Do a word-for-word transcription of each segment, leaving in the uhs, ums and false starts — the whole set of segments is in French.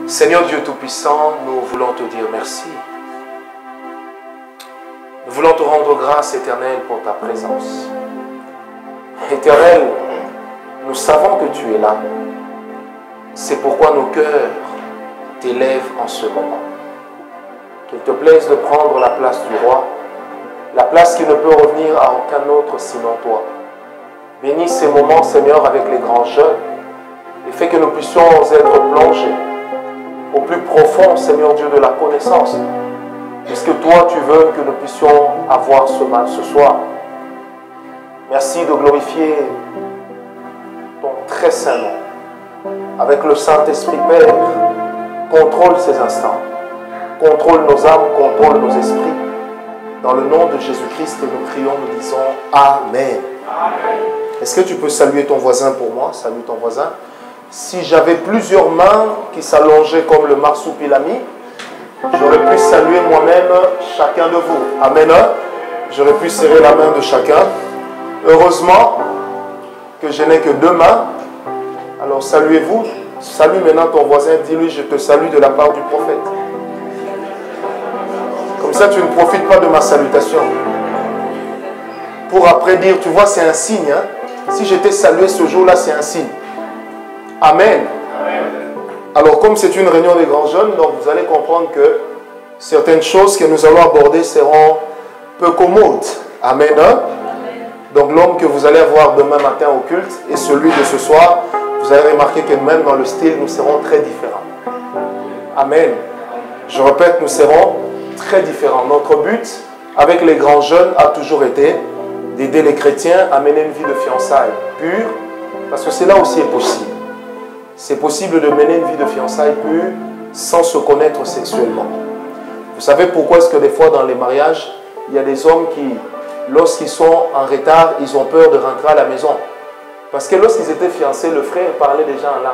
Seigneur Dieu Tout-Puissant, nous voulons te dire merci. Nous voulons te rendre grâce éternelle pour ta présence. Éternel, nous savons que tu es là. C'est pourquoi nos cœurs t'élèvent en ce moment. Qu'il te plaise de prendre la place du roi, la place qui ne peut revenir à aucun autre sinon toi. Bénis ces moments, Seigneur, avec les grands jeunes, et fais que nous puissions être plongés au plus profond, Seigneur Dieu, de la connaissance. Puisque toi, tu veux que nous puissions avoir ce mal ce soir. Merci de glorifier ton très saint nom. Avec le Saint-Esprit, Père, contrôle ces instants. Contrôle nos âmes, contrôle nos esprits. Dans le nom de Jésus-Christ, nous prions, nous disons Amen. Amen. Est-ce que tu peux saluer ton voisin pour moi? Salue ton voisin. Si j'avais plusieurs mains qui s'allongeaient comme le marsupilami, j'aurais pu saluer moi-même chacun de vous. Amen. J'aurais pu serrer la main de chacun. Heureusement que je n'ai que deux mains. Alors saluez-vous. Salue maintenant ton voisin. Dis-lui, je te salue de la part du prophète. Comme ça, tu ne profites pas de ma salutation. Pour après dire, tu vois, c'est un signe. Hein? Si j'étais salué ce jour-là, c'est un signe. Amen. Amen. Alors, comme c'est une réunion des grands jeunes, donc vous allez comprendre que certaines choses que nous allons aborder seront peu commodes. Amen. Hein? Donc, l'homme que vous allez avoir demain matin au culte et celui de ce soir, vous allez remarquer que même dans le style, nous serons très différents. Amen. Je répète, nous serons très différents. Notre but avec les grands jeunes a toujours été d'aider les chrétiens à mener une vie de fiançailles pure, parce que cela aussi est possible. C'est possible de mener une vie de fiançailles pure sans se connaître sexuellement. Vous savez pourquoi est-ce que des fois dans les mariages, il y a des hommes qui, lorsqu'ils sont en retard, ils ont peur de rentrer à la maison. Parce que lorsqu'ils étaient fiancés, le frère parlait déjà en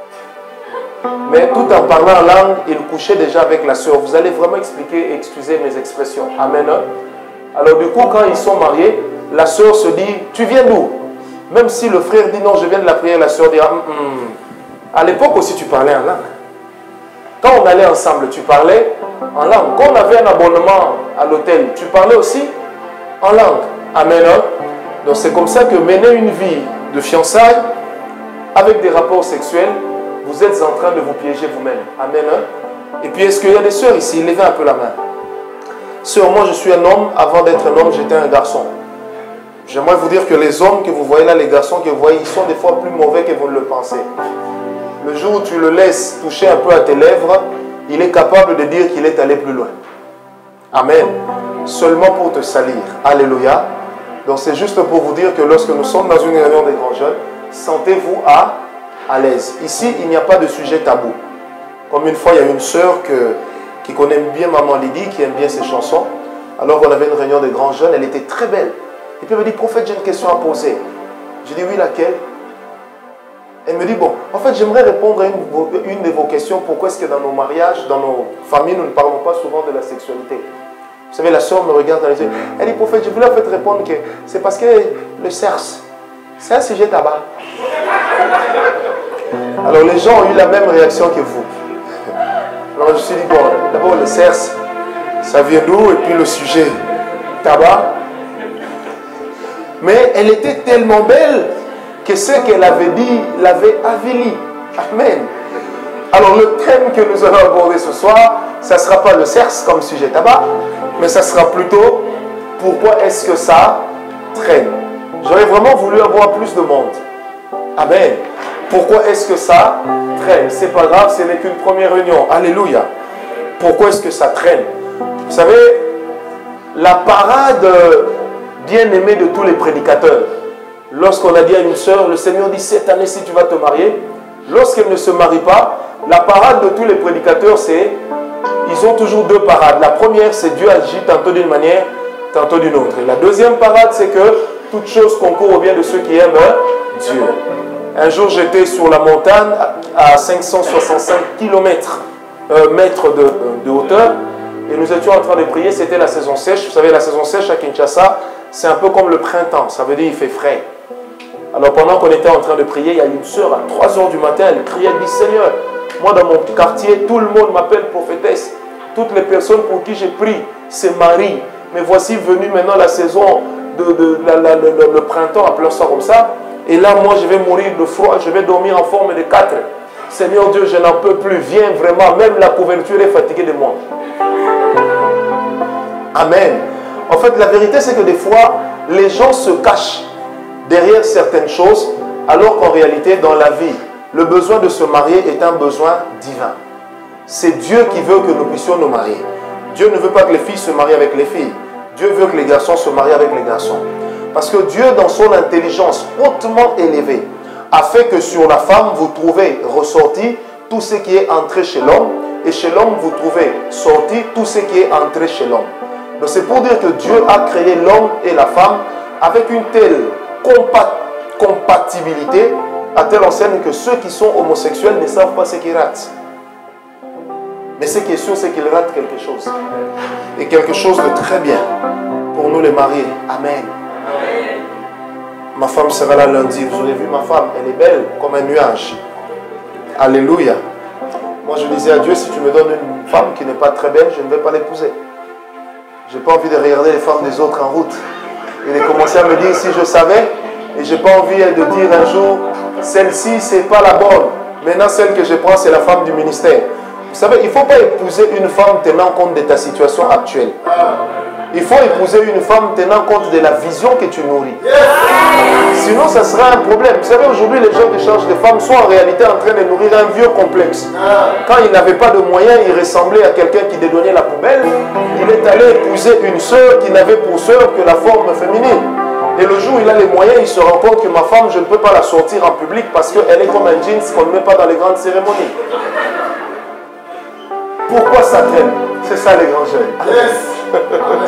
langue. Mais tout en parlant en langue, il couchait déjà avec la sœur. Vous allez vraiment expliquer, excusez mes expressions. Amen. Alors du coup, quand ils sont mariés, la sœur se dit, tu viens d'où? Même si le frère dit non, je viens de la prière, la sœur dit, ah, mm, mm. À l'époque aussi, tu parlais en langue. Quand on allait ensemble, tu parlais en langue. Quand on avait un abonnement à l'hôtel, tu parlais aussi en langue. Amen. Donc c'est comme ça que mener une vie de fiançailles avec des rapports sexuels, vous êtes en train de vous piéger vous-même. Amen. Et puis, est-ce qu'il y a des sœurs ici? Levez un peu la main. Sœur, moi je suis un homme. Avant d'être un homme, j'étais un garçon. J'aimerais vous dire que les hommes que vous voyez là, les garçons que vous voyez, ils sont des fois plus mauvais que vous ne le pensez. Le jour où tu le laisses toucher un peu à tes lèvres, il est capable de dire qu'il est allé plus loin. Amen. Seulement pour te salir. Alléluia. Donc c'est juste pour vous dire que lorsque nous sommes dans une réunion des grands jeunes, sentez-vous à, à l'aise. Ici, il n'y a pas de sujet tabou. Comme une fois, il y a une sœur que, qui connaît bien Maman Lydie, qui aime bien ses chansons. Alors on avait une réunion des grands jeunes, elle était très belle. Et puis elle me dit, prophète, j'ai une question à poser. Je dis, oui, laquelle? Elle me dit, bon, en fait, j'aimerais répondre à une, une de vos questions. Pourquoi est-ce que dans nos mariages, dans nos familles, nous ne parlons pas souvent de la sexualité? Vous savez, la soeur me regarde dans les yeux. Elle dit, prophète, je voulais en fait répondre que c'est parce que le sexe, c'est un sujet tabac. Alors, les gens ont eu la même réaction que vous. Alors, je me suis dit, bon, d'abord, le sexe, ça vient d'où? Et puis le sujet, tabac. Mais elle était tellement belle que ce qu'elle avait dit l'avait avili. Amen. Alors le thème que nous allons aborder ce soir, ça ne sera pas le sexe comme sujet tabac, mais ça sera plutôt pourquoi est-ce que ça traîne. J'aurais vraiment voulu avoir plus de monde. Amen. Pourquoi est-ce que ça traîne? C'est pas grave, ce n'est qu'une première réunion. Alléluia. Pourquoi est-ce que ça traîne? Vous savez, la parade bien-aimée de tous les prédicateurs, lorsqu'on a dit à une sœur, le Seigneur dit, cette année-ci tu vas te marier, lorsqu'elle ne se marie pas, la parade de tous les prédicateurs, c'est, ils ont toujours deux parades. La première, c'est Dieu agit tantôt d'une manière, tantôt d'une autre. Et la deuxième parade, c'est que toute chose concourt au bien de ceux qui aiment Dieu. Un jour, j'étais sur la montagne à cinq cent soixante-cinq kilomètres euh, mètres de, de hauteur, et nous étions en train de prier, c'était la saison sèche. Vous savez, la saison sèche à Kinshasa, c'est un peu comme le printemps, ça veut dire il fait frais. Alors pendant qu'on était en train de prier, il y a une sœur à trois heures du matin, elle criait, elle dit, Seigneur, Moi, dans mon quartier, tout le monde m'appelle prophétesse. Toutes les personnes pour qui j'ai pris se marient. Mais voici venue maintenant la saison de, de la, la, le, le printemps, appelons ça comme ça. Et là, moi, je vais mourir de froid, je vais dormir en forme de quatre. Seigneur Dieu, je n'en peux plus. Viens vraiment, même la couverture est fatiguée de moi. Amen. En fait, la vérité, c'est que des fois, les gens se cachent derrière certaines choses, alors qu'en réalité, dans la vie, le besoin de se marier est un besoin divin. C'est Dieu qui veut que nous puissions nous marier. Dieu ne veut pas que les filles se marient avec les filles. Dieu veut que les garçons se marient avec les garçons. Parce que Dieu, dans son intelligence hautement élevée, a fait que sur la femme, vous trouvez ressorti tout ce qui est entré chez l'homme, et chez l'homme, vous trouvez sorti tout ce qui est entré chez l'homme. Donc c'est pour dire que Dieu a créé l'homme et la femme avec une telle compa compatibilité, à telle enseigne que ceux qui sont homosexuels ne savent pas ce qu'ils ratent. Mais ce qui est sûr, c'est qu'ils ratent quelque chose. Et quelque chose de très bien pour nous les mariés. Amen. Amen. Ma femme sera là lundi. Vous aurez vu ma femme, elle est belle comme un nuage. Alléluia. Moi je disais à Dieu, si tu me donnes une femme qui n'est pas très belle, je ne vais pas l'épouser. Je n'ai pas envie de regarder les femmes des autres en route. Il a commencé à me dire si je savais, et je n'ai pas envie de dire un jour, celle-ci c'est pas la bonne. Maintenant celle que je prends c'est la femme du ministère. Vous savez, il ne faut pas épouser une femme tenant compte de ta situation actuelle. Il faut épouser une femme tenant compte de la vision que tu nourris. Sinon, ça sera un problème. Vous savez, aujourd'hui, les gens qui changent de femme sont en réalité en train de nourrir un vieux complexe. Quand il n'avait pas de moyens, il ressemblait à quelqu'un qui dédouanait la poubelle. Il est allé épouser une sœur qui n'avait pour sœur que la forme féminine. Et le jour où il a les moyens, il se rend compte que ma femme, je ne peux pas la sortir en public parce qu'elle est comme un jeans qu'on ne met pas dans les grandes cérémonies. Pourquoi ça traîne? C'est ça les grands jeunes. Yes.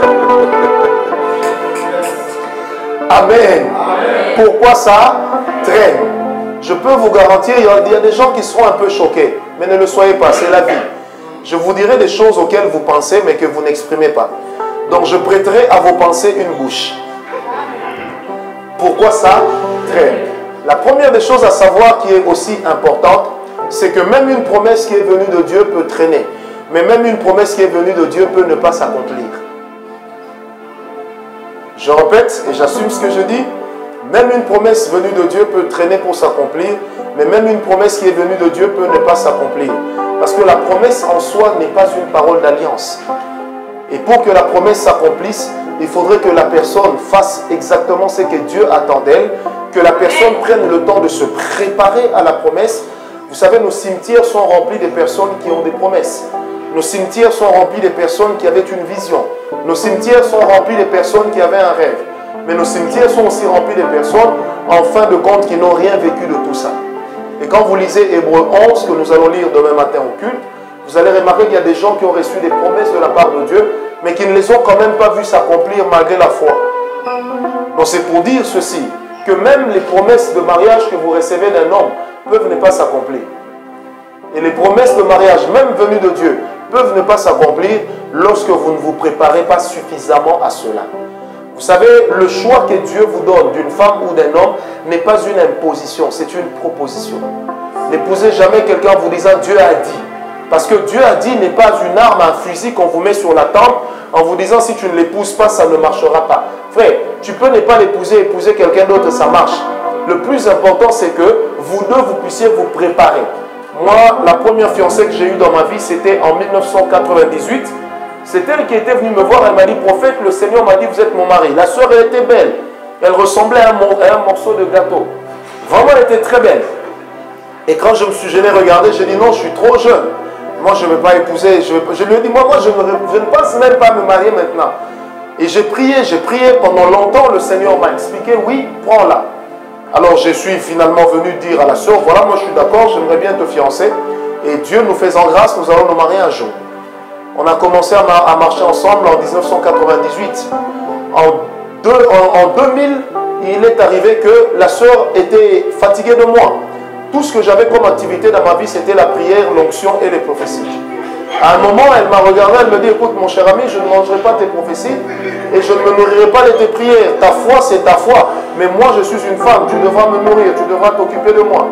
Amen. Amen. Pourquoi ça traîne? Je peux vous garantir, il y a des gens qui seront un peu choqués, mais ne le soyez pas, c'est la vie. Je vous dirai des choses auxquelles vous pensez, mais que vous n'exprimez pas. Donc je prêterai à vos pensées une bouche. Pourquoi ça traîne? La première des choses à savoir qui est aussi importante, c'est que même une promesse qui est venue de Dieu peut traîner. Mais même une promesse qui est venue de Dieu peut ne pas s'accomplir. Je répète et j'assume ce que je dis. Même une promesse venue de Dieu peut traîner pour s'accomplir. Mais même une promesse qui est venue de Dieu peut ne pas s'accomplir. Parce que la promesse en soi n'est pas une parole d'alliance. Et pour que la promesse s'accomplisse, il faudrait que la personne fasse exactement ce que Dieu attend d'elle. Que la personne prenne le temps de se préparer à la promesse. Vous savez, nos cimetières sont remplis de personnes qui ont des promesses. Nos cimetières sont remplis de personnes qui avaient une vision. Nos cimetières sont remplis de personnes qui avaient un rêve. Mais nos cimetières sont aussi remplis de personnes, en fin de compte, qui n'ont rien vécu de tout ça. Et quand vous lisez Hébreux onze, que nous allons lire demain matin au culte, vous allez remarquer qu'il y a des gens qui ont reçu des promesses de la part de Dieu, mais qui ne les ont quand même pas vues s'accomplir malgré la foi. Donc c'est pour dire ceci, que même les promesses de mariage que vous recevez d'un homme peuvent ne pas s'accomplir. Et les promesses de mariage, même venues de Dieu, peuvent ne pas s'accomplir lorsque vous ne vous préparez pas suffisamment à cela. Vous savez, le choix que Dieu vous donne d'une femme ou d'un homme n'est pas une imposition, c'est une proposition. N'épousez jamais quelqu'un en vous disant Dieu a dit. Parce que Dieu a dit n'est pas une arme, un fusil qu'on vous met sur la tempe en vous disant si tu ne l'épouses pas, ça ne marchera pas. Frère, tu peux ne pas l'épouser, épouser quelqu'un d'autre, ça marche. Le plus important, c'est que vous deux, vous puissiez vous préparer. Moi, la première fiancée que j'ai eue dans ma vie, c'était en mille neuf cent quatre-vingt-dix-huit. C'est elle qui était venue me voir, elle m'a dit, prophète, le Seigneur m'a dit, vous êtes mon mari. La sœur, elle était belle. Elle ressemblait à un, à un morceau de gâteau. Vraiment, elle était très belle. Et quand je me suis gêné regarder, j'ai dit, non, je suis trop jeune. Moi, je ne veux pas épouser. Je, je lui ai dit, moi, moi je, ne, je ne pense même pas me marier maintenant. Et j'ai prié, j'ai prié pendant longtemps. Le Seigneur m'a expliqué, oui, prends-la. Alors, je suis finalement venu dire à la sœur, voilà, moi, je suis d'accord, j'aimerais bien te fiancer. Et Dieu nous faisant grâce, nous allons nous marier un jour. On a commencé à, à marcher ensemble en mille neuf cent quatre-vingt-dix-huit. En, deux, en, en deux mille, il est arrivé que la sœur était fatiguée de moi. Tout ce que j'avais comme activité dans ma vie, c'était la prière, l'onction et les prophéties. À un moment, elle m'a regardé, elle me dit, écoute mon cher ami, je ne mangerai pas tes prophéties et je ne me nourrirai pas de tes prières. Ta foi, c'est ta foi. Mais moi, je suis une femme, tu devras me nourrir, tu devras t'occuper de moi.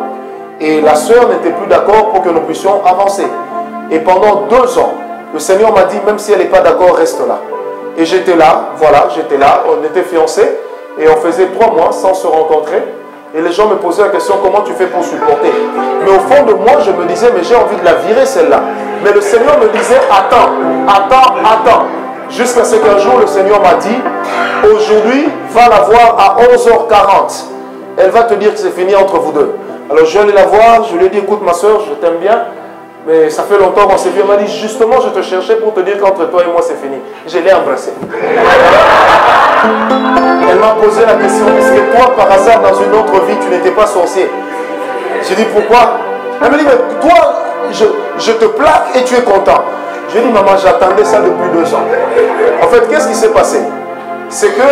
Et la sœur n'était plus d'accord pour que nous puissions avancer. Et pendant deux ans, le Seigneur m'a dit, même si elle n'est pas d'accord, reste là. Et j'étais là, voilà, j'étais là, on était fiancés, et on faisait trois mois sans se rencontrer. Et les gens me posaient la question, comment tu fais pour supporter? Mais au fond de moi, je me disais, mais j'ai envie de la virer celle-là. Mais le Seigneur me disait, attends, attends, attends. Jusqu'à ce qu'un jour, le Seigneur m'a dit, aujourd'hui, va la voir à onze heures quarante. Elle va te dire que c'est fini entre vous deux. Alors je suis allé la voir, je lui ai dit, écoute ma soeur, je t'aime bien, mais ça fait longtemps qu'on s'est vu. Elle m'a dit, justement, je te cherchais pour te dire qu'entre toi et moi, c'est fini. Je l'ai embrassée. Elle m'a posé la question, est-ce que toi, par hasard, dans une autre vie, tu n'étais pas sorcier? J'ai dit, pourquoi? Elle m'a dit, mais toi, je, je te plaque et tu es content. J'ai dit, maman, j'attendais ça depuis deux ans. En fait, qu'est-ce qui s'est passé? C'est que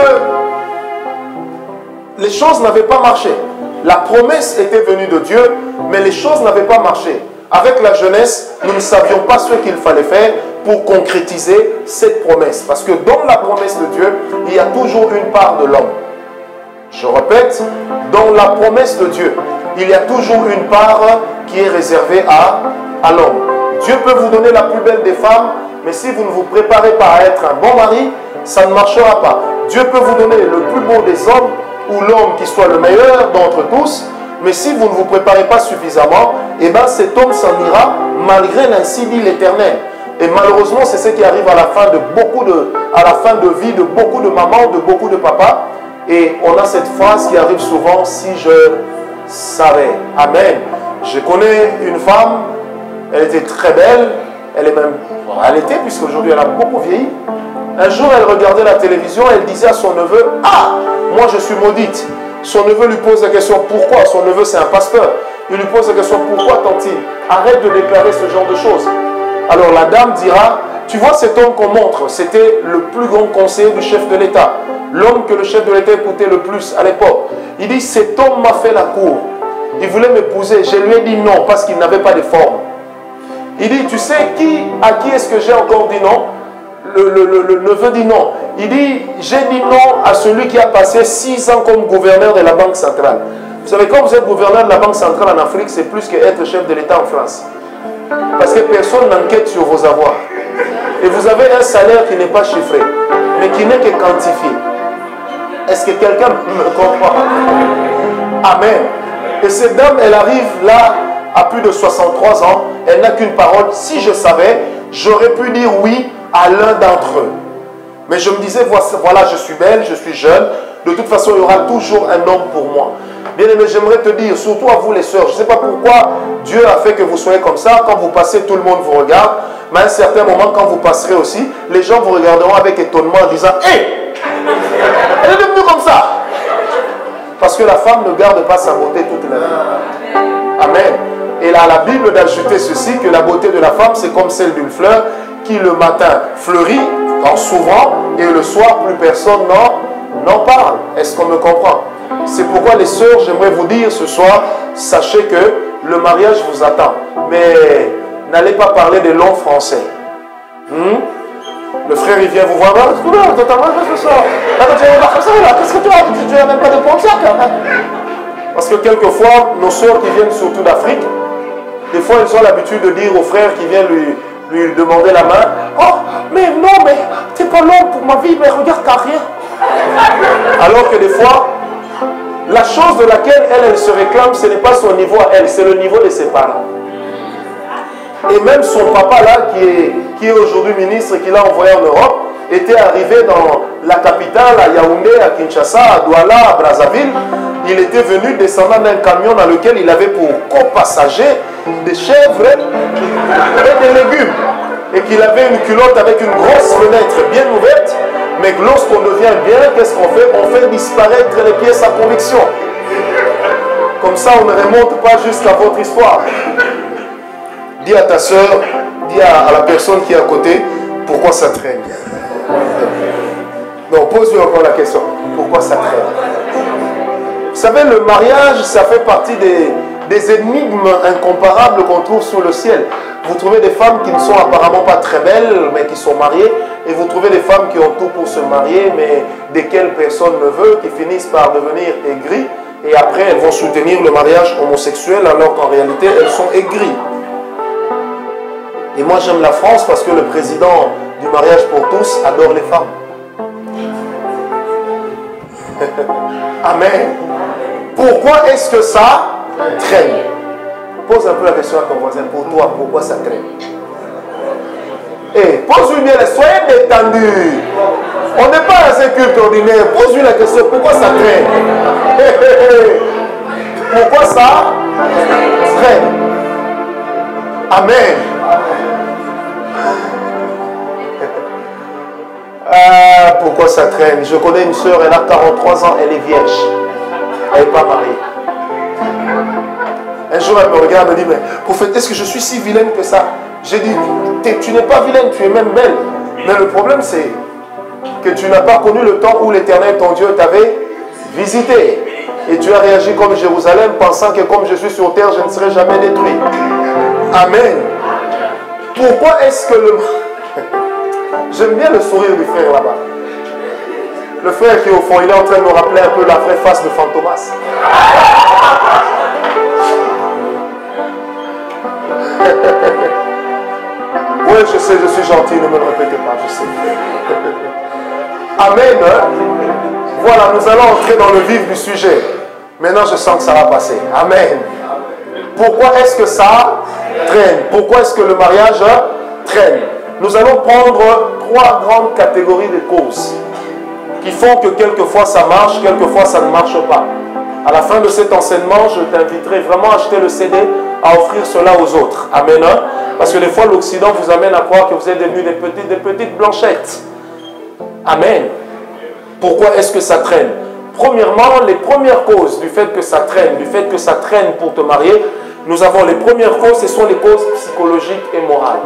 les choses n'avaient pas marché. La promesse était venue de Dieu, mais les choses n'avaient pas marché. Avec la jeunesse, nous ne savions pas ce qu'il fallait faire pour concrétiser cette promesse. Parce que dans la promesse de Dieu, il y a toujours une part de l'homme. Je répète, dans la promesse de Dieu, il y a toujours une part qui est réservée à, à l'homme. Dieu peut vous donner la plus belle des femmes, mais si vous ne vous préparez pas à être un bon mari, ça ne marchera pas. Dieu peut vous donner le plus beau des hommes, ou l'homme qui soit le meilleur d'entre tous, mais si vous ne vous préparez pas suffisamment, eh bien cet homme s'en ira malgré l'ainsi dit l'Éternel. Et malheureusement, c'est ce qui arrive à la fin de beaucoup de, à la fin de vie de beaucoup de mamans, de beaucoup de papas. Et on a cette phrase qui arrive souvent, si je savais. Amen. Je connais une femme, elle était très belle, elle est même, elle était, puisqu'aujourd'hui elle a beaucoup vieilli. Un jour, elle regardait la télévision, elle disait à son neveu, ah, moi je suis maudite. Son neveu lui pose la question, pourquoi? Son neveu c'est un pasteur. Il lui pose la question, pourquoi tantine? Arrête de déclarer ce genre de choses. Alors la dame dira, tu vois cet homme qu'on montre, c'était le plus grand conseiller du chef de l'État. L'homme que le chef de l'État écoutait le plus à l'époque. Il dit, cet homme m'a fait la cour. Il voulait m'épouser. Je lui ai dit non parce qu'il n'avait pas de forme. Il dit, tu sais qui, à qui est-ce que j'ai encore dit non? Le, le, le, le neveu dit non. Il dit, j'ai dit non à celui qui a passé six ans comme gouverneur de la Banque centrale. Vous savez, quand vous êtes gouverneur de la Banque centrale en Afrique, c'est plus qu'être chef de l'État en France. Parce que personne n'enquête sur vos avoirs. Et vous avez un salaire qui n'est pas chiffré, mais qui n'est que quantifié. Est-ce que quelqu'un me comprend? Amen. Et cette dame, elle arrive là, à plus de soixante-trois ans, elle n'a qu'une parole. Si je savais, j'aurais pu dire oui à l'un d'entre eux. Mais je me disais, voilà, je suis belle, je suis jeune, de toute façon, il y aura toujours un homme pour moi. Bien aimé, j'aimerais te dire, surtout à vous les sœurs, je ne sais pas pourquoi Dieu a fait que vous soyez comme ça. Quand vous passez, tout le monde vous regarde. Mais à un certain moment, quand vous passerez aussi, les gens vous regarderont avec étonnement en disant, hé, hey, elle est devenue comme ça. Parce que la femme ne garde pas sa beauté toute la vie. Amen. Et là, la Bible d'ajouter ceci, que la beauté de la femme, c'est comme celle d'une fleur qui le matin fleurit en s'ouvrant et le soir, plus personne n'en parle. Est-ce qu'on me comprend? C'est pourquoi les sœurs, j'aimerais vous dire ce soir, sachez que le mariage vous attend. Mais n'allez pas parler des longs français. Hmm? Le frère, il vient vous voir. Qu'est-ce que tu as? Tu n'as même pas de pontiac. Parce que quelquefois, nos sœurs qui viennent surtout d'Afrique, des fois, elles ont l'habitude de dire au frère qui vient lui, lui demander la main, oh, mais non, mais t'es pas long pour ma vie, mais regarde t'as rien. Alors que des fois, la chose de laquelle elle, elle se réclame, ce n'est pas son niveau à elle, c'est le niveau de ses parents. Et même son papa là, qui est, qui est aujourd'hui ministre, qui l'a envoyé en Europe, était arrivé dans la capitale, à Yaoundé, à Kinshasa, à Douala, à Brazzaville. Il était venu descendant d'un camion dans lequel il avait pour co-passager des chèvres et des légumes. Et qu'il avait une culotte avec une grosse fenêtre bien ouverte. Mais lorsqu'on devient bien, qu'est-ce qu'on fait? On fait disparaître les pièces à conviction. Comme ça, on ne remonte pas jusqu'à votre histoire. Dis à ta soeur, dis à, à la personne qui est à côté, pourquoi ça traîne? Non, pose-lui encore la question. Pourquoi ça traîne? Vous savez, le mariage, ça fait partie des, des énigmes incomparables qu'on trouve sous le ciel. Vous trouvez des femmes qui ne sont apparemment pas très belles, mais qui sont mariées. Et vous trouvez des femmes qui ont tout pour se marier, mais desquelles personne ne veut, qui finissent par devenir aigries et après elles vont soutenir le mariage homosexuel alors qu'en réalité elles sont aigries. Et moi j'aime la France parce que le président du mariage pour tous adore les femmes. Amen. Pourquoi est-ce que ça traîne? Pose un peu la question à ton voisin. Pour toi, pourquoi ça traîne? Eh, pose-lui bien, soyez détendu. On n'est pas dans un culte ordinaire. Pose-lui la question, pourquoi ça traîne? Pourquoi ça traîne? Amen. Ah, pourquoi ça traîne? Je connais une soeur, elle a quarante-trois ans, elle est vierge. Elle n'est pas mariée. Un jour, elle me regarde et me dit, mais prophète, est-ce que je suis si vilaine que ça? J'ai dit, tu n'es pas vilaine, tu es même belle. Mais le problème, c'est que tu n'as pas connu le temps où l'Éternel, ton Dieu, t'avait visité. Et tu as réagi comme Jérusalem, pensant que comme je suis sur terre, je ne serai jamais détruit. Amen. Pourquoi est-ce que le... J'aime bien le sourire du frère là-bas. Le frère qui est au fond, il est en train de me rappeler un peu la vraie face de Fantomas. Oui, je sais, je suis gentil, ne me le répétez pas, je sais. Amen. Voilà, nous allons entrer dans le vif du sujet. Maintenant, je sens que ça va passer. Amen. Pourquoi est-ce que ça traîne? Pourquoi est-ce que le mariage traîne? Nous allons prendre trois grandes catégories de causes qui font que quelquefois ça marche, quelquefois ça ne marche pas. À la fin de cet enseignement, je t'inviterai vraiment à acheter le C D, à offrir cela aux autres. Amen. Parce que des fois, l'Occident vous amène à croire que vous êtes devenus des petites, des petites blanchettes. Amen. Pourquoi est-ce que ça traîne? Premièrement, les premières causes du fait que ça traîne, du fait que ça traîne pour te marier, nous avons les premières causes, ce sont les causes psychologiques et morales.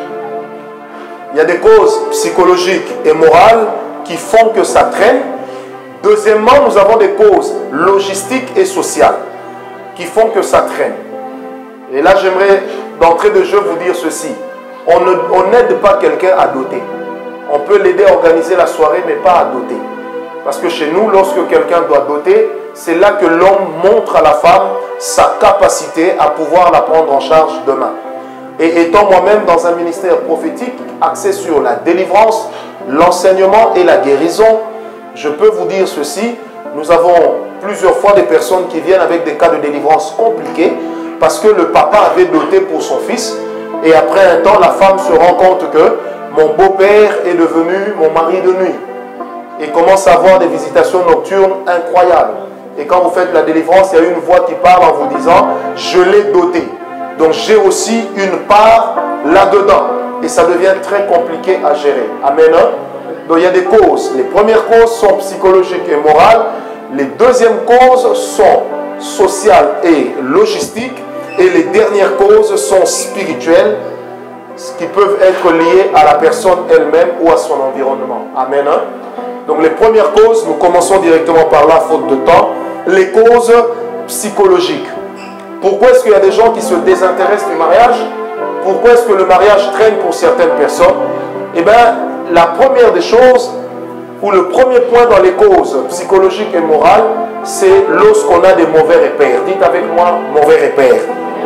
Il y a des causes psychologiques et morales qui font que ça traîne. Deuxièmement, nous avons des causes logistiques et sociales qui font que ça traîne. Et là, j'aimerais d'entrée de jeu vous dire ceci. On n'aide pas quelqu'un à doter. On peut l'aider à organiser la soirée, mais pas à doter. Parce que chez nous, lorsque quelqu'un doit doter, c'est là que l'homme montre à la femme sa capacité à pouvoir la prendre en charge demain. Et étant moi-même dans un ministère prophétique axé sur la délivrance, l'enseignement et la guérison, je peux vous dire ceci, nous avons plusieurs fois des personnes qui viennent avec des cas de délivrance compliqués parce que le papa avait doté pour son fils et après un temps, la femme se rend compte que mon beau-père est devenu mon mari de nuit et commence à avoir des visitations nocturnes incroyables. Et quand vous faites la délivrance, il y a une voix qui parle en vous disant « je l'ai doté ». Donc j'ai aussi une part là-dedans. Et ça devient très compliqué à gérer. Amen. Donc il y a des causes. Les premières causes sont psychologiques et morales. Les deuxièmes causes sont sociales et logistiques. Et les dernières causes sont spirituelles, qui peuvent être liées à la personne elle-même ou à son environnement. Amen. Donc les premières causes, nous commençons directement par là, faute de temps. Les causes psychologiques. Pourquoi est-ce qu'il y a des gens qui se désintéressent du mariage? Pourquoi est-ce que le mariage traîne pour certaines personnes? Eh bien, la première des choses, ou le premier point dans les causes psychologiques et morales, c'est lorsqu'on a des mauvais repères. Dites avec moi, mauvais repères.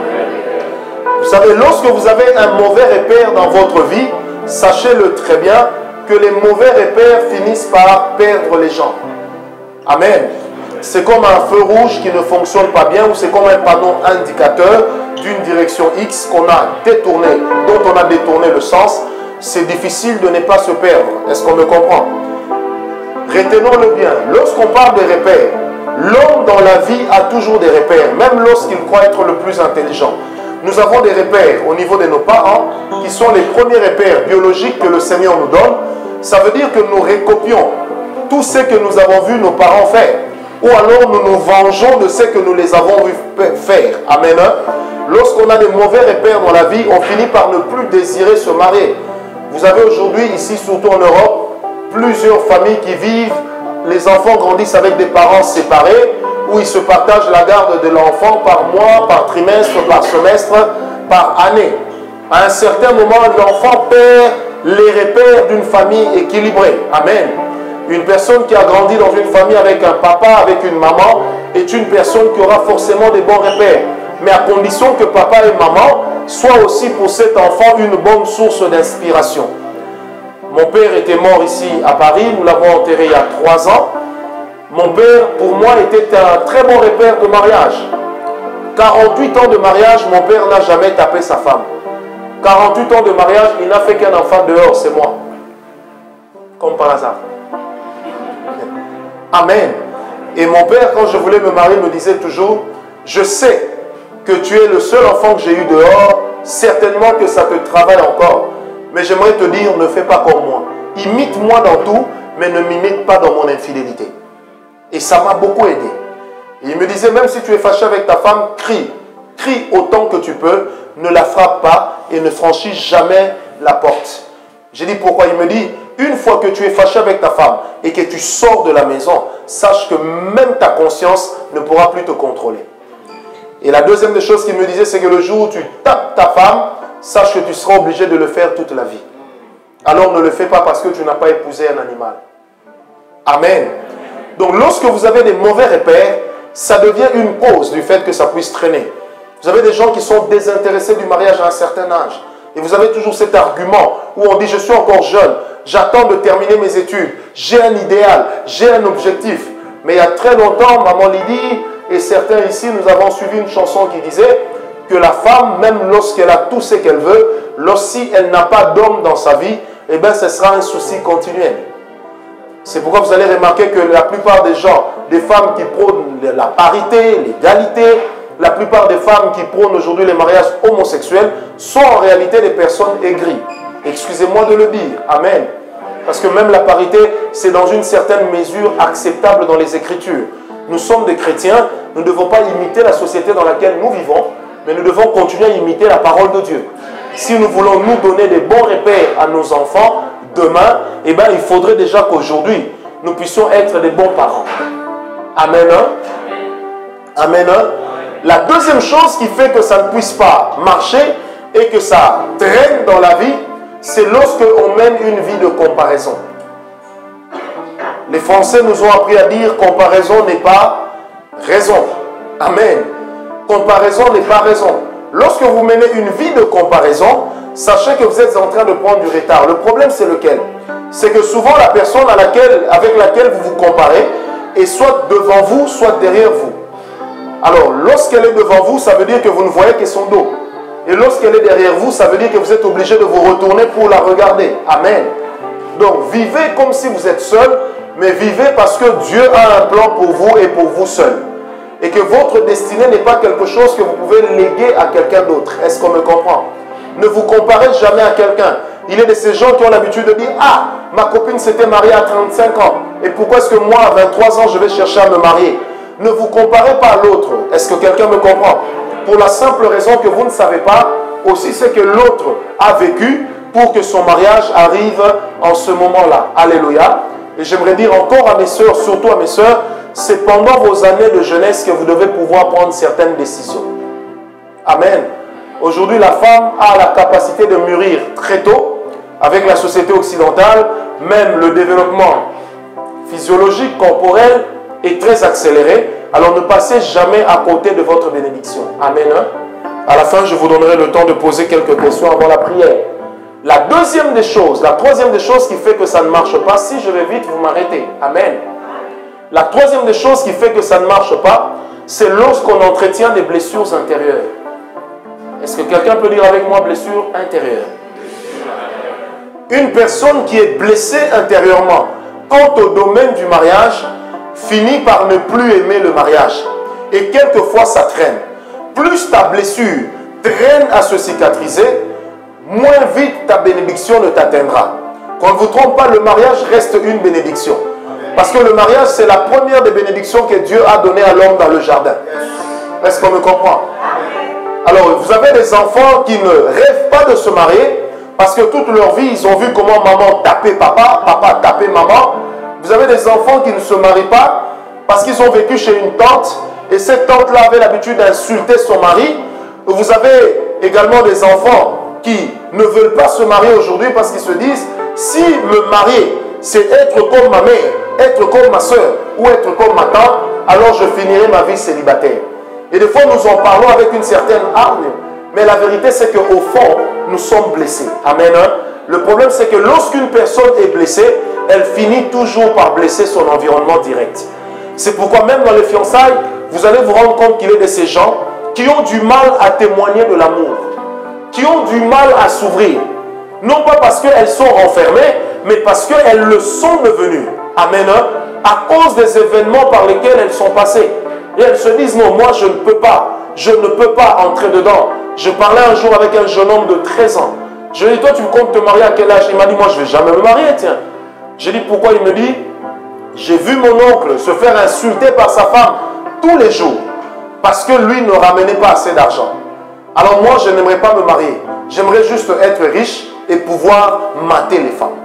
Vous savez, lorsque vous avez un mauvais repère dans votre vie, sachez-le très bien, que les mauvais repères finissent par perdre les gens. Amen. C'est comme un feu rouge qui ne fonctionne pas bien ou c'est comme un panneau indicateur d'une direction X qu'on a détourné, dont on a détourné le sens. C'est difficile de ne pas se perdre. Est-ce qu'on me comprend? Retenons-le bien. Lorsqu'on parle de repères, l'homme dans la vie a toujours des repères, même lorsqu'il croit être le plus intelligent. Nous avons des repères au niveau de nos parents qui sont les premiers repères biologiques que le Seigneur nous donne. Ça veut dire que nous recopions tout ce que nous avons vu nos parents faire. Ou alors nous nous vengeons de ce que nous les avons vu faire. Amen. Lorsqu'on a des mauvais repères dans la vie, on finit par ne plus désirer se marier. Vous avez aujourd'hui, ici, surtout en Europe, plusieurs familles qui vivent, les enfants grandissent avec des parents séparés, où ils se partagent la garde de l'enfant par mois, par trimestre, par semestre, par année. À un certain moment, l'enfant perd les repères d'une famille équilibrée. Amen. Une personne qui a grandi dans une famille avec un papa, avec une maman, est une personne qui aura forcément des bons repères. Mais à condition que papa et maman soient aussi pour cet enfant une bonne source d'inspiration. Mon père était mort ici à Paris, nous l'avons enterré il y a trois ans. Mon père, pour moi, était un très bon repère de mariage. quarante-huit ans de mariage, mon père n'a jamais tapé sa femme. quarante-huit ans de mariage, il n'a fait qu'un enfant dehors, c'est moi. Comme par hasard. Amen. Et mon père, quand je voulais me marier, me disait toujours, je sais que tu es le seul enfant que j'ai eu dehors, certainement que ça te travaille encore. Mais j'aimerais te dire, ne fais pas comme moi. Imite-moi dans tout, mais ne m'imite pas dans mon infidélité. Et ça m'a beaucoup aidé. Et il me disait, même si tu es fâché avec ta femme, crie. Crie autant que tu peux, ne la frappe pas et ne franchis jamais la porte. J'ai dit pourquoi? Il me dit, une fois que tu es fâché avec ta femme et que tu sors de la maison, sache que même ta conscience ne pourra plus te contrôler. Et la deuxième des choses qu'il me disait, c'est que le jour où tu tapes ta femme, sache que tu seras obligé de le faire toute la vie. Alors ne le fais pas parce que tu n'as pas épousé un animal. Amen. Donc lorsque vous avez des mauvais repères, ça devient une cause du fait que ça puisse traîner. Vous avez des gens qui sont désintéressés du mariage à un certain âge. Et vous avez toujours cet argument où on dit, je suis encore jeune, j'attends de terminer mes études, j'ai un idéal, j'ai un objectif. Mais il y a très longtemps, maman Lydie et certains ici, nous avons suivi une chanson qui disait que la femme, même lorsqu'elle a tout ce qu'elle veut, lorsqu'elle n'a pas d'homme dans sa vie, eh bien, ce sera un souci continuel. C'est pourquoi vous allez remarquer que la plupart des gens, des femmes qui prônent la parité, l'égalité, la plupart des femmes qui prônent aujourd'hui les mariages homosexuels sont en réalité des personnes aigries. Excusez-moi de le dire. Amen. Parce que même la parité, c'est dans une certaine mesure acceptable dans les Écritures. Nous sommes des chrétiens, nous ne devons pas imiter la société dans laquelle nous vivons, mais nous devons continuer à imiter la parole de Dieu. Si nous voulons nous donner des bons repères à nos enfants, demain, eh ben, il faudrait déjà qu'aujourd'hui, nous puissions être des bons parents. Amen. Amen. La deuxième chose qui fait que ça ne puisse pas marcher et que ça traîne dans la vie, c'est lorsque on mène une vie de comparaison. Les Français nous ont appris à dire comparaison n'est pas raison. Amen. Comparaison n'est pas raison. Lorsque vous menez une vie de comparaison, sachez que vous êtes en train de prendre du retard. Le problème, c'est lequel? C'est que souvent, la personne à laquelle, avec laquelle vous vous comparez est soit devant vous, soit derrière vous. Alors, lorsqu'elle est devant vous, ça veut dire que vous ne voyez que son dos. Et lorsqu'elle est derrière vous, ça veut dire que vous êtes obligé de vous retourner pour la regarder. Amen. Donc, vivez comme si vous êtes seul, mais vivez parce que Dieu a un plan pour vous et pour vous seul. Et que votre destinée n'est pas quelque chose que vous pouvez léguer à quelqu'un d'autre. Est-ce qu'on me comprend? Ne vous comparez jamais à quelqu'un. Il est de ces gens qui ont l'habitude de dire « Ah, ma copine s'était mariée à trente-cinq ans. Et pourquoi est-ce que moi, à vingt-trois ans, je vais chercher à me marier ?» Ne vous comparez pas à l'autre. Est-ce que quelqu'un me comprend? Pour la simple raison que vous ne savez pas aussi ce que l'autre a vécu pour que son mariage arrive en ce moment-là. Alléluia. Et j'aimerais dire encore à mes sœurs, surtout à mes sœurs, c'est pendant vos années de jeunesse que vous devez pouvoir prendre certaines décisions. Amen. Aujourd'hui, la femme a la capacité de mûrir très tôt. Avec la société occidentale, même le développement physiologique, corporel est très accéléré. Alors ne passez jamais à côté de votre bénédiction. Amen. À la fin, je vous donnerai le temps de poser quelques questions avant la prière. La deuxième des choses, la troisième des choses qui fait que ça ne marche pas, si je vais vite, vous m'arrêtez. Amen. La troisième des choses qui fait que ça ne marche pas, c'est lorsqu'on entretient des blessures intérieures. Est-ce que quelqu'un peut dire avec moi blessure intérieure? Une personne qui est blessée intérieurement, quant au domaine du mariage, finit par ne plus aimer le mariage. Et quelquefois, ça traîne. Plus ta blessure traîne à se cicatriser, moins vite ta bénédiction ne t'atteindra. Qu'on ne vous trompe pas, le mariage reste une bénédiction. Parce que le mariage, c'est la première des bénédictions que Dieu a données à l'homme dans le jardin. Est-ce qu'on me comprend? Alors, vous avez des enfants qui ne rêvent pas de se marier parce que toute leur vie, ils ont vu comment maman tapait papa, papa tapait maman. Vous avez des enfants qui ne se marient pas parce qu'ils ont vécu chez une tante et cette tante-là avait l'habitude d'insulter son mari. Vous avez également des enfants qui ne veulent pas se marier aujourd'hui parce qu'ils se disent, si me marier, c'est être comme ma mère, être comme ma soeur ou être comme ma tante, alors je finirai ma vie célibataire. Et des fois, nous en parlons avec une certaine hargne, mais la vérité, c'est qu'au fond, nous sommes blessés. Amen. Le problème, c'est que lorsqu'une personne est blessée, elle finit toujours par blesser son environnement direct. C'est pourquoi même dans les fiançailles, vous allez vous rendre compte qu'il y a de ces gens qui ont du mal à témoigner de l'amour, qui ont du mal à s'ouvrir. Non pas parce qu'elles sont renfermées, mais parce qu'elles le sont devenues. Amen. À cause des événements par lesquels elles sont passées. Et elles se disent, non, moi je ne peux pas. Je ne peux pas entrer dedans. Je parlais un jour avec un jeune homme de treize ans. Je lui ai dit, toi tu comptes te marier à quel âge? Il m'a dit, moi je ne vais jamais me marier, tiens. J'ai dit, pourquoi? Il me dit, j'ai vu mon oncle se faire insulter par sa femme tous les jours. Parce que lui ne ramenait pas assez d'argent. Alors moi je n'aimerais pas me marier. J'aimerais juste être riche et pouvoir mater les femmes.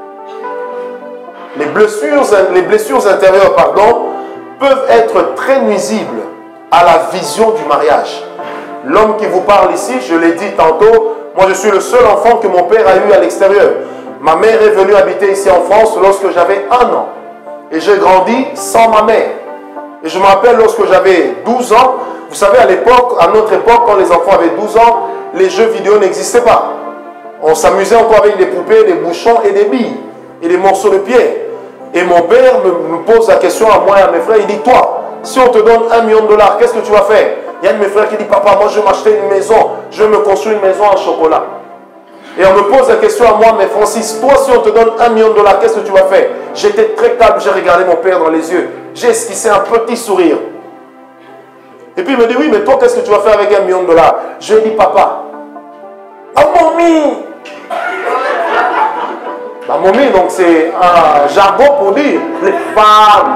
Les blessures, les blessures intérieures, pardon, peuvent être très nuisibles à la vision du mariage. L'homme qui vous parle ici, je l'ai dit tantôt, moi je suis le seul enfant que mon père a eu à l'extérieur. Ma mère est venue habiter ici en France lorsque j'avais un an. Et j'ai grandi sans ma mère. Et je me rappelle lorsque j'avais douze ans, vous savez à l'époque, à notre époque, quand les enfants avaient douze ans, les jeux vidéo n'existaient pas. On s'amusait encore avec des poupées, des bouchons et des billes et des morceaux de pierre. Et mon père me, me pose la question à moi et à mes frères. Il dit, toi, si on te donne un million de dollars, qu'est-ce que tu vas faire? Il y a un de mes frères qui dit, papa, moi je vais m'acheter une maison. Je vais me construire une maison en chocolat. Et on me pose la question à moi, mais Francis, toi, si on te donne un million de dollars, qu'est-ce que tu vas faire? J'étais très calme, j'ai regardé mon père dans les yeux. J'ai esquissé un petit sourire. Et puis il me dit, oui, mais toi, qu'est-ce que tu vas faire avec un million de dollars? Je lui ai dit, papa, ah, mamie! La momie, donc c'est un jargon pour dire les femmes.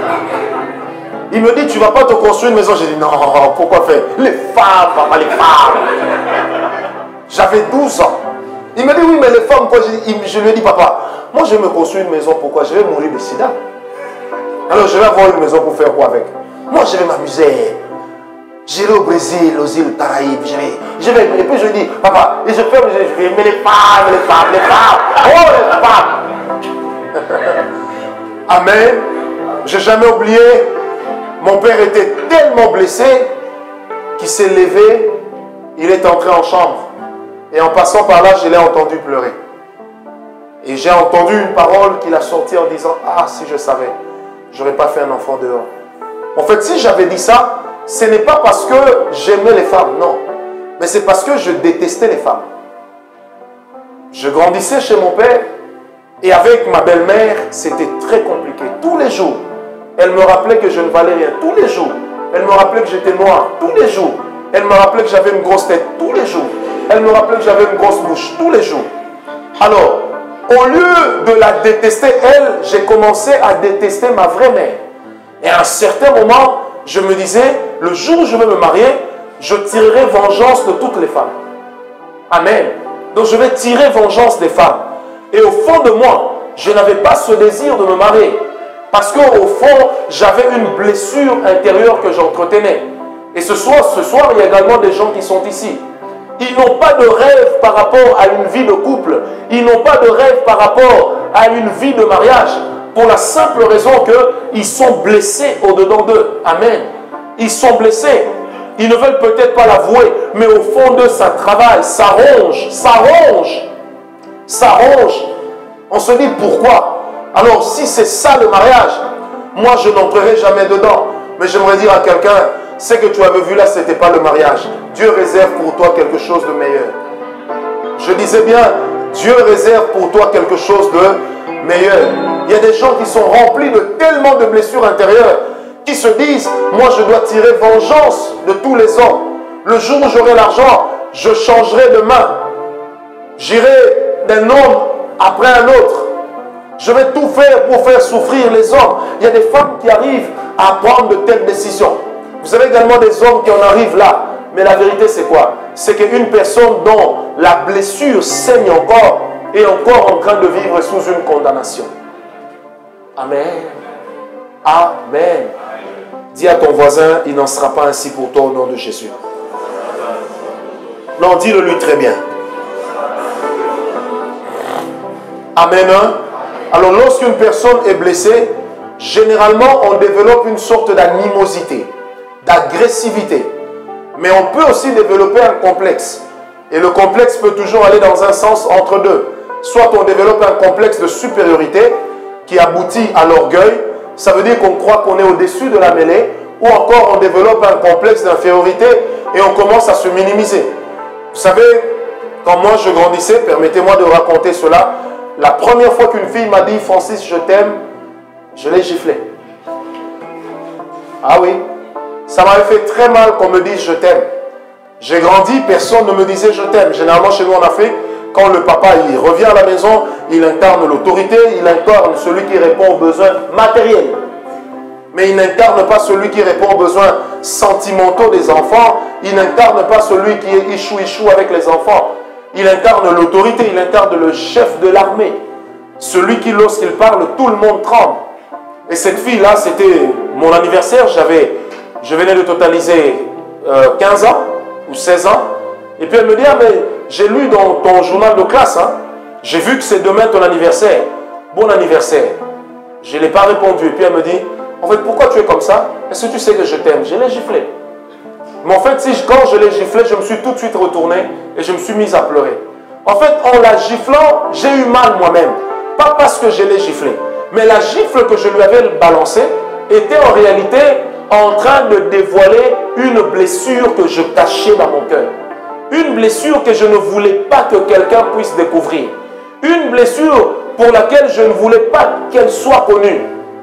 Il me dit, tu ne vas pas te construire une maison. J'ai dit, non, pourquoi faire? Les femmes, papa, les femmes. J'avais douze ans. Il me dit, oui, mais les femmes, quoi? Je lui ai dit, papa, moi je vais me construire une maison. Pourquoi? Je vais mourir de sida. Alors je vais avoir une maison pour faire quoi avec? Moi je vais m'amuser. J'irai au Brésil, aux îles Caraïbes. Je vais, je vais, et puis je dis, papa, et je fais, je vais, mais les femmes, les femmes, les femmes, oh les femmes. Amen. Je n'ai jamais oublié, mon père était tellement blessé qu'il s'est levé, il est entré en chambre. Et en passant par là, je l'ai entendu pleurer. Et j'ai entendu une parole qu'il a sortie en disant, ah, si je savais, je n'aurais pas fait un enfant dehors. En fait, si j'avais dit ça, ce n'est pas parce que j'aimais les femmes, non. Mais c'est parce que je détestais les femmes. Je grandissais chez mon père et avec ma belle-mère, c'était très compliqué. Tous les jours, elle me rappelait que je ne valais rien. Tous les jours, elle me rappelait que j'étais noir. Tous les jours, elle me rappelait que j'avais une grosse tête. Tous les jours, elle me rappelait que j'avais une grosse bouche. Tous les jours. Alors, au lieu de la détester, elle, j'ai commencé à détester ma vraie mère. Et à un certain moment, je me disais, le jour où je vais me marier, je tirerai vengeance de toutes les femmes. Amen. Donc je vais tirer vengeance des femmes. Et au fond de moi, je n'avais pas ce désir de me marier. Parce qu'au fond, j'avais une blessure intérieure que j'entretenais. Et ce soir, ce soir, il y a également des gens qui sont ici. Ils n'ont pas de rêve par rapport à une vie de couple. Ils n'ont pas de rêve par rapport à une vie de mariage. Pour la simple raison qu'ils sont blessés au-dedans d'eux. Amen. Ils sont blessés. Ils ne veulent peut-être pas l'avouer, mais au fond d'eux, ça travaille, ça ronge, ça ronge. Ça ronge. On se dit pourquoi? Alors, si c'est ça le mariage, moi, je n'entrerai jamais dedans. Mais j'aimerais dire à quelqu'un, ce que tu avais vu là, ce n'était pas le mariage. Dieu réserve pour toi quelque chose de meilleur. Je disais bien, Dieu réserve pour toi quelque chose de meilleur. Il y a des gens qui sont remplis de tellement de blessures intérieures qui se disent, moi je dois tirer vengeance de tous les hommes. Le jour où j'aurai l'argent, je changerai de main. J'irai d'un homme après un autre. Je vais tout faire pour faire souffrir les hommes. Il y a des femmes qui arrivent à prendre de telles décisions. Vous avez également des hommes qui en arrivent là. Mais la vérité c'est quoi? C'est qu'une personne dont la blessure saigne encore est encore en train de vivre sous une condamnation. Amen. Amen. Dis à ton voisin, il n'en sera pas ainsi pour toi au nom de Jésus. Non, dis-le lui très bien. Amen. Alors lorsqu'une personne est blessée, généralement, on développe une sorte d'animosité, d'agressivité. Mais on peut aussi développer un complexe. Et le complexe peut toujours aller dans un sens entre deux. Soit on développe un complexe de supériorité qui aboutit à l'orgueil. Ça veut dire qu'on croit qu'on est au-dessus de la mêlée. Ou encore on développe un complexe d'infériorité et on commence à se minimiser. Vous savez, quand moi je grandissais, permettez-moi de raconter cela. La première fois qu'une fille m'a dit « Francis, je t'aime », je l'ai giflé. Ah oui, ça m'avait fait très mal qu'on me dise « je t'aime ». J'ai grandi, personne ne me disait « je t'aime ». Généralement, chez nous en Afrique, quand le papa il revient à la maison, il incarne l'autorité, il incarne celui qui répond aux besoins matériels. Mais il n'incarne pas celui qui répond aux besoins sentimentaux des enfants. Il n'incarne pas celui qui est ichou-ichou avec les enfants. Il incarne l'autorité, il incarne le chef de l'armée. Celui qui, lorsqu'il parle, tout le monde tremble. Et cette fille-là, c'était mon anniversaire. J'avais, je venais de totaliser euh, quinze ans ou seize ans. Et puis elle me dit, ah mais j'ai lu dans ton journal de classe, hein, j'ai vu que c'est demain ton anniversaire. Bon anniversaire. Je ne l'ai pas répondu. Et puis elle me dit, en fait, pourquoi tu es comme ça? Est-ce que tu sais que je t'aime? Je l'ai giflé. Mais en fait, si, quand je l'ai giflé, je me suis tout de suite retourné et je me suis mis à pleurer. En fait, en la giflant, j'ai eu mal moi-même. Pas parce que je l'ai giflé, mais la gifle que je lui avais balancée était en réalité en train de dévoiler une blessure que je cachais dans mon cœur. Une blessure que je ne voulais pas que quelqu'un puisse découvrir. Une blessure pour laquelle je ne voulais pas qu'elle soit connue.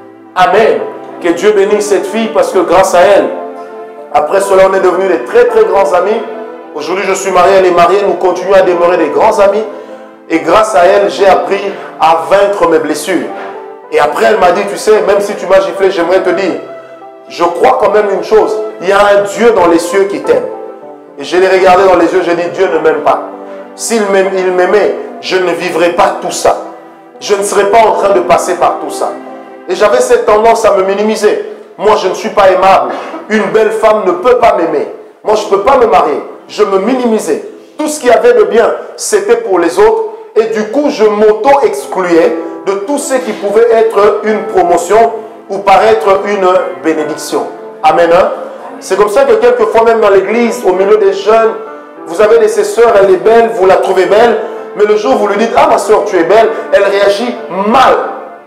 Amen. Que Dieu bénisse cette fille parce que grâce à elle, après cela, on est devenus des très très grands amis. Aujourd'hui, je suis marié, elle est mariée, nous continuons à demeurer des grands amis. Et grâce à elle, j'ai appris à vaincre mes blessures. Et après, elle m'a dit, tu sais, même si tu m'as giflé, j'aimerais te dire, je crois quand même une chose, il y a un Dieu dans les cieux qui t'aime. Et je l'ai regardé dans les yeux, j'ai dit, Dieu ne m'aime pas. S'il m'aimait, je ne vivrais pas tout ça. Je ne serais pas en train de passer par tout ça. Et j'avais cette tendance à me minimiser. Moi, je ne suis pas aimable. Une belle femme ne peut pas m'aimer. Moi, je ne peux pas me marier. Je me minimisais. Tout ce qu'il y avait de bien, c'était pour les autres. Et du coup, je m'auto-excluais de tout ce qui pouvait être une promotion ou paraître une bénédiction. Amen. Hein? C'est comme ça que quelquefois, même dans l'église, au milieu des jeunes, vous avez des sœurs, elle est belle, vous la trouvez belle. Mais le jour où vous lui dites, ah ma soeur, tu es belle, elle réagit mal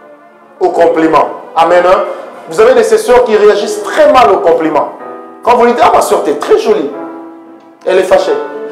aux compliments. Amen. Hein? Vous avez des sœurs qui réagissent très mal aux compliments. Quand vous lui dites, ah ma soeur, tu es très jolie, elle est fâchée.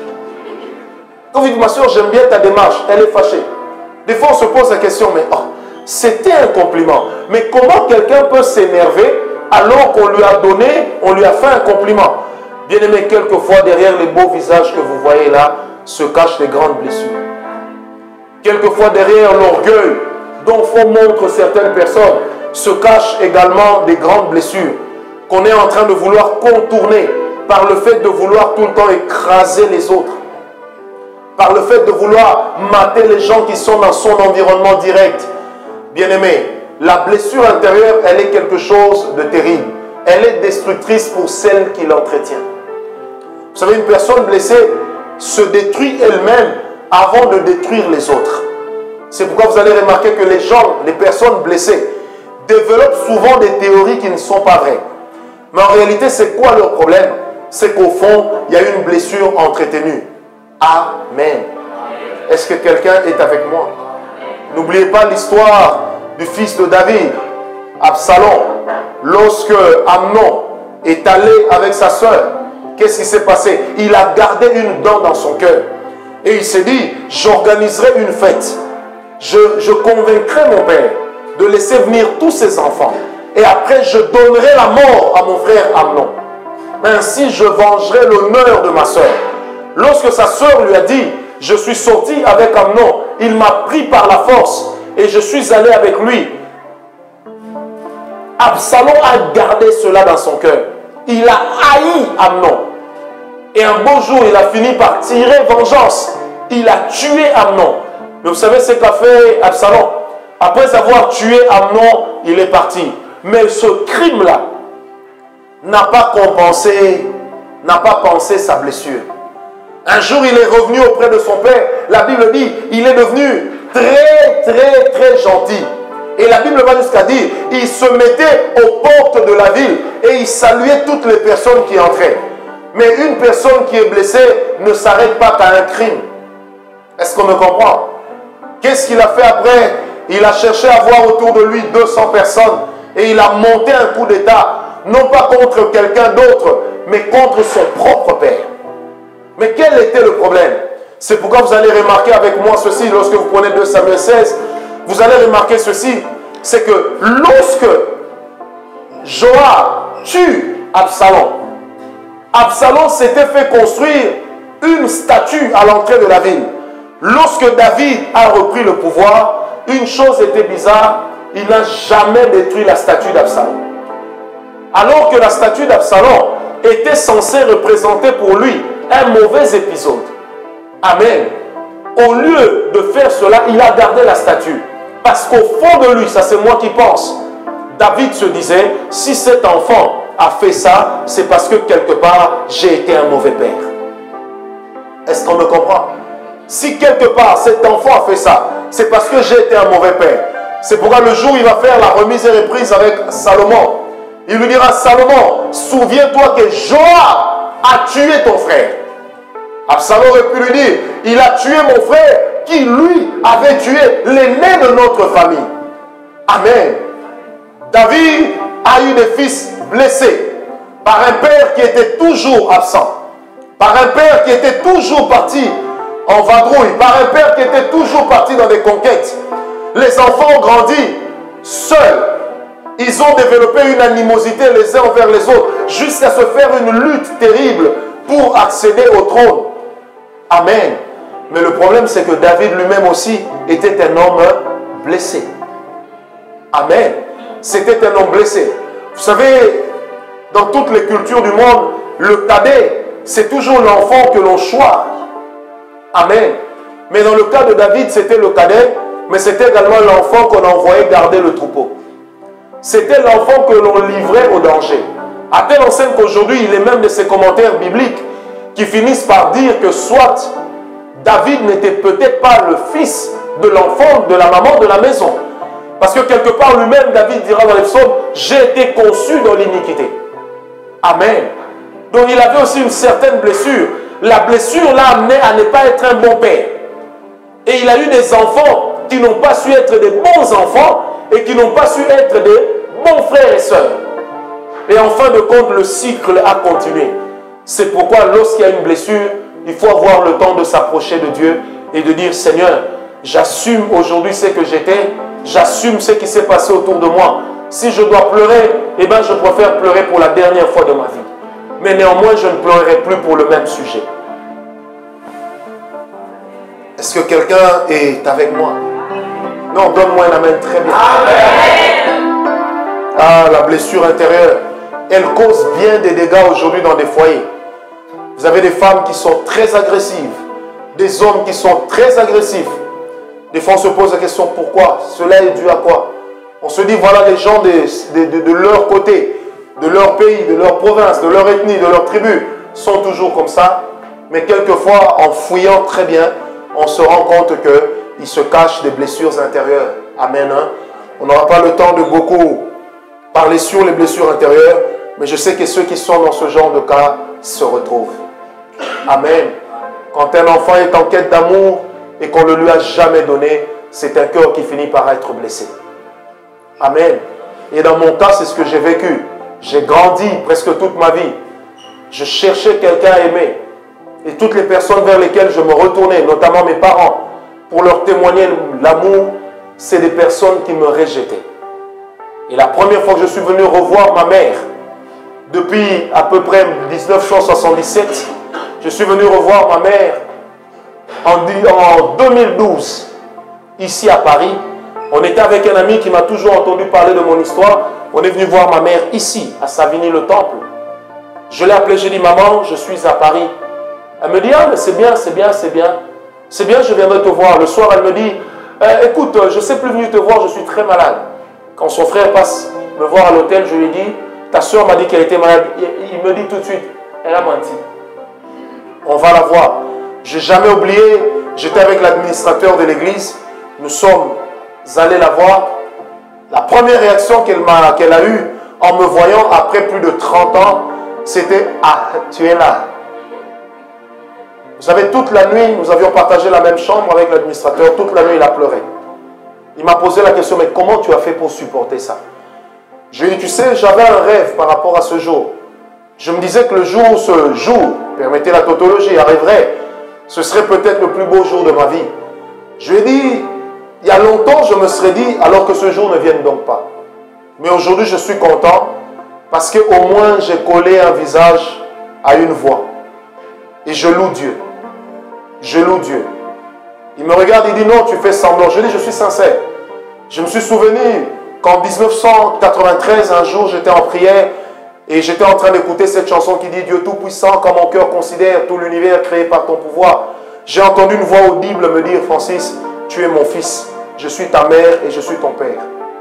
Quand vous dites, ma soeur, j'aime bien ta démarche, elle est fâchée. Des fois, on se pose la question, mais oh, c'était un compliment. Mais comment quelqu'un peut s'énerver alors qu'on lui a donné, on lui a fait un compliment? Bien aimé, quelquefois, derrière les beaux visages que vous voyez là, se cachent des grandes blessures. Quelquefois, derrière l'orgueil dont font montre certaines personnes, se cachent également des grandes blessures qu'on est en train de vouloir contourner par le fait de vouloir tout le temps écraser les autres, par le fait de vouloir mater les gens qui sont dans son environnement direct. Bien-aimé, la blessure intérieure, elle est quelque chose de terrible. Elle est destructrice pour celle qui l'entretient. Vous savez, une personne blessée se détruit elle-même avant de détruire les autres. C'est pourquoi vous allez remarquer que les gens, les personnes blessées, développent souvent des théories qui ne sont pas vraies. Mais en réalité, c'est quoi leur problème? C'est qu'au fond, il y a une blessure entretenue. Amen. Est-ce que quelqu'un est avec moi? N'oubliez pas l'histoire du fils de David, Absalom. Lorsque Amnon est allé avec sa soeur, qu'est-ce qui s'est passé? Il a gardé une dent dans son cœur. Et il s'est dit, j'organiserai une fête. Je, je convaincrai mon père de laisser venir tous ses enfants. Et après, je donnerai la mort à mon frère Amnon. Ainsi, je vengerai l'honneur de ma soeur. Lorsque sa soeur lui a dit, je suis sorti avec Amnon, il m'a pris par la force et je suis allé avec lui. Absalom a gardé cela dans son cœur. Il a haï Amnon. Et un beau jour, il a fini par tirer vengeance. Il a tué Amnon. Mais vous savez ce qu'a fait Absalom? Après avoir tué Amnon, il est parti. Mais ce crime-là n'a pas compensé, n'a pas pensé sa blessure. Un jour, il est revenu auprès de son père. La Bible dit, il est devenu très, très, très gentil. Et la Bible va jusqu'à dire, il se mettait aux portes de la ville et il saluait toutes les personnes qui entraient. Mais une personne qui est blessée ne s'arrête pas qu'à un crime. Est-ce qu'on me comprend? Qu'est-ce qu'il a fait après? Il a cherché à voir autour de lui deux cents personnes et il a monté un coup d'État, non pas contre quelqu'un d'autre, mais contre son propre père. Mais quel était le problème? C'est pourquoi vous allez remarquer avec moi ceci, lorsque vous prenez deux Samuel seize, vous allez remarquer ceci, c'est que lorsque Joab tue Absalom, Absalom s'était fait construire une statue à l'entrée de la ville. Lorsque David a repris le pouvoir, une chose était bizarre, il n'a jamais détruit la statue d'Absalom. Alors que la statue d'Absalom était censée représenter pour lui un mauvais épisode. Amen. Au lieu de faire cela, il a gardé la statue. Parce qu'au fond de lui, ça c'est moi qui pense, David se disait, si cet enfant a fait ça, c'est parce que quelque part, j'ai été un mauvais père. Est-ce qu'on me comprend? Si quelque part, cet enfant a fait ça, c'est parce que j'ai été un mauvais père. C'est pourquoi le jour où il va faire la remise et reprise avec Salomon, il lui dira, Salomon, souviens-toi que Joab a tué ton frère. Absalom aurait pu lui dire, il a tué mon frère qui, lui, avait tué l'aîné de notre famille. Amen. David a eu des fils blessés par un père qui était toujours absent, par un père qui était toujours parti en vadrouille, par un père qui était toujours parti dans des conquêtes. Les enfants ont grandi seuls. Ils ont développé une animosité les uns envers les autres jusqu'à se faire une lutte terrible pour accéder au trône. Amen. Mais le problème, c'est que David lui-même aussi était un homme blessé. Amen. C'était un homme blessé. Vous savez, dans toutes les cultures du monde, le cadet, c'est toujours l'enfant que l'on choisit. Amen. Mais dans le cas de David, c'était le cadet, mais c'était également l'enfant qu'on envoyait garder le troupeau. C'était l'enfant que l'on livrait au danger. À telle enseigne qu'aujourd'hui, il est même de ces commentaires bibliques qui finissent par dire que soit David n'était peut-être pas le fils de l'enfant, de la maman de la maison. Parce que quelque part, lui-même, David dira dans les psaumes, j'ai été conçu dans l'iniquité. Amen. Donc il avait aussi une certaine blessure. La blessure l'a amené à ne pas être un bon père. Et il a eu des enfants qui n'ont pas su être des bons enfants et qui n'ont pas su être des bons frères et sœurs. Et en fin de compte, le cycle a continué. C'est pourquoi lorsqu'il y a une blessure, il faut avoir le temps de s'approcher de Dieu et de dire, Seigneur, j'assume aujourd'hui ce que j'étais, j'assume ce qui s'est passé autour de moi. Si je dois pleurer, eh bien je préfère pleurer pour la dernière fois de ma vie. Mais néanmoins, je ne pleurerai plus pour le même sujet. Est-ce que quelqu'un est avec moi? Non, donne-moi un amen très bien. Amen. Ah, la blessure intérieure, elle cause bien des dégâts aujourd'hui dans des foyers. Vous avez des femmes qui sont très agressives, des hommes qui sont très agressifs. Des fois, on se pose la question, pourquoi? Cela est dû à quoi? On se dit, voilà les gens de, de, de, de leur côté, de leur pays, de leur province, de leur ethnie, de leur tribu, sont toujours comme ça. Mais quelquefois, en fouillant très bien, on se rend compte qu'il se cache des blessures intérieures. Amen. Hein? On n'aura pas le temps de beaucoup parler sur les blessures intérieures, mais je sais que ceux qui sont dans ce genre de cas se retrouvent. Amen. Quand un enfant est en quête d'amour et qu'on ne le lui a jamais donné, c'est un cœur qui finit par être blessé. Amen. Et dans mon cas, c'est ce que j'ai vécu. J'ai grandi presque toute ma vie. Je cherchais quelqu'un à aimer. Et toutes les personnes vers lesquelles je me retournais, notamment mes parents, pour leur témoigner l'amour, c'est des personnes qui me rejetaient. Et la première fois que je suis venu revoir ma mère, depuis à peu près mille neuf cent soixante-dix-sept, je suis venu revoir ma mère en deux mille douze, ici à Paris. On était avec un ami qui m'a toujours entendu parler de mon histoire. On est venu voir ma mère ici, à Savigny-le-Temple. Je l'ai appelée, j'ai dit, maman, je suis à Paris. Elle me dit, ah, mais c'est bien, c'est bien, c'est bien. C'est bien, je viendrai te voir. Le soir, elle me dit, eh, écoute, je ne sais plus venir te voir, je suis très malade. Quand son frère passe me voir à l'hôtel, je lui dis, ta soeur m'a dit qu'elle était malade. Il me dit tout de suite, elle a menti. On va la voir. Je n'ai jamais oublié, j'étais avec l'administrateur de l'église. Nous sommes allés la voir. La première réaction qu'elle m'a, qu'elle a eue en me voyant après plus de trente ans, c'était « Ah, tu es là ». Vous savez, toute la nuit, nous avions partagé la même chambre avec l'administrateur. Toute la nuit, il a pleuré. Il m'a posé la question, mais comment tu as fait pour supporter ça? Je lui ai dit, tu sais, j'avais un rêve par rapport à ce jour. Je me disais que le jour où ce jour, permettez la tautologie, arriverait, ce serait peut-être le plus beau jour de ma vie. Je lui ai dit, il y a longtemps, je me serais dit, alors que ce jour ne vienne donc pas. Mais aujourd'hui, je suis content parce qu'au moins, j'ai collé un visage à une voix. Et je loue Dieu. Je loue Dieu. Il me regarde, il dit, non, tu fais semblant. Je dis, je suis sincère. Je me suis souvenu qu'en mille neuf cent quatre-vingt-treize, un jour, j'étais en prière et j'étais en train d'écouter cette chanson qui dit, Dieu Tout-Puissant, quand mon cœur considère tout l'univers créé par ton pouvoir. J'ai entendu une voix audible me dire, Francis, tu es mon fils, je suis ta mère et je suis ton père.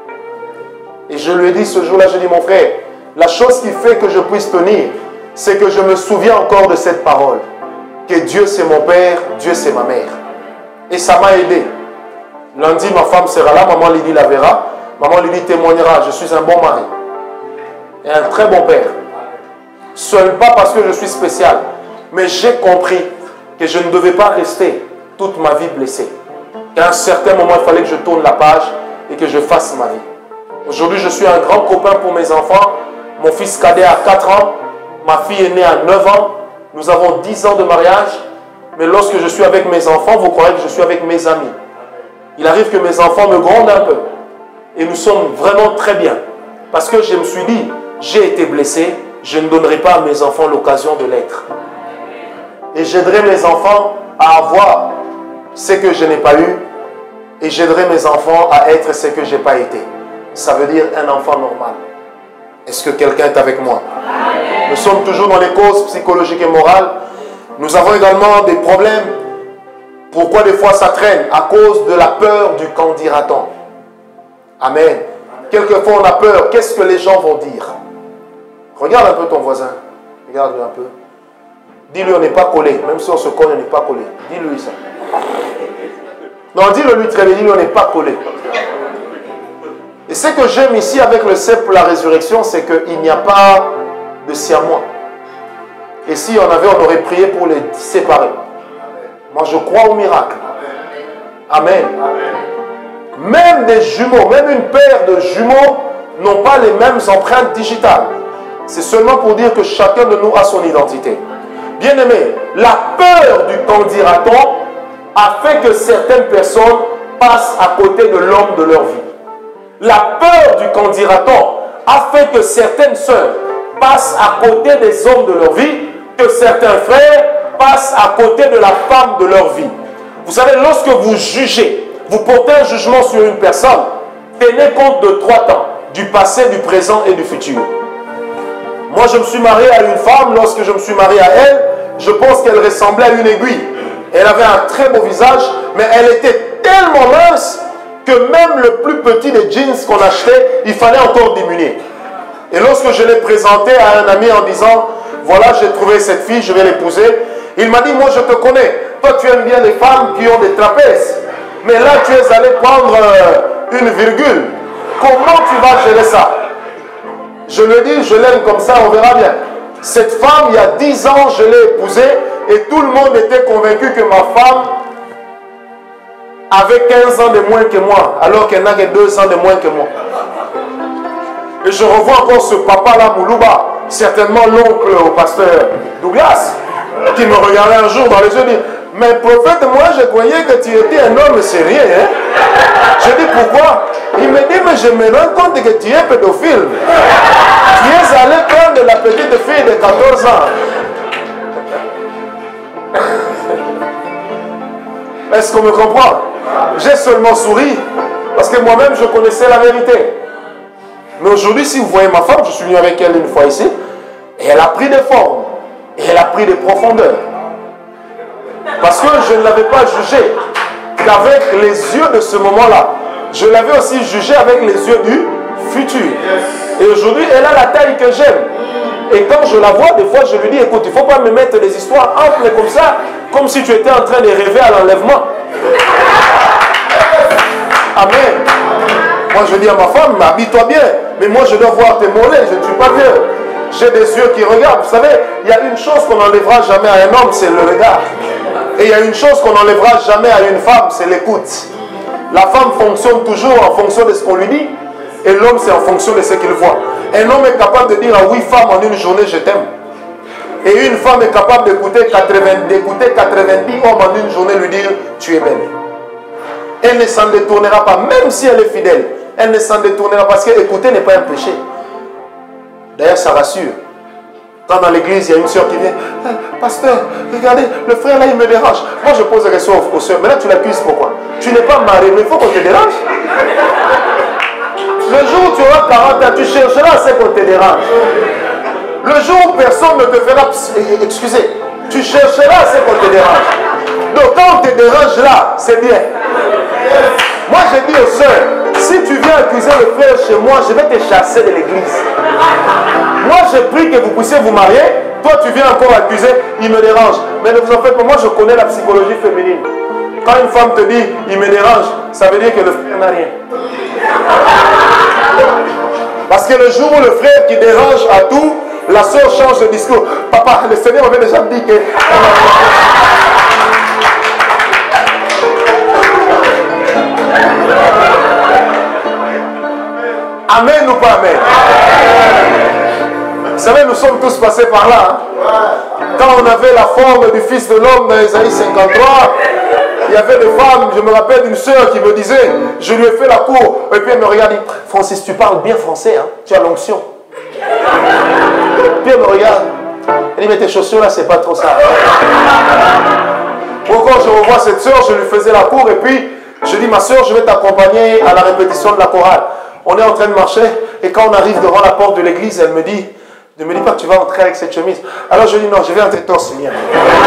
Et je lui ai dit ce jour-là, j'ai dit, mon frère, la chose qui fait que je puisse tenir, c'est que je me souviens encore de cette parole. Que Dieu c'est mon père, Dieu c'est ma mère. Et ça m'a aidé. Lundi, ma femme sera là, maman Lydie la verra. Maman Lydie témoignera, je suis un bon mari. Et un très bon père. Seul pas parce que je suis spécial. Mais j'ai compris que je ne devais pas rester toute ma vie blessé. Qu'à un certain moment, il fallait que je tourne la page et que je fasse ma vie. Aujourd'hui, je suis un grand copain pour mes enfants. Mon fils cadet a quatre ans. Ma fille est née à neuf ans. Nous avons dix ans de mariage. Mais lorsque je suis avec mes enfants, vous croyez que je suis avec mes amis. Il arrive que mes enfants me grondent un peu. Et nous sommes vraiment très bien. Parce que je me suis dit, j'ai été blessé, je ne donnerai pas à mes enfants l'occasion de l'être. Et j'aiderai mes enfants à avoir ce que je n'ai pas eu. Et j'aiderai mes enfants à être ce que je n'ai pas été. Ça veut dire un enfant normal. Est-ce que quelqu'un est avec moi? Nous sommes toujours dans les causes psychologiques et morales. Nous avons également des problèmes. Pourquoi des fois ça traîne? À cause de la peur du qu'en dira-t-on. Amen. Quelquefois on a peur. Qu'est-ce que les gens vont dire? Regarde un peu ton voisin. Regarde-le un peu. Dis-lui on n'est pas collé. Même si on se colle, on n'est pas collé. Dis-lui ça. Non, dis-le lui très bien. Dis-lui on n'est pas collé. Et ce que j'aime ici avec le cep pour la résurrection, c'est qu'il n'y a pas de siamois. Et si on avait, on aurait prié pour les séparer. Moi, je crois au miracle. Amen. Même des jumeaux, même une paire de jumeaux n'ont pas les mêmes empreintes digitales. C'est seulement pour dire que chacun de nous a son identité. Bien-aimé, la peur du qu'en dira-t-on a fait que certaines personnes passent à côté de l'homme de leur vie. La peur du qu'en dira-t-on a fait que certaines sœurs passent à côté des hommes de leur vie, que certains frères passent à côté de la femme de leur vie. Vous savez, lorsque vous jugez, vous portez un jugement sur une personne, tenez compte de trois temps, du passé, du présent et du futur. Moi, je me suis marié à une femme, lorsque je me suis marié à elle, je pense qu'elle ressemblait à une aiguille. Elle avait un très beau visage, mais elle était tellement mince que même le plus petit des jeans qu'on achetait, il fallait encore diminuer. Et lorsque je l'ai présenté à un ami en disant, voilà, j'ai trouvé cette fille, je vais l'épouser, il m'a dit, moi je te connais, toi tu aimes bien les femmes qui ont des trapèzes, mais là tu es allé prendre euh, une virgule. Comment tu vas gérer ça? Je lui ai dit, je l'aime comme ça, on verra bien. Cette femme, il y a dix ans, je l'ai épousée et tout le monde était convaincu que ma femme avait quinze ans de moins que moi, alors qu'elle n'a que deux ans de moins que moi. Et je revois encore ce papa-là, Moulouba, certainement l'oncle au pasteur Douglas, qui me regardait un jour dans les yeux et dit, mais prophète, moi je croyais que tu étais un homme sérieux. Hein? Je dis pourquoi? Il me dit, mais je me rends compte que tu es pédophile. Tu es allé prendre la petite fille de quatorze ans. Est-ce qu'on me comprend? J'ai seulement souri parce que moi-même je connaissais la vérité. Mais aujourd'hui, si vous voyez ma femme, je suis venu avec elle une fois ici, et elle a pris des formes, et elle a pris des profondeurs. Parce que je ne l'avais pas jugée qu'avec les yeux de ce moment-là. Je l'avais aussi jugée avec les yeux du futur. Et aujourd'hui, elle a la taille que j'aime. Et quand je la vois, des fois, je lui dis, écoute, il ne faut pas me mettre des histoires amples comme ça, comme si tu étais en train de rêver à l'enlèvement. Amen. Moi je dis à ma femme, habille-toi bien. Mais moi je dois voir tes mollets, je ne suis pas vieux. J'ai des yeux qui regardent. Vous savez, il y a une chose qu'on n'enlèvera jamais à un homme, c'est le regard. Et il y a une chose qu'on n'enlèvera jamais à une femme, c'est l'écoute. La femme fonctionne toujours en fonction de ce qu'on lui dit. Et l'homme, c'est en fonction de ce qu'il voit. Un homme est capable de dire à huit femmes en une journée, je t'aime. Et une femme est capable d'écouter quatre-vingts, d'écouter quatre-vingt-dix hommes en une journée lui dire, tu es belle. Elle ne s'en détournera pas, même si elle est fidèle. Elle ne s'en détournera pas parce qu'écouter n'est pas un péché. D'ailleurs, ça rassure. Quand dans l'église, il y a une soeur qui vient, hey, pasteur, regardez, le frère là, il me dérange. Moi, je pose la question aux soeurs, mais là, tu l'accuses pourquoi? Tu n'es pas marié, mais il faut qu'on te dérange. Le jour où tu auras quarante ans, tu chercheras à ce qu'on te dérange. Le jour où personne ne te fera, excusez, tu chercheras à ce qu'on te dérange. Donc, quand on te dérange là, c'est bien. Moi, j'ai dit aux soeurs, si tu viens accuser le frère chez moi, je vais te chasser de l'église. Moi, je prie que vous puissiez vous marier. Toi, tu viens encore accuser, il me dérange. Mais ne vous en faites pas, moi, je connais la psychologie féminine. Quand une femme te dit, il me dérange, ça veut dire que le frère n'a rien. Parce que le jour où le frère qui dérange à tout, la soeur change de discours. Papa, le Seigneur m'avait déjà dit que... Amen ou pas amen? Vous savez, nous sommes tous passés par là. Hein? Quand on avait la forme du Fils de l'homme dans Ésaïe cinquante-trois, il y avait des femmes, je me rappelle d'une sœur qui me disait, je lui ai fait la cour, et puis elle me regarde, dit, Francis, tu parles bien français, hein? Tu as l'onction. Puis elle me regarde, elle dit, mais tes chaussures là, c'est pas trop ça. Pourquoi je revois cette sœur, je lui faisais la cour, et puis je dis, ma sœur, je vais t'accompagner à la répétition de la chorale. On est en train de marcher, et quand on arrive devant la porte de l'église, elle me dit, ne me dis pas que tu vas entrer avec cette chemise. Alors je dis, non, je vais entrer torse nu.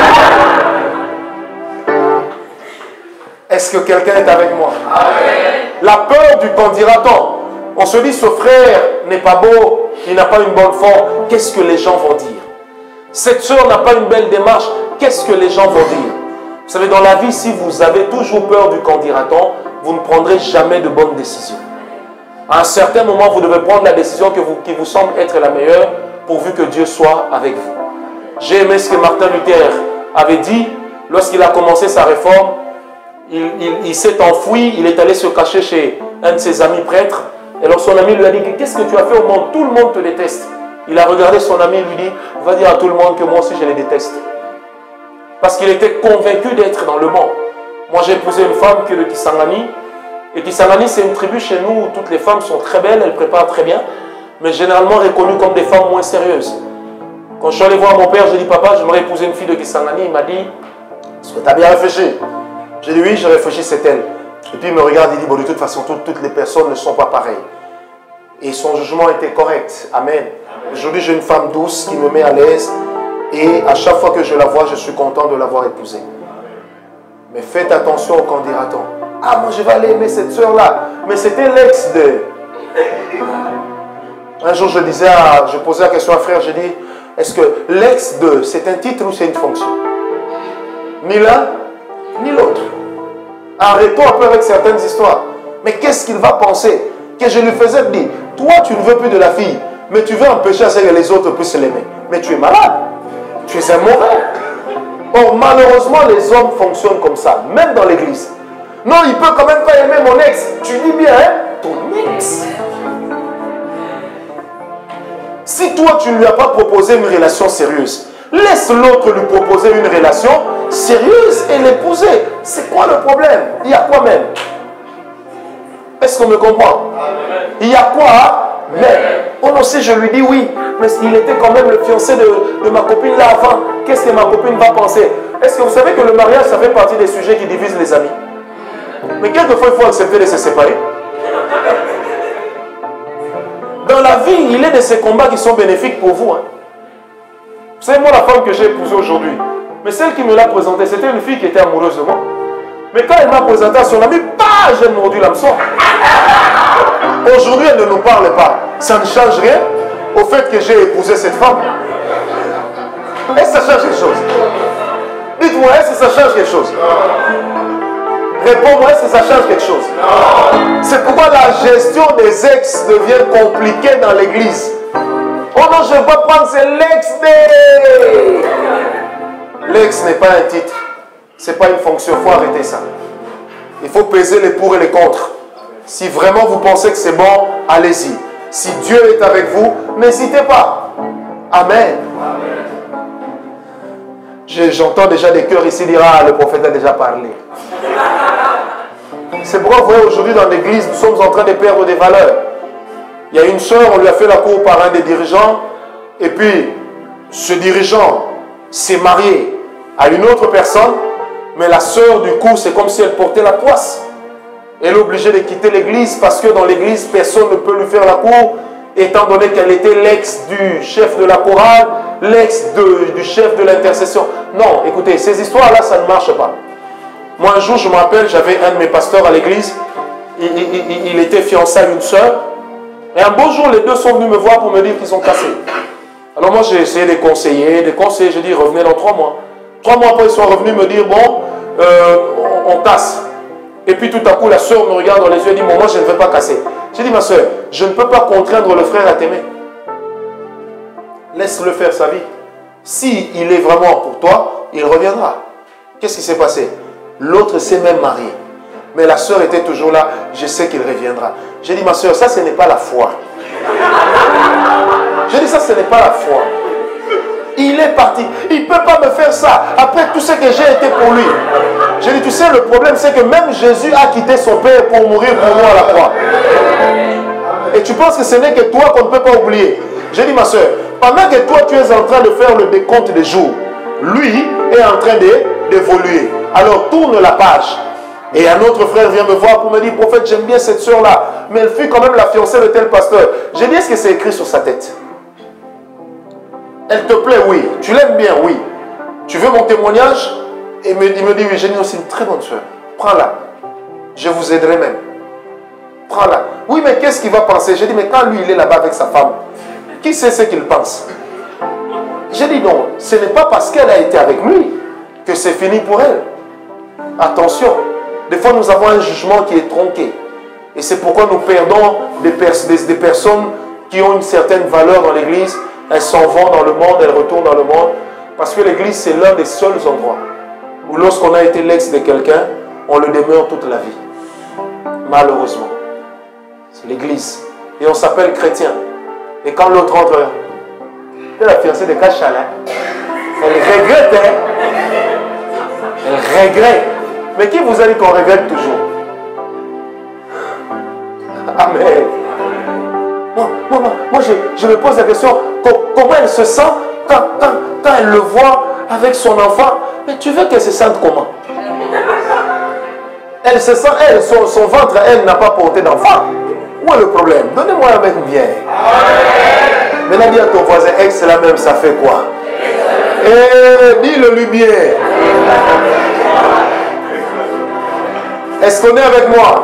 Est-ce que quelqu'un est avec moi? Amen. La peur du qu'en dira-t-on? On se dit, ce frère n'est pas beau, il n'a pas une bonne forme. Qu'est-ce que les gens vont dire? Cette soeur n'a pas une belle démarche. Qu'est-ce que les gens vont dire? Vous savez, dans la vie, si vous avez toujours peur du qu'en dira-t-on, vous ne prendrez jamais de bonnes décisions. À un certain moment, vous devez prendre la décision que vous, qui vous semble être la meilleure, pourvu que Dieu soit avec vous. J'ai aimé ce que Martin Luther avait dit lorsqu'il a commencé sa réforme. Il, il, il s'est enfoui, il est allé se cacher chez un de ses amis prêtres. Et alors son ami lui a dit, qu'est-ce que tu as fait au monde? Tout le monde te déteste. Il a regardé son ami et lui dit, va dire à tout le monde que moi aussi je les déteste. Parce qu'il était convaincu d'être dans le monde. Moi j'ai épousé une femme qui est de Kisangani. Et Kisangani, c'est une tribu chez nous où toutes les femmes sont très belles, elles préparent très bien, mais généralement reconnues comme des femmes moins sérieuses. Quand je suis allé voir mon père, j'ai dit, papa, j'aimerais épouser une fille de Kisangani. Il m'a dit, est-ce que tu as bien réfléchi? J'ai dit, oui, j'ai réfléchi, c'est elle. Et puis il me regarde, il dit, bon, de toute façon, toutes, toutes les personnes ne sont pas pareilles. Et son jugement était correct. Amen. Aujourd'hui, j'ai une femme douce qui me met à l'aise. Et à chaque fois que je la vois, je suis content de l'avoir épousée. Mais faites attention au qu'en dira-t-on. Ah, moi je vais aller aimer cette soeur-là. Mais c'était l'ex de... Un jour, je disais, à... je posais la question à un frère, j'ai dit, est-ce que l'ex de, c'est un titre ou c'est une fonction? Ni l'un, ni l'autre. Arrêtons un peu avec certaines histoires. Mais qu'est-ce qu'il va penser? Que je lui faisais dire, toi tu ne veux plus de la fille, mais tu veux empêcher à ce que les autres puissent l'aimer. Mais tu es malade. Tu es un mauvais. Or, malheureusement, les hommes fonctionnent comme ça, même dans l'église. Non, il peut quand même pas aimer mon ex. Tu dis bien, hein? Ton ex. Si toi, tu ne lui as pas proposé une relation sérieuse, laisse l'autre lui proposer une relation sérieuse et l'épouser. C'est quoi le problème? Il y a quoi même? Est-ce qu'on me comprend? Il y a quoi même? Oh non, si je lui dis oui, mais il était quand même le fiancé de, de ma copine là avant. Qu'est-ce que ma copine va penser? Est-ce que vous savez que le mariage, ça fait partie des sujets qui divisent les amis? Mais quelquefois, il faut accepter de se séparer. Dans la vie, il est de ces combats qui sont bénéfiques pour vous. Hein. Vous savez, moi, la femme que j'ai épousée aujourd'hui, mais celle qui me l'a présentée, c'était une fille qui était amoureuse de moi. Mais quand elle m'a présenté à son ami, bah, j'ai mordu l'hameçon. Aujourd'hui, elle ne nous parle pas. Ça ne change rien au fait que j'ai épousé cette femme. Est-ce que ça change quelque chose? Dites-moi, est-ce que ça change quelque chose? Réponds-moi, est-ce que ça change quelque chose? C'est pourquoi la gestion des ex devient compliquée dans l'église. Oh non, je ne veux pas prendre, c'est l'ex des... L'ex n'est pas un titre. Ce n'est pas une fonction. Il faut arrêter ça. Il faut peser les pour et les contre. Si vraiment vous pensez que c'est bon, allez-y. Si Dieu est avec vous, n'hésitez pas. Amen. J'entends déjà des cœurs ici dire, ah, le prophète a déjà parlé. C'est pourquoi vous voyez aujourd'hui dans l'église, nous sommes en train de perdre des valeurs. Il y a une sœur, on lui a fait la cour par un des dirigeants, et puis ce dirigeant s'est marié à une autre personne, mais la sœur du coup, c'est comme si elle portait la poisse. Elle est obligée de quitter l'église parce que dans l'église, personne ne peut lui faire la cour, étant donné qu'elle était l'ex du chef de la chorale, l'ex du chef de l'intercession. Non, écoutez, ces histoires-là, ça ne marche pas. Moi, un jour, je me rappelle, j'avais un de mes pasteurs à l'église, il, il, il, il était fiancé à une sœur, et un beau jour, les deux sont venus me voir pour me dire qu'ils sont cassés. Alors moi, j'ai essayé de conseiller, de conseiller, j'ai dit, revenez dans trois mois. Trois mois après, ils sont revenus me dire, bon, euh, on, on casse. Et puis tout à coup, la sœur me regarde dans les yeux et dit, bon, moi, je ne vais pas casser. J'ai dit, ma sœur, je ne peux pas contraindre le frère à t'aimer. Laisse-le faire sa vie. Si il est vraiment pour toi, il reviendra. Qu'est-ce qui s'est passé? L'autre s'est même marié. Mais la sœur était toujours là. Je sais qu'il reviendra. J'ai dit, ma sœur, ça, ce n'est pas la foi. J'ai dit, ça, ce n'est pas la foi. Il est parti. Il ne peut pas me faire ça. Après tout ce que j'ai été pour lui. J'ai dit, tu sais, le problème, c'est que même Jésus a quitté son Père pour mourir pour nous à la croix. Et tu penses que ce n'est que toi qu'on ne peut pas oublier. J'ai dit, ma soeur, pendant que toi, tu es en train de faire le décompte des jours, lui est en train d'évoluer. Alors, tourne la page. Et un autre frère vient me voir pour me dire, prophète, j'aime bien cette soeur-là, mais elle fut quand même la fiancée de tel pasteur. J'ai dit, est-ce que c'est écrit sur sa tête? Elle te plaît, oui. Tu l'aimes bien, oui. Tu veux mon témoignage? Et il me dit, oui, j'ai aussi une très bonne soeur. Prends-la. Je vous aiderai même. Prends-la. Oui, mais qu'est-ce qu'il va penser? J'ai dit, mais quand lui, il est là-bas avec sa femme, qui sait ce qu'il pense? J'ai dit, non, ce n'est pas parce qu'elle a été avec lui que c'est fini pour elle. Attention. Des fois, nous avons un jugement qui est tronqué. Et c'est pourquoi nous perdons des, pers des, des personnes qui ont une certaine valeur dans l'église. Elles s'en vont dans le monde, elles retournent dans le monde. Parce que l'église, c'est l'un des seuls endroits où lorsqu'on a été l'ex de quelqu'un, on le demeure toute la vie. Malheureusement. C'est l'église. Et on s'appelle chrétien. Et quand l'autre entre, c'est la fiancée de Kachala. Elle regrette, hein? Elle regrette. Mais qui vous a dit qu'on regrette toujours? Amen. Moi, moi, moi, moi je, je me pose la question, comment elle se sent quand, quand, quand elle le voit avec son enfant? Mais tu veux qu'elle se sente comment? Elle se sent, elle, son, son ventre, elle n'a pas porté d'enfant. Où est le problème? Donnez-moi un mec bien. Maintenant, dis à ton voisin, ex, c'est la même, ça fait quoi? Et dis-le lui bien. Est-ce qu'on est avec moi?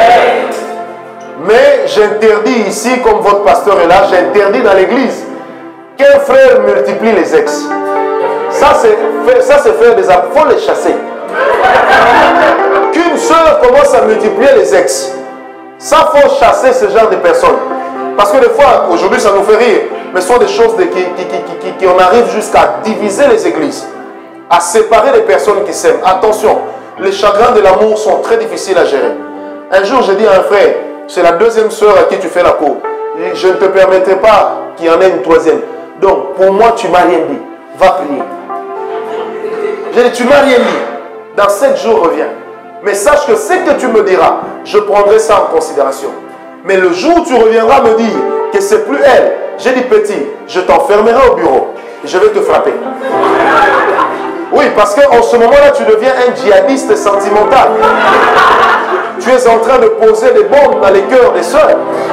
Mais j'interdis ici, comme votre pasteur est là, j'interdis dans l'église qu'un frère multiplie les ex. Ça, c'est faire des actes. Il faut les chasser. Qu'une soeur commence à multiplier les ex. Ça, il faut chasser ce genre de personnes. Parce que des fois, aujourd'hui, ça nous fait rire, mais ce sont des choses de, qui, qui, qui, qui, qui on arrive jusqu'à diviser les églises, à séparer les personnes qui s'aiment. Attention, les chagrins de l'amour sont très difficiles à gérer. Un jour, j'ai dit à un frère, c'est la deuxième soeur à qui tu fais la cour. Je ne te permettrai pas qu'il y en ait une troisième. Donc, pour moi, tu ne m'as rien dit. Va prier. J'ai dit, tu ne m'as rien dit. Dans sept jours, reviens. Mais sache que ce que tu me diras, je prendrai ça en considération. Mais le jour où tu reviendras me dire que c'est plus elle, j'ai dit, petit, je t'enfermerai au bureau. Et je vais te frapper. Oui, parce qu'en ce moment-là, tu deviens un djihadiste sentimental. Tu es en train de poser des bombes dans les cœurs des sœurs.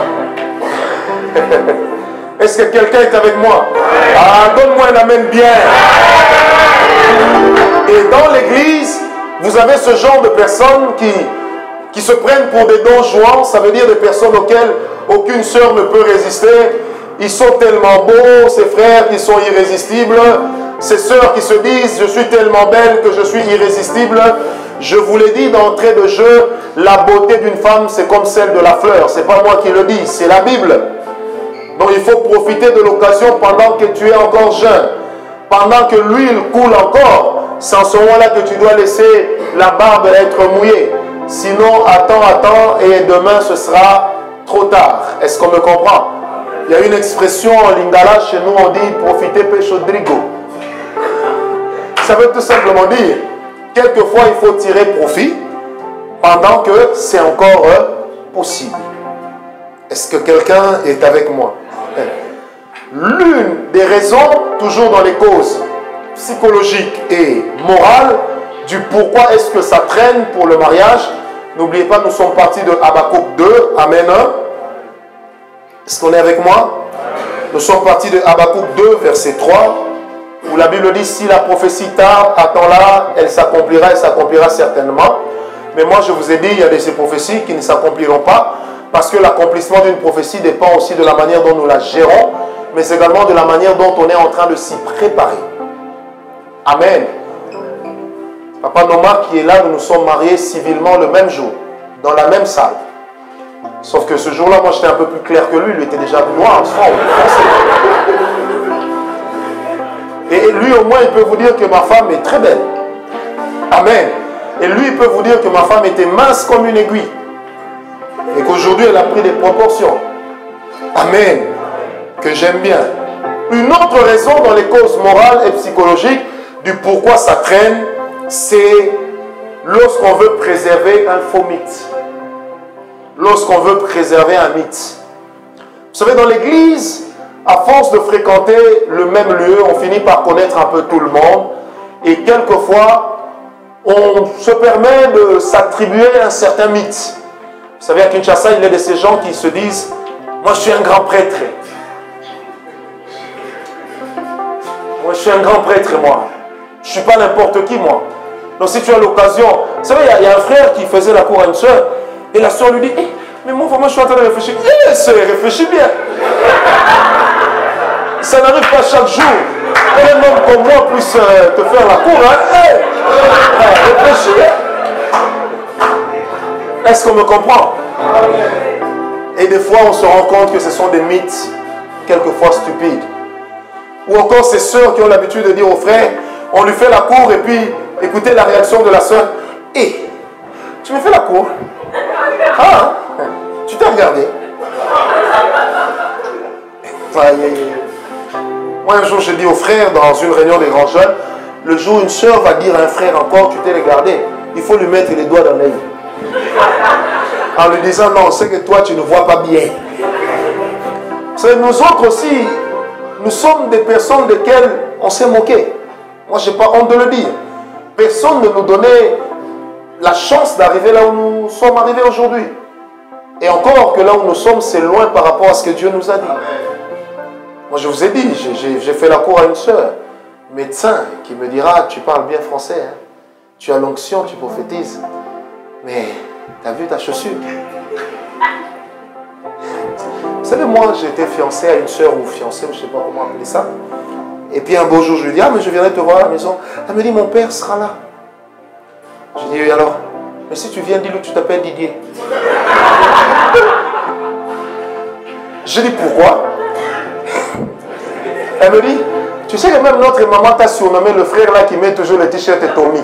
Est-ce que quelqu'un est avec moi? Ah, donne-moi un amen bien. Et dans l'église, vous avez ce genre de personnes qui, qui se prennent pour des dons jouants. Ça veut dire des personnes auxquelles aucune sœur ne peut résister. Ils sont tellement beaux, ces frères qui sont irrésistibles. Ces sœurs qui se disent, je suis tellement belle que je suis irrésistible. Je vous l'ai dit d'entrée de jeu, la beauté d'une femme, c'est comme celle de la fleur. Ce n'est pas moi qui le dis, c'est la Bible. Donc il faut profiter de l'occasion pendant que tu es encore jeune. Pendant que l'huile coule encore, c'est en ce moment-là que tu dois laisser la barbe être mouillée. Sinon, attends, attends, et demain ce sera trop tard. Est-ce qu'on me comprend? Il y a une expression en lingala, chez nous on dit « profiter péchodrigo ». Ça veut tout simplement dire, quelquefois il faut tirer profit pendant que c'est encore euh, possible. Est-ce que quelqu'un est avec moi? L'une des raisons, toujours dans les causes psychologiques et morales, du pourquoi est-ce que ça traîne pour le mariage, n'oubliez pas, nous sommes partis de Habakkuk deux, Amen. Est-ce qu'on est avec moi? Nous sommes partis de Habakkuk deux, verset trois, où la Bible dit, si la prophétie tarde, attends-la, elle s'accomplira, elle s'accomplira certainement. Mais moi, je vous ai dit, il y a de ces prophéties qui ne s'accompliront pas, parce que l'accomplissement d'une prophétie dépend aussi de la manière dont nous la gérons, mais également de la manière dont on est en train de s'y préparer. Amen. Papa Noma qui est là, nous nous sommes mariés civilement le même jour, dans la même salle. Sauf que ce jour-là, moi j'étais un peu plus clair que lui, lui était déjà noir, franc, et lui au moins il peut vous dire que ma femme est très belle. Amen. Et lui il peut vous dire que ma femme était mince comme une aiguille. Et qu'aujourd'hui elle a pris des proportions. Amen. Que j'aime bien. Une autre raison dans les causes morales et psychologiques du pourquoi ça traîne, c'est lorsqu'on veut préserver un faux mythe. Lorsqu'on veut préserver un mythe. Vous savez, dans l'église, à force de fréquenter le même lieu, on finit par connaître un peu tout le monde. Et quelquefois, on se permet de s'attribuer un certain mythe. Vous savez, à Kinshasa, il y a de ces gens qui se disent « Moi, je suis un grand prêtre. Moi, je suis un grand prêtre, moi. Je ne suis pas n'importe qui, moi. » Donc, si tu as l'occasion... Vous savez, il y, y a un frère qui faisait la cour à une soeur. Et la soeur lui dit hey, « Mais moi, vraiment, je suis en train de réfléchir. » Eh, hey, soeur, réfléchis bien. Ça n'arrive pas chaque jour. Et un homme comme moi puisse euh, te faire la cour. Hein? Hey, hey, réfléchis. Est-ce qu'on me comprend? Et des fois, on se rend compte que ce sont des mythes, quelquefois stupides. Ou encore ces sœurs qui ont l'habitude de dire aux frères, on lui fait la cour et puis, écoutez la réaction de la sœur. Hé, hey, tu me fais la cour? Ah, tu t'es regardé? Moi, un jour, j'ai dit aux frères, dans une réunion des grands jeunes, le jour où une sœur va dire à un frère encore, tu t'es regardé, il faut lui mettre les doigts dans l'œil. En lui disant, non, c'est que toi, tu ne vois pas bien. C'est nous autres aussi, nous sommes des personnes desquelles on s'est moqué. Moi, je n'ai pas honte de le dire. Personne ne nous donnait la chance d'arriver là où nous sommes arrivés aujourd'hui. Et encore que là où nous sommes, c'est loin par rapport à ce que Dieu nous a dit. Moi, je vous ai dit, j'ai fait la cour à une sœur, médecin, qui me dira, tu parles bien français, hein? Tu as l'onction, tu prophétises. Mais, tu as vu ta chaussure? Vous savez, moi, j'étais fiancé à une sœur ou fiancé, je ne sais pas comment appeler ça. Et puis un beau jour, je lui dis, ah, mais je viendrai te voir à la maison. Elle me dit, mon père sera là. Je dis, oui, alors? Mais si tu viens, dis-lui que tu t'appelles Didier. Je dis, pourquoi? Elle me dit, tu sais que même notre maman t'a surnommé le frère là qui met toujours le t-shirt et Tommy.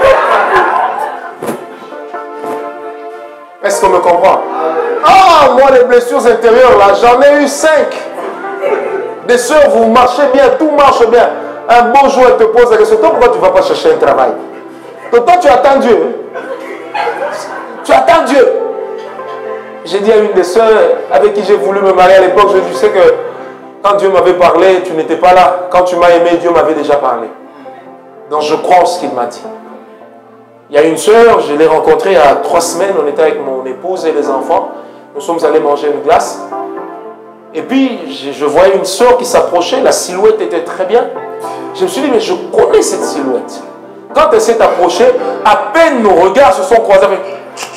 Est-ce qu'on me comprend? Ah, moi les blessures intérieures là, j'en ai eu cinq. Des soeurs, vous marchez bien, tout marche bien. Un beau jour, elle te pose la question, toi pourquoi tu ne vas pas chercher un travail? Donc toi tu attends Dieu. Tu attends Dieu. J'ai dit à une des soeurs avec qui j'ai voulu me marier à l'époque, je lui sais que quand Dieu m'avait parlé, tu n'étais pas là. Quand tu m'as aimé, Dieu m'avait déjà parlé. Donc je crois en ce qu'il m'a dit. Il y a une sœur, je l'ai rencontrée il y a trois semaines, on était avec mon épouse et les enfants. Nous sommes allés manger une glace. Et puis, je, je voyais une sœur qui s'approchait, la silhouette était très bien. Je me suis dit, mais je connais cette silhouette. Quand elle s'est approchée, à peine nos regards se sont croisés avec...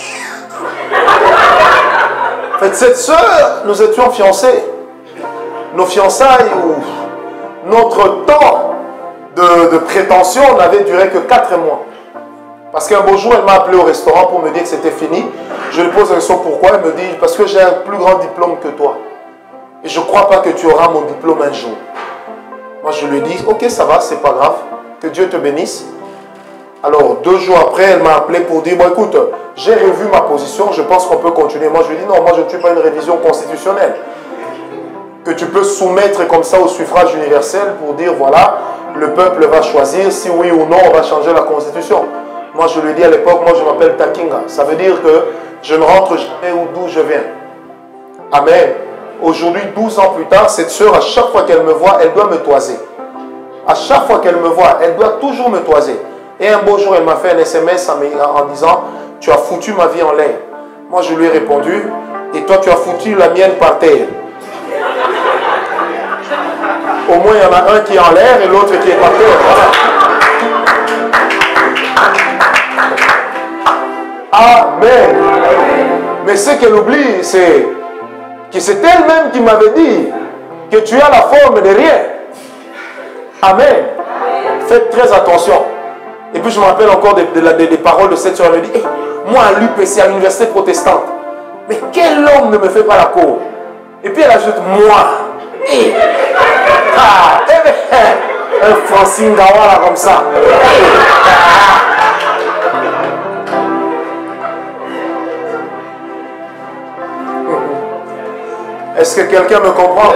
En fait, cette sœur, nous étions fiancés. Nos fiançailles ou notre temps de, de prétention n'avait duré que quatre mois. Parce qu'un beau jour, elle m'a appelé au restaurant pour me dire que c'était fini. Je lui pose la question pourquoi. Elle me dit parce que j'ai un plus grand diplôme que toi. Et je ne crois pas que tu auras mon diplôme un jour. Moi, je lui dis ok, ça va, c'est pas grave. Que Dieu te bénisse. Alors, deux jours après, elle m'a appelé pour dire bon, écoute, j'ai revu ma position, je pense qu'on peut continuer. Moi, je lui dis non, moi, je ne suis pas une révision constitutionnelle. Que tu peux soumettre comme ça au suffrage universel pour dire voilà, le peuple va choisir si oui ou non on va changer la constitution. Moi je lui dis à l'époque, moi je m'appelle Takinga. Ça veut dire que je ne rentre jamais d'où je viens. Amen. Aujourd'hui, douze ans plus tard, cette sœur, à chaque fois qu'elle me voit, elle doit me toiser. À chaque fois qu'elle me voit, elle doit toujours me toiser. Et un beau jour, elle m'a fait un S M S en, en disant tu as foutu ma vie en l'air. Moi je lui ai répondu et toi tu as foutu la mienne par terre. Au moins, il y en a un qui est en l'air et l'autre qui est par terre. Voilà. Amen. Mais ce qu'elle oublie, c'est que c'est elle-même qui m'avait dit que tu as la forme de rien. Amen. Faites très attention. Et puis, je me rappelle encore des, des, des, des paroles de cette soeur. Elle me dit hey, moi, à l'U P C, à l'université protestante, mais quel homme ne me fait pas la cour? Et puis, elle ajoute moi. Hey. Ah, eh bien, un Francine Gawala comme ça. Est-ce que quelqu'un me comprend?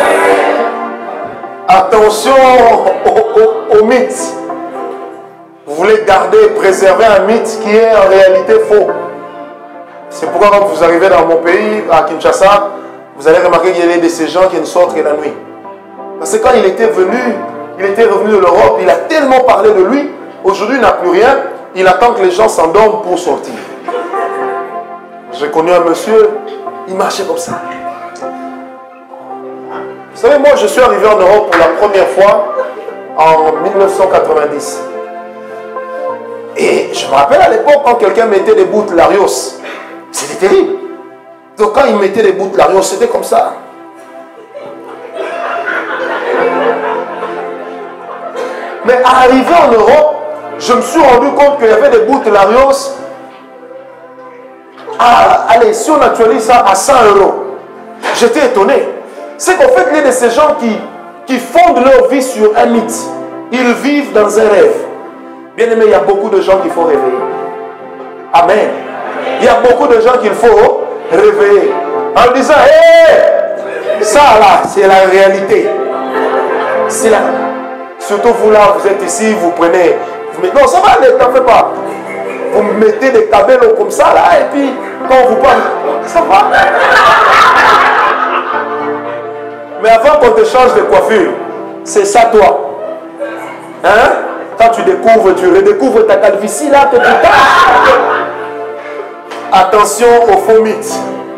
Attention au, au, au mythe. Vous voulez garder, préserver un mythe qui est en réalité faux. C'est pourquoi quand vous arrivez dans mon pays, à Kinshasa, vous allez remarquer qu'il y a de ces gens qui ne sortent que la nuit. Parce que quand il était venu, il était revenu de l'Europe, il a tellement parlé de lui, aujourd'hui il n'a plus rien, il attend que les gens s'endorment pour sortir. J'ai connu un monsieur, il marchait comme ça. Vous savez, moi je suis arrivé en Europe pour la première fois en mille neuf cent quatre-vingt-dix. Et je me rappelle à l'époque quand quelqu'un mettait des bouts de Larios, c'était terrible. Donc quand il mettait des bouts de Larios, c'était comme ça. Mais arrivé en Europe, je me suis rendu compte qu'il y avait des bouts de Larios. Ah, allez, si on actualise ça à cent euros, j'étais étonné. C'est qu'en fait, il y a de ces gens qui, qui fondent leur vie sur un mythe. Ils vivent dans un rêve. Bien aimé, il y a beaucoup de gens qu'il faut réveiller. Amen. Il y a beaucoup de gens qu'il faut réveiller. En disant, hé, ça là, c'est la réalité. C'est la... Surtout vous là, vous êtes ici, vous prenez... Vous mettez, non, ça va, ne t'en fais pas. Vous mettez des cabellos comme ça là, et puis quand on vous parle, ça va. Mais avant qu'on te change de coiffure, c'est ça toi. Hein? Quand tu découvres, tu redécouvres ta calvitie là, que tu parles. Attention aux faux mythes.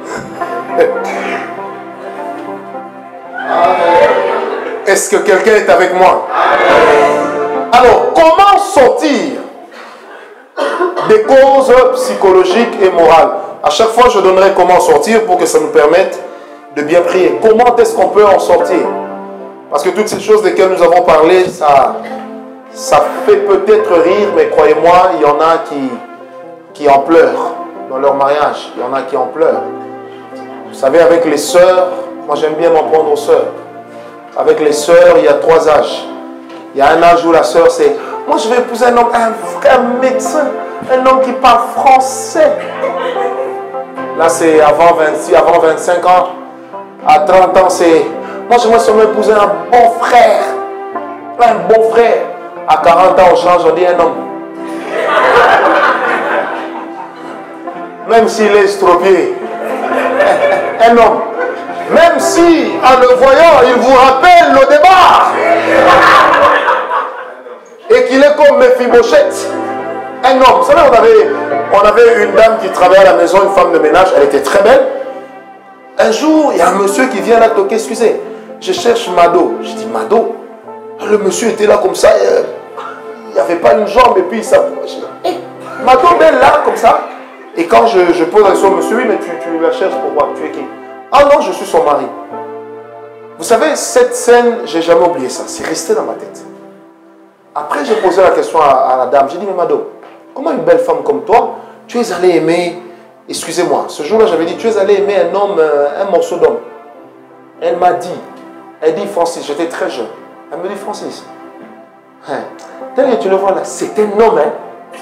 Est-ce que quelqu'un est avec moi? Alors, comment sortir des causes psychologiques et morales? À chaque fois, je donnerai comment sortir pour que ça nous permette de bien prier. Comment est-ce qu'on peut en sortir? Parce que toutes ces choses desquelles nous avons parlé, ça, ça fait peut-être rire, mais croyez-moi, il y en a qui, qui en pleurent dans leur mariage. Il y en a qui en pleurent. Vous savez, avec les sœurs, moi j'aime bien m'en prendre aux sœurs. Avec les sœurs, il y a trois âges. Il y a un âge où la sœur, c'est « Moi, je vais épouser un homme, un vrai médecin, un homme qui parle français. » Là, c'est avant vingt-six, avant vingt-cinq ans. À trente ans, c'est « Moi, j'aimerais seulement épouser un bon frère. Un bon frère. » À quarante ans, on change, on dit un homme. Même s'il est estropié. Un homme. Même si, en le voyant, il vous rappelle le débat. Et qu'il est comme Mephibosheth. Un homme. Vous savez, on avait, on avait une dame qui travaillait à la maison, une femme de ménage, elle était très belle. Un jour, il y a un monsieur qui vient là toquer, excusez, je cherche Mado. Je dis, Mado? Le monsieur était là comme ça, euh, il n'y avait pas une jambe et puis il s'approche. Hey, Mado, elle est là comme ça. Et quand je, je pose la question, monsieur, oui, mais tu, tu la cherches pourquoi? Tu es qui? Ah non, je suis son mari. Vous savez, cette scène, j'ai jamais oublié ça. C'est resté dans ma tête. Après, j'ai posé la question à, à la dame. J'ai dit, mais Mado, comment une belle femme comme toi, tu es allé aimer, excusez-moi, ce jour-là j'avais dit, tu es allé aimer un homme, un morceau d'homme. Elle m'a dit, elle dit Francis, j'étais très jeune. Elle me dit Francis, hein, tel que tu le vois là, c'est un homme, hein.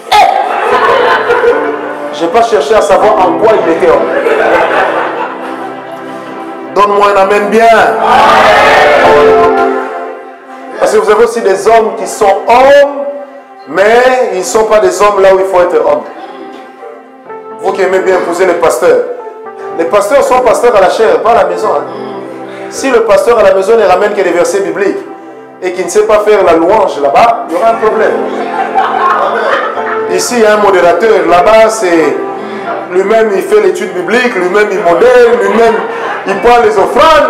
Je n'ai pas cherché à savoir en quoi il était homme. Donne-moi un amen bien. Parce que vous avez aussi des hommes qui sont hommes, mais ils ne sont pas des hommes là où il faut être homme. Vous qui aimez bien épouser les pasteurs. Les pasteurs sont pasteurs à la chair, pas à la maison. Hein. Si le pasteur à la maison ne ramène que des versets bibliques et qu'il ne sait pas faire la louange là-bas, il y aura un problème. Ici, il y a un modérateur. Là-bas, c'est lui-même, il fait l'étude biblique, lui-même, il modèle, lui-même, il prend les offrandes.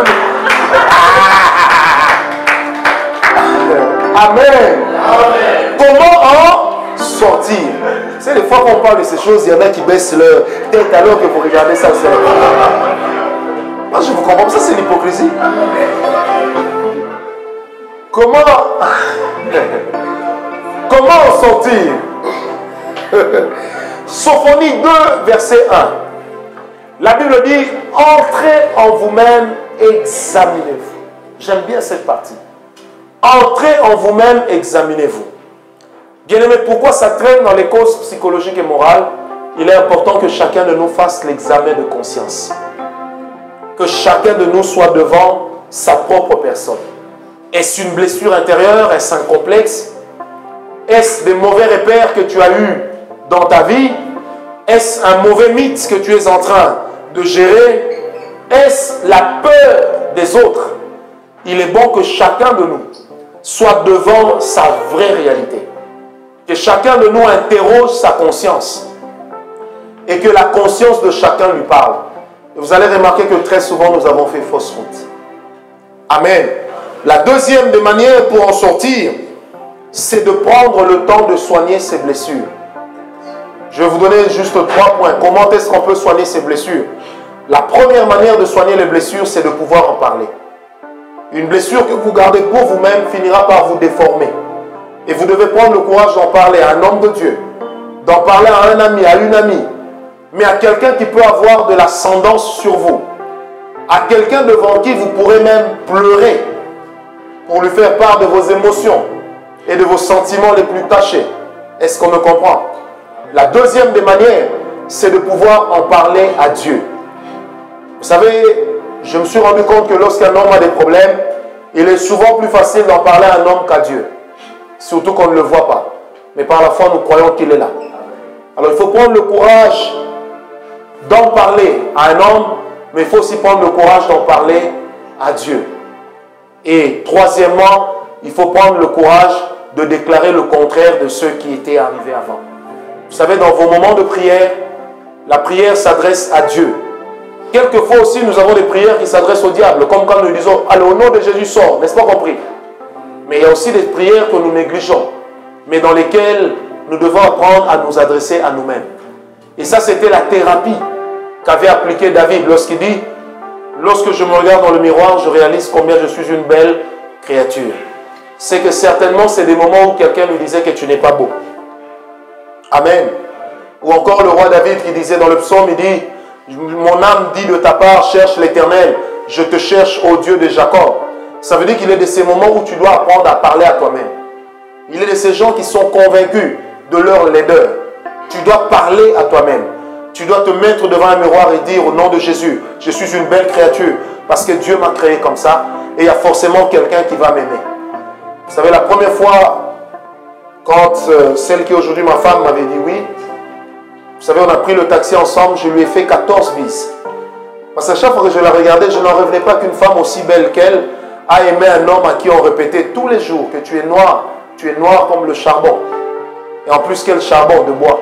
Amen. Amen. Comment en sortir? C'est des fois qu'on parle de ces choses, il y en a qui baissent leur tête alors que vous regardez ça. Moi, je vous comprends, ça c'est l'hypocrisie. Comment Comment en sortir? Sophonie deux, verset un. La Bible dit, entrez en vous-même, examinez-vous. J'aime bien cette partie. Entrez en vous-même, examinez-vous. Bien-aimés, pourquoi ça traîne dans les causes psychologiques et morales? Il est important que chacun de nous fasse l'examen de conscience. Que chacun de nous soit devant sa propre personne. Est-ce une blessure intérieure? Est-ce un complexe? Est-ce des mauvais repères que tu as eus dans ta vie? Est-ce un mauvais mythe que tu es en train de gérer? Est-ce la peur des autres? Il est bon que chacun de nous soit devant sa vraie réalité. Que chacun de nous interroge sa conscience. Et que la conscience de chacun lui parle. Et vous allez remarquer que très souvent nous avons fait fausse route. Amen. La deuxième des manières pour en sortir, c'est de prendre le temps de soigner ses blessures. Je vais vous donner juste trois points. Comment est-ce qu'on peut soigner ses blessures? La première manière de soigner les blessures, c'est de pouvoir en parler. Une blessure que vous gardez pour vous-même finira par vous déformer. Et vous devez prendre le courage d'en parler à un homme de Dieu, d'en parler à un ami, à une amie, mais à quelqu'un qui peut avoir de l'ascendance sur vous, à quelqu'un devant qui vous pourrez même pleurer pour lui faire part de vos émotions et de vos sentiments les plus cachés. Est-ce qu'on me comprend? La deuxième des manières, c'est de pouvoir en parler à Dieu. Vous savez, je me suis rendu compte que lorsqu'un homme a des problèmes, il est souvent plus facile d'en parler à un homme qu'à Dieu. Surtout qu'on ne le voit pas. Mais par la foi, nous croyons qu'il est là. Alors il faut prendre le courage d'en parler à un homme, mais il faut aussi prendre le courage d'en parler à Dieu. Et troisièmement, il faut prendre le courage de déclarer le contraire de ceux qui étaient arrivés avant. Vous savez, dans vos moments de prière, la prière s'adresse à Dieu. Quelquefois aussi, nous avons des prières qui s'adressent au diable, comme quand nous disons « Allez, au nom de Jésus, sors », n'est-ce pas compris? Mais il y a aussi des prières que nous négligeons, mais dans lesquelles nous devons apprendre à nous adresser à nous-mêmes. Et ça, c'était la thérapie qu'avait appliquée David lorsqu'il dit « Lorsque je me regarde dans le miroir, je réalise combien je suis une belle créature. » C'est que certainement, c'est des moments où quelqu'un lui disait que tu n'es pas beau. Amen. Ou encore le roi David qui disait dans le psaume, il dit « Mon âme dit de ta part, cherche l'Éternel, je te cherche, ô Dieu de Jacob. » Ça veut dire qu'il est de ces moments où tu dois apprendre à parler à toi-même. Il est de ces gens qui sont convaincus de leur laideur. Tu dois parler à toi-même. Tu dois te mettre devant un miroir et dire au nom de Jésus, je suis une belle créature parce que Dieu m'a créé comme ça et il y a forcément quelqu'un qui va m'aimer. Vous savez, la première fois, quand euh, celle qui est aujourd'hui ma femme m'avait dit oui, vous savez, on a pris le taxi ensemble, je lui ai fait quatorze bises. Parce qu'à chaque fois que je la regardais, je n'en revenais pas qu'une femme aussi belle qu'elle a aimé un homme à qui on répétait tous les jours que tu es noir, tu es noir comme le charbon. Et en plus, quel charbon de bois.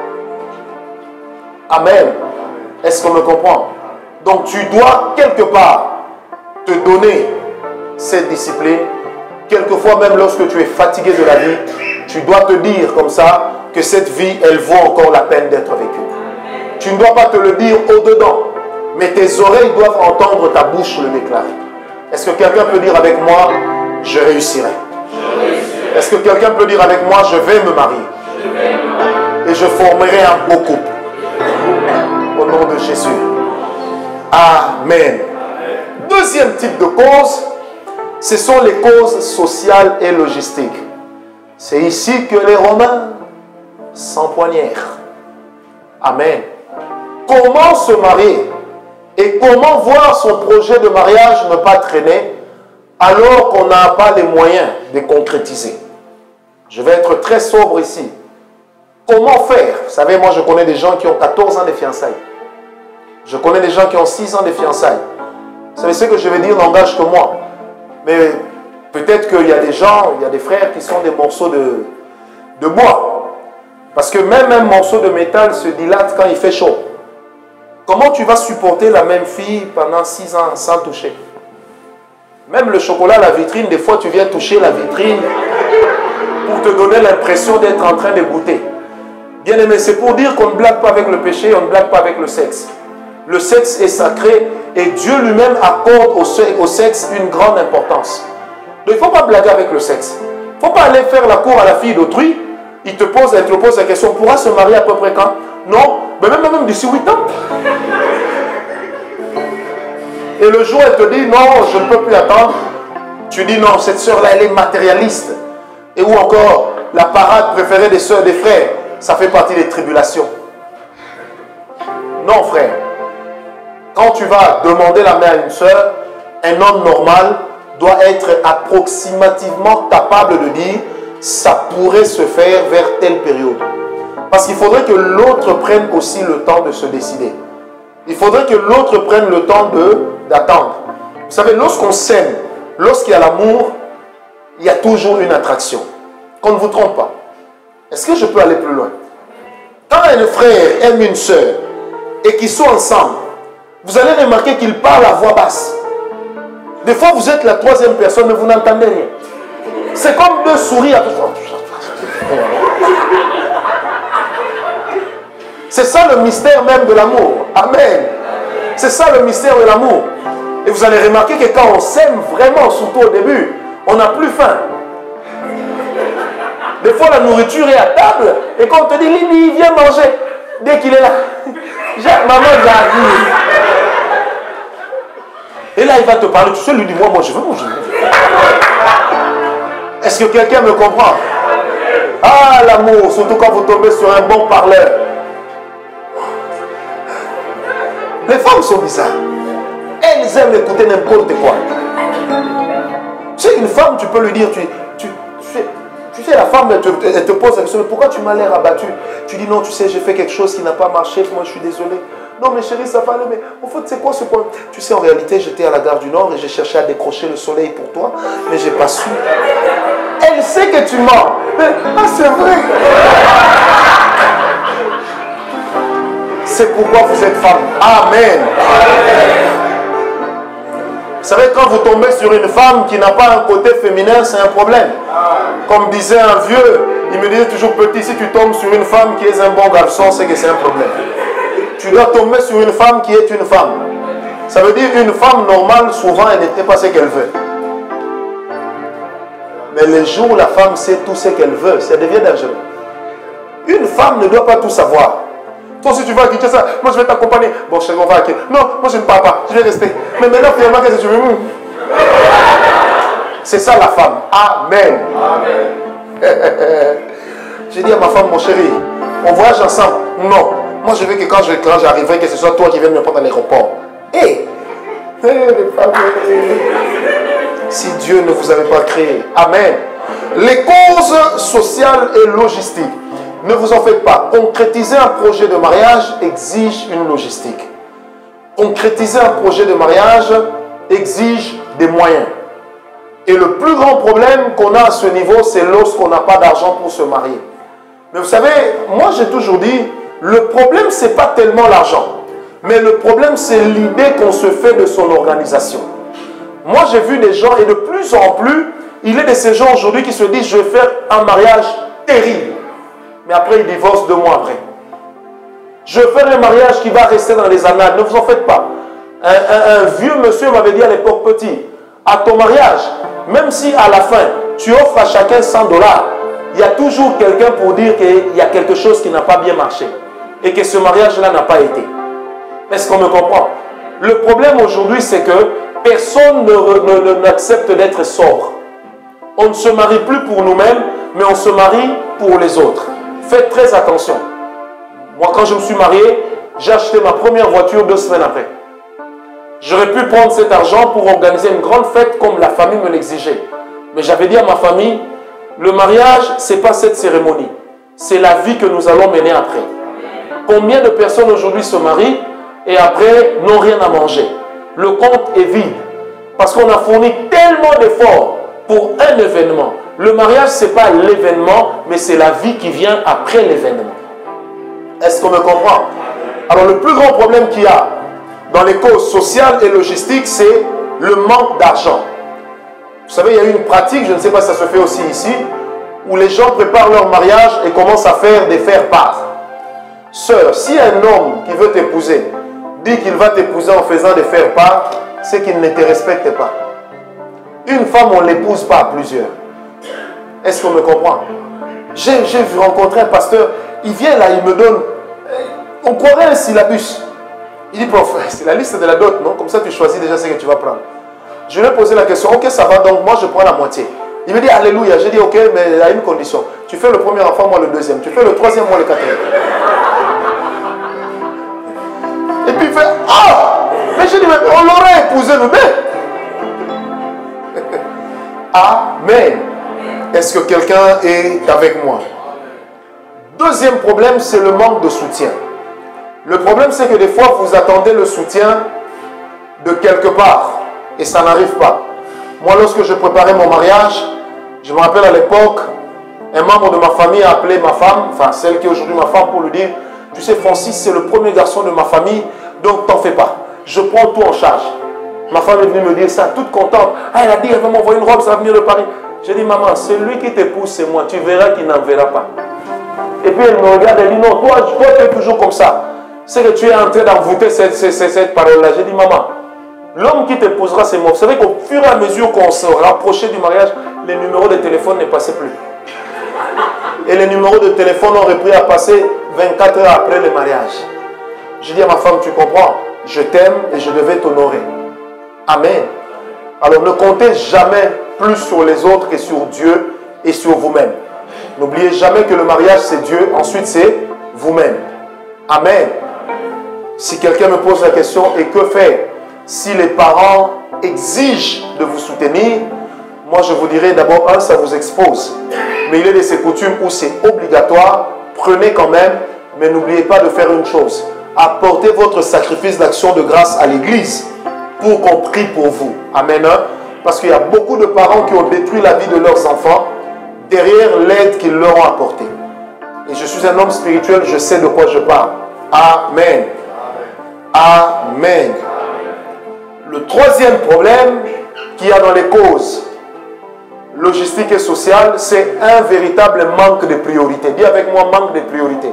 Amen. Est-ce qu'on me comprend? Donc tu dois quelque part te donner cette discipline. Quelquefois même lorsque tu es fatigué de la vie, tu dois te dire comme ça que cette vie, elle vaut encore la peine d'être vécue. Tu ne dois pas te le dire au-dedans, mais tes oreilles doivent entendre ta bouche le déclarer. Est-ce que quelqu'un peut dire avec moi, je réussirai? Est-ce que quelqu'un peut dire avec moi, je vais me marier? Je vais me marier. Et je formerai un beau couple. Au nom de Jésus. Amen. Deuxième type de cause, ce sont les causes sociales et logistiques. C'est ici que les Romains s'empoignèrent. Amen. Comment se marier et comment voir son projet de mariage ne pas traîner alors qu'on n'a pas les moyens de concrétiser? Je vais être très sobre ici. Comment faire? Vous savez, moi je connais des gens qui ont quatorze ans de fiançailles. Je connais des gens qui ont six ans de fiançailles. Vous savez ce que je vais dire n'engage que moi. Mais peut-être qu'il y a des gens, il y a des frères qui sont des morceaux de, de bois. Parce que même un morceau de métal se dilate quand il fait chaud. Comment tu vas supporter la même fille pendant six ans sans toucher? Même le chocolat, la vitrine, des fois tu viens toucher la vitrine pour te donner l'impression d'être en train de goûter. Bien aimé, c'est pour dire qu'on ne blague pas avec le péché, on ne blague pas avec le sexe. Le sexe est sacré et Dieu lui-même accorde au sexe une grande importance. Donc il ne faut pas blaguer avec le sexe. Il ne faut pas aller faire la cour à la fille d'autrui. Il te pose, elle te pose la question, pourra se marier à peu près quand? Non, mais même, même d'ici huit ans. Et le jour, elle te dit, non, je ne peux plus attendre. Tu dis, non, cette soeur-là, elle est matérialiste. Et ou encore, la parade préférée des soeurs, des frères, ça fait partie des tribulations. Non, frère. Quand tu vas demander la main à une soeur, un homme normal doit être approximativement capable de dire, ça pourrait se faire vers telle période. Parce qu'il faudrait que l'autre prenne aussi le temps de se décider. Il faudrait que l'autre prenne le temps d'attendre. Vous savez, lorsqu'on s'aime, lorsqu'il y a l'amour, il y a toujours une attraction. Qu'on ne vous trompe pas. Est-ce que je peux aller plus loin? Quand un frère aime une soeur et qu'ils sont ensemble, vous allez remarquer qu'ils parlent à voix basse. Des fois, vous êtes la troisième personne, mais vous n'entendez rien. C'est comme deux souris à tout fois. C'est ça le mystère même de l'amour. Amen. C'est ça le mystère de l'amour. Et vous allez remarquer que quand on s'aime vraiment, surtout au début, on n'a plus faim. Des fois, la nourriture est à table, et quand on te dit, Lily, viens manger, dès qu'il est là, maman, j'arrive. Et là, il va te parler, tu sais, lui dit, moi, moi, je veux manger. Est-ce que quelqu'un me comprend? Ah, l'amour, surtout quand vous tombez sur un bon parleur. Les femmes sont bizarres. Elles aiment écouter n'importe quoi. Tu sais, une femme, tu peux lui dire, tu, tu, tu, sais, tu sais, la femme, elle te, elle te pose la question, pourquoi tu m'as l'air abattu? Tu dis, non, tu sais, j'ai fait quelque chose qui n'a pas marché, moi je suis désolé. Non, mais chérie, ça va aller, mais en fait, c'est quoi ce point? Tu sais, en réalité, j'étais à la gare du Nord et j'ai cherché à décrocher le soleil pour toi, mais j'ai pas su. Elle sait que tu mens. Mais, ah, c'est vrai. C'est pourquoi vous êtes femme. Amen. Vous savez, quand vous tombez sur une femme qui n'a pas un côté féminin, c'est un problème. Comme disait un vieux, il me disait toujours, petit, si tu tombes sur une femme qui est un bon garçon, c'est que c'est un problème. Tu dois tomber sur une femme qui est une femme. Ça veut dire une femme normale, souvent, elle n'était pas ce qu'elle veut. Mais le jour où la femme sait tout ce qu'elle veut, ça devient dangereux. Une femme ne doit pas tout savoir. Toi, si tu vas quitter ça, moi je vais t'accompagner. Bon, chérie, on va quitter. Non, moi je ne pars pas, je vais rester. Mais maintenant, finalement, qu'est-ce que tu veux? C'est ça la femme. Amen. Amen. J'ai dit à ma femme, mon chéri, on voyage ensemble. Non. Moi, je veux que quand j'arriverai, que ce soit toi qui viennes me prendre à l'aéroport. Hé hey. Hey, les femmes. Si Dieu ne vous avait pas créé. Amen. Les causes sociales et logistiques. Ne vous en faites pas. Concrétiser un projet de mariage exige une logistique. Concrétiser un projet de mariage exige des moyens. Et le plus grand problème qu'on a à ce niveau, c'est lorsqu'on n'a pas d'argent pour se marier. Mais vous savez, moi j'ai toujours dit, le problème ce n'est pas tellement l'argent. Mais le problème c'est l'idée qu'on se fait de son organisation. Moi j'ai vu des gens, et de plus en plus, il est de ces gens aujourd'hui qui se disent, je vais faire un mariage terrible. Mais après, il divorce deux mois après. Je vais faire un mariage qui va rester dans les annales. Ne vous en faites pas. Un, un, un vieux monsieur m'avait dit à l'époque petit, à ton mariage, même si à la fin, tu offres à chacun cent dollars, il y a toujours quelqu'un pour dire qu'il y a quelque chose qui n'a pas bien marché et que ce mariage-là n'a pas été. Est-ce qu'on me comprend? Le problème aujourd'hui, c'est que personne n'accepte d'être sobre. On ne se marie plus pour nous-mêmes, mais on se marie pour les autres. Faites très attention. Moi, quand je me suis marié, j'ai acheté ma première voiture deux semaines après. J'aurais pu prendre cet argent pour organiser une grande fête comme la famille me l'exigeait. Mais j'avais dit à ma famille, le mariage, ce n'est pas cette cérémonie. C'est la vie que nous allons mener après. Combien de personnes aujourd'hui se marient et après n'ont rien à manger? Le compte est vide. Parce qu'on a fourni tellement d'efforts pour un événement. Le mariage, ce n'est pas l'événement, mais c'est la vie qui vient après l'événement. Est-ce qu'on me comprend? Alors le plus grand problème qu'il y a dans les causes sociales et logistiques, c'est le manque d'argent. Vous savez, il y a une pratique, je ne sais pas si ça se fait aussi ici, où les gens préparent leur mariage et commencent à faire des faire-part. Sœur, si un homme qui veut t'épouser dit qu'il va t'épouser en faisant des faire-part, c'est qu'il ne te respecte pas. Une femme, on ne l'épouse pas à plusieurs. Est-ce qu'on me comprend? J'ai rencontré un pasteur, il vient là, il me donne, on croirait un syllabus. Il dit, prof, c'est la liste de la dot, non? Comme ça, tu choisis déjà ce que tu vas prendre. Je lui ai posé la question, ok, ça va, donc moi, je prends la moitié. Il me dit, alléluia. J'ai dit, ok, mais il y a une condition. Tu fais le premier enfant, moi le deuxième. Tu fais le troisième, moi le quatrième. Et puis il fait, ah! Mais j'ai dit, mais on l'aurait épousé nous deux. Amen. Est-ce que quelqu'un est avec moi? Deuxième problème, c'est le manque de soutien. Le problème, c'est que des fois, vous attendez le soutien de quelque part et ça n'arrive pas. Moi, lorsque je préparais mon mariage, je me rappelle à l'époque, un membre de ma famille a appelé ma femme, enfin celle qui est aujourd'hui ma femme, pour lui dire, tu sais Francis, c'est le premier garçon de ma famille, donc t'en fais pas. Je prends tout en charge. Ma femme est venue me dire ça, toute contente. Ah, elle a dit, elle va m'envoyer une robe, ça va venir de Paris. J'ai dit, maman, celui qui t'épouse, c'est moi. Tu verras qu'il n'en verra pas. Et puis elle me regarde, elle dit, non, toi, toi tu es toujours comme ça. C'est que tu es en train d'envoûter cette, cette, cette parole-là. J'ai dit, maman, l'homme qui t'épousera, c'est moi. Vous savez qu'au fur et à mesure qu'on se rapprochait du mariage, les numéros de téléphone ne passaient plus. Et les numéros de téléphone ont repris à passer vingt-quatre heures après le mariage. J'ai dit à ma femme, tu comprends, je t'aime et je devais t'honorer. Amen. Alors ne comptez jamais plus sur les autres que sur Dieu et sur vous-même. N'oubliez jamais que le mariage c'est Dieu, ensuite c'est vous-même. Amen. Si quelqu'un me pose la question, et que faire si les parents exigent de vous soutenir? Moi je vous dirais d'abord, un, ça vous expose. Mais il est de ces coutumes où c'est obligatoire, prenez quand même, mais n'oubliez pas de faire une chose. Apportez votre sacrifice d'action de grâce à l'église pour qu'on prie pour vous. Amen. Parce qu'il y a beaucoup de parents qui ont détruit la vie de leurs enfants derrière l'aide qu'ils leur ont apportée. Et je suis un homme spirituel, je sais de quoi je parle. Amen. Amen. Le troisième problème qu'il y a dans les causes logistiques et sociales, c'est un véritable manque de priorité. Dis avec moi, manque de priorité.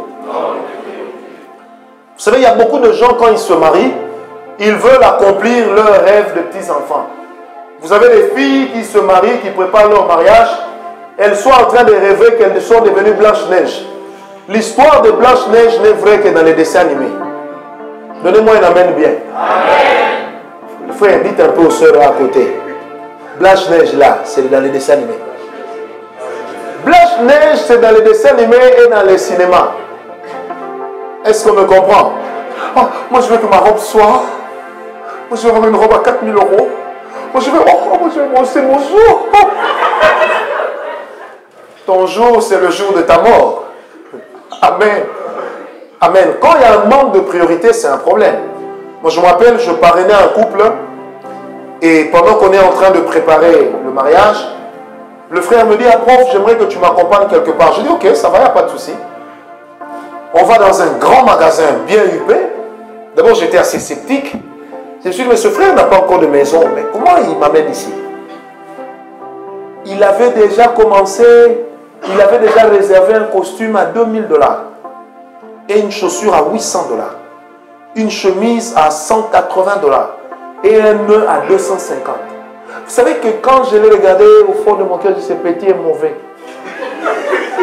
Vous savez, il y a beaucoup de gens, quand ils se marient, ils veulent accomplir leur rêve de petits-enfants. Vous avez des filles qui se marient, qui préparent leur mariage, elles sont en train de rêver qu'elles sont devenues Blanche-Neige. L'histoire de Blanche-Neige n'est vraie que dans les dessins animés. Donnez-moi un amen bien. Amen. Frère, dites un peu aux sœurs à côté. Blanche-Neige là, c'est dans les dessins animés. Blanche-Neige, c'est dans les dessins animés et dans les cinémas. Est-ce qu'on me comprend? Oh, moi, je veux que ma robe soit... Moi, je veux avoir une robe à quatre mille euros. Moi, je veux... Oh, moi, je veux... c'est mon jour. Oh. Ton jour, c'est le jour de ta mort. Amen. Amen. Quand il y a un manque de priorité, c'est un problème. Moi, je me rappelle, je parrainais un couple et pendant qu'on est en train de préparer le mariage, le frère me dit, ah, prof, j'aimerais que tu m'accompagnes quelque part. Je dis, ok, ça va, il n'y a pas de souci. On va dans un grand magasin bien huppé. D'abord, j'étais assez sceptique. Je me suis dit, mais ce frère n'a pas encore de maison. Mais comment il m'amène ici? Il avait déjà commencé, il avait déjà réservé un costume à deux mille dollars. Et une chaussure à huit cents dollars. Une chemise à cent quatre-vingts dollars. Et un nœud à deux cent cinquante. Vous savez que quand je l'ai regardé au fond de mon cœur, je dis, ce petit est mauvais.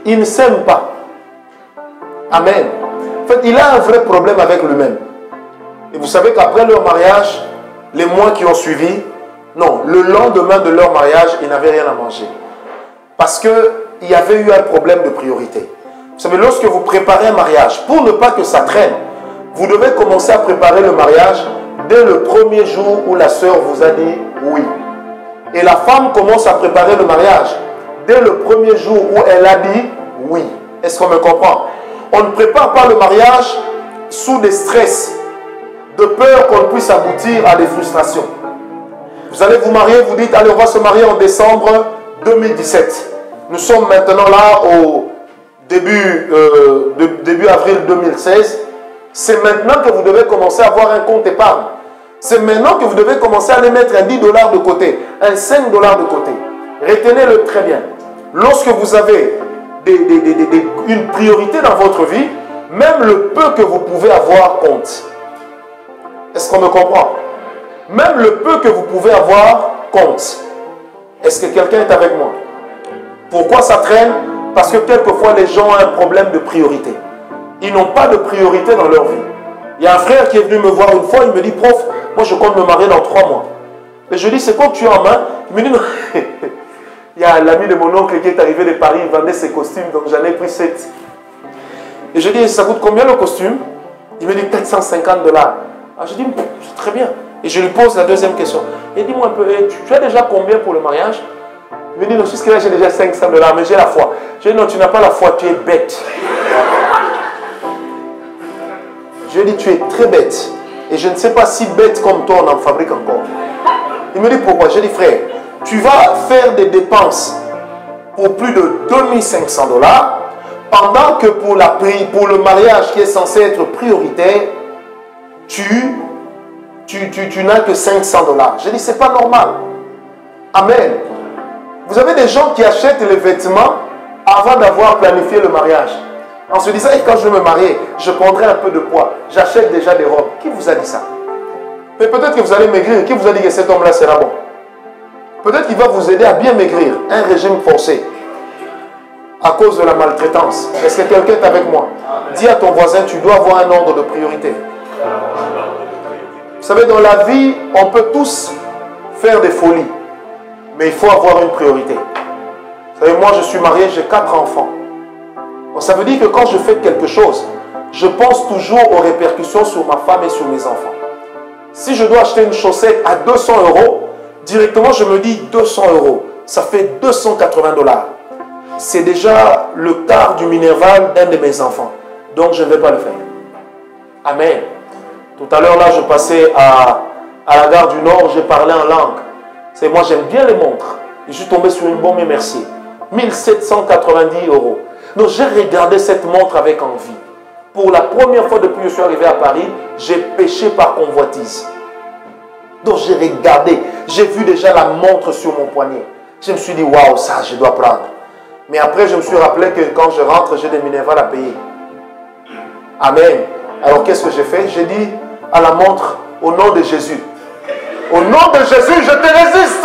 il ne s'aime pas. Amen. En fait, il a un vrai problème avec lui-même. Et vous savez qu'après leur mariage, les mois qui ont suivi, non, le lendemain de leur mariage, ils n'avaient rien à manger. Parce qu'il y avait eu un problème de priorité. Vous savez, lorsque vous préparez un mariage, pour ne pas que ça traîne, vous devez commencer à préparer le mariage dès le premier jour où la sœur vous a dit oui. Et la femme commence à préparer le mariage dès le premier jour où elle a dit oui. Est-ce qu'on me comprend? On ne prépare pas le mariage sous des stress, de peur qu'on puisse aboutir à des frustrations. Vous allez vous marier, vous dites, allez, on va se marier en décembre deux mille dix-sept. Nous sommes maintenant là au début, euh, de, début avril deux mille seize. C'est maintenant que vous devez commencer à avoir un compte épargne. C'est maintenant que vous devez commencer à aller mettre un dix dollars de côté, un cinq dollars de côté. Retenez-le très bien. Lorsque vous avez des, des, des, des, des, une priorité dans votre vie, même le peu que vous pouvez avoir compte. Est-ce qu'on me comprend? Même le peu que vous pouvez avoir compte. Est-ce que quelqu'un est avec moi? Pourquoi ça traîne? Parce que quelquefois les gens ont un problème de priorité. Ils n'ont pas de priorité dans leur vie. Il y a un frère qui est venu me voir une fois, il me dit, prof, moi je compte me marier dans trois mois. Et je dis, c'est quoi que tu as en main? Il me dit, non. Il y a l'ami de mon oncle qui est arrivé de Paris, il vendait ses costumes, donc j'en ai pris sept. Et je dis, ça coûte combien le costume? Il me dit, quatre cent cinquante dollars. Ah, je dis, c'est très bien. Et je lui pose la deuxième question. Et dis-moi un peu, tu, tu as déjà combien pour le mariage? Il me dit, non, jusque-là j'ai déjà cinq cents dollars, mais j'ai la foi. Je dis, non, tu n'as pas la foi, tu es bête. Je lui ai dit, tu es très bête. Et je ne sais pas si bête comme toi, on en fabrique encore. Il me dit, pourquoi? Je lui ai dit, frère, tu vas faire des dépenses pour plus de deux mille cinq cents dollars, pendant que pour, la, pour le mariage qui est censé être prioritaire, tu, tu, tu, tu n'as que cinq cents dollars. Je lui ai dit, c'est pas normal. Amen. Vous avez des gens qui achètent les vêtements avant d'avoir planifié le mariage. En se disant, hey, quand je vais me marier, je prendrai un peu de poids. J'achète déjà des robes. Qui vous a dit ça? Mais peut-être que vous allez maigrir. Qui vous a dit que cet homme-là sera bon? Peut-être qu'il va vous aider à bien maigrir. Un régime forcé. À cause de la maltraitance. Est-ce que quelqu'un est avec moi? Dis à ton voisin, tu dois avoir un ordre de priorité. Vous savez, dans la vie, on peut tous faire des folies. Mais il faut avoir une priorité. Vous savez, moi je suis marié, j'ai quatre enfants. Bon, ça veut dire que quand je fais quelque chose, je pense toujours aux répercussions sur ma femme et sur mes enfants. Si je dois acheter une chaussette à deux cents euros, directement je me dis deux cents euros. Ça fait deux cent quatre-vingts dollars. C'est déjà le quart du Minerval d'un de mes enfants. Donc je ne vais pas le faire. Amen. Tout à l'heure là, je passais à, à la gare du Nord, j'ai parlé en langue. C'est moi j'aime bien les montres. Je suis tombé sur une bombe et merci. mille sept cent quatre-vingt-dix euros. Donc j'ai regardé cette montre avec envie. Pour la première fois depuis que je suis arrivé à Paris, j'ai péché par convoitise. Donc j'ai regardé, j'ai vu déjà la montre sur mon poignet. Je me suis dit, waouh, ça je dois prendre. Mais après je me suis rappelé que quand je rentre, j'ai des Minerval à payer. Amen. Alors qu'est-ce que j'ai fait? J'ai dit à la montre, au nom de Jésus. Au nom de Jésus, je te résiste.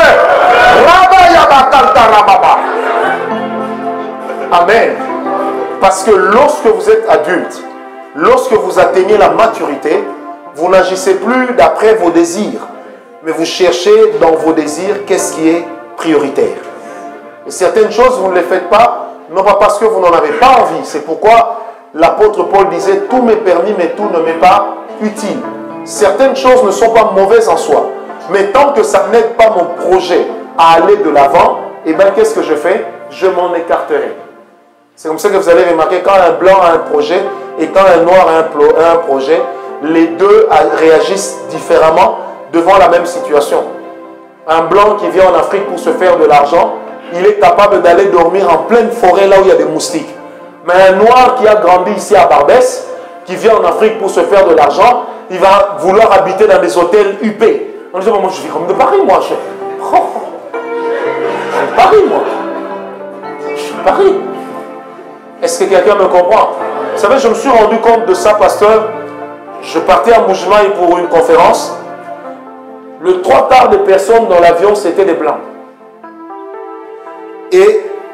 Amen. Parce que lorsque vous êtes adulte, lorsque vous atteignez la maturité, vous n'agissez plus d'après vos désirs, mais vous cherchez dans vos désirs qu'est-ce qui est prioritaire. Et certaines choses, vous ne les faites pas, non pas parce que vous n'en avez pas envie. C'est pourquoi l'apôtre Paul disait, tout m'est permis, mais tout ne m'est pas utile. Certaines choses ne sont pas mauvaises en soi. Mais tant que ça n'aide pas mon projet à aller de l'avant, eh bien, qu'est-ce que je fais? Je m'en écarterai. C'est comme ça que vous allez remarquer, quand un blanc a un projet et quand un noir a un projet, les deux réagissent différemment devant la même situation. Un blanc qui vient en Afrique pour se faire de l'argent, il est capable d'aller dormir en pleine forêt là où il y a des moustiques. Mais un noir qui a grandi ici à Barbès, qui vient en Afrique pour se faire de l'argent, il va vouloir habiter dans des hôtels huppés. On dit, moi je vis comme de Paris, moi. Je... Oh, je suis Paris, moi. Je suis Paris. Est-ce que quelqu'un me comprend? Vous savez, je me suis rendu compte de ça, pasteur. Je partais à Moujmaï pour une conférence. Le trois quarts des personnes dans l'avion, c'était des blancs. Et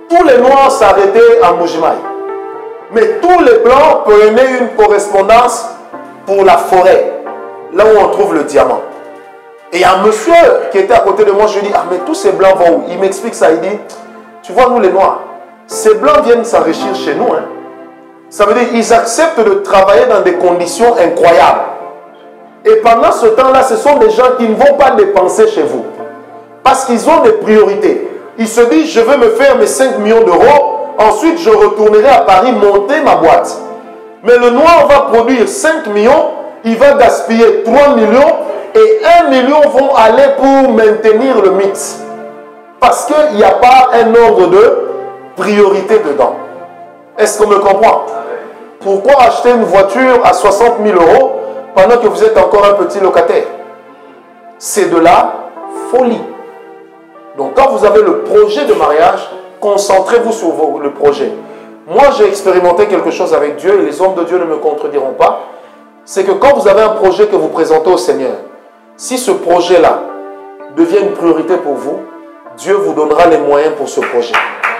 tous les noirs s'arrêtaient à Mbujimaï. Mais tous les blancs prenaient une correspondance pour la forêt, là où on trouve le diamant. Et il y a un monsieur qui était à côté de moi, je lui dis, ah mais tous ces blancs vont où? Il m'explique ça, il dit, tu vois nous les noirs, ces blancs viennent s'enrichir chez nous. Hein. Ça veut dire qu'ils acceptent de travailler dans des conditions incroyables. Et pendant ce temps-là, ce sont des gens qui ne vont pas dépenser chez vous. Parce qu'ils ont des priorités. Ils se disent, je veux me faire mes cinq millions d'euros, ensuite je retournerai à Paris monter ma boîte. Mais le noir va produire cinq millions, il va gaspiller trois millions, et un million vont aller pour maintenir le mythe. Parce qu'il n'y a pas un ordre de priorité dedans. Est-ce qu'on me comprend? Pourquoi acheter une voiture à soixante mille euros pendant que vous êtes encore un petit locataire? C'est de la folie. Donc quand vous avez le projet de mariage, concentrez-vous sur vos, le projet. Moi j'ai expérimenté quelque chose avec Dieu et les hommes de Dieu ne me contrediront pas. C'est que quand vous avez un projet que vous présentez au Seigneur, si ce projet-là devient une priorité pour vous, Dieu vous donnera les moyens pour ce projet.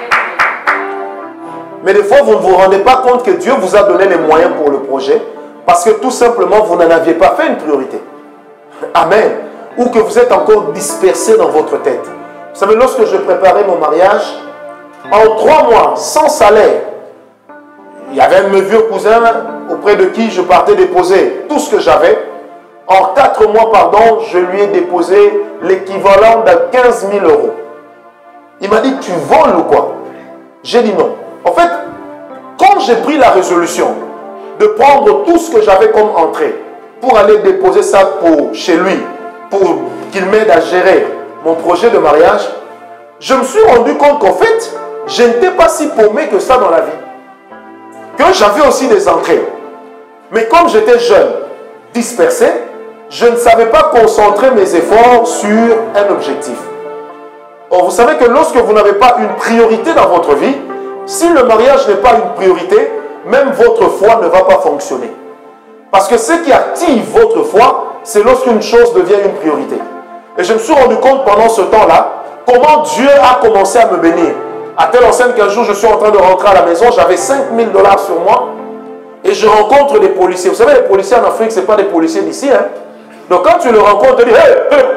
Mais des fois, vous ne vous rendez pas compte que Dieu vous a donné les moyens pour le projet parce que tout simplement, vous n'en aviez pas fait une priorité. Amen. Ou que vous êtes encore dispersé dans votre tête. Vous savez, lorsque je préparais mon mariage, en trois mois, sans salaire, il y avait un de mes vieux cousins auprès de qui je partais déposer tout ce que j'avais. En quatre mois, pardon, je lui ai déposé l'équivalent de quinze mille euros. Il m'a dit, tu voles ou quoi? J'ai dit non. En fait, quand j'ai pris la résolution de prendre tout ce que j'avais comme entrée pour aller déposer ça pour, chez lui, pour qu'il m'aide à gérer mon projet de mariage, je me suis rendu compte qu'en fait, je n'étais pas si paumé que ça dans la vie. Que j'avais aussi des entrées. Mais comme j'étais jeune, dispersé, je ne savais pas concentrer mes efforts sur un objectif. Or, vous savez que lorsque vous n'avez pas une priorité dans votre vie, si le mariage n'est pas une priorité, même votre foi ne va pas fonctionner. Parce que ce qui active votre foi, c'est lorsqu'une chose devient une priorité. Et je me suis rendu compte pendant ce temps-là, comment Dieu a commencé à me bénir. À telle enseigne qu'un jour, je suis en train de rentrer à la maison, j'avais cinq mille dollars sur moi, et je rencontre des policiers. Vous savez, les policiers en Afrique, ce n'est pas des policiers d'ici. Hein? Donc quand tu le rencontres, tu dis, hey,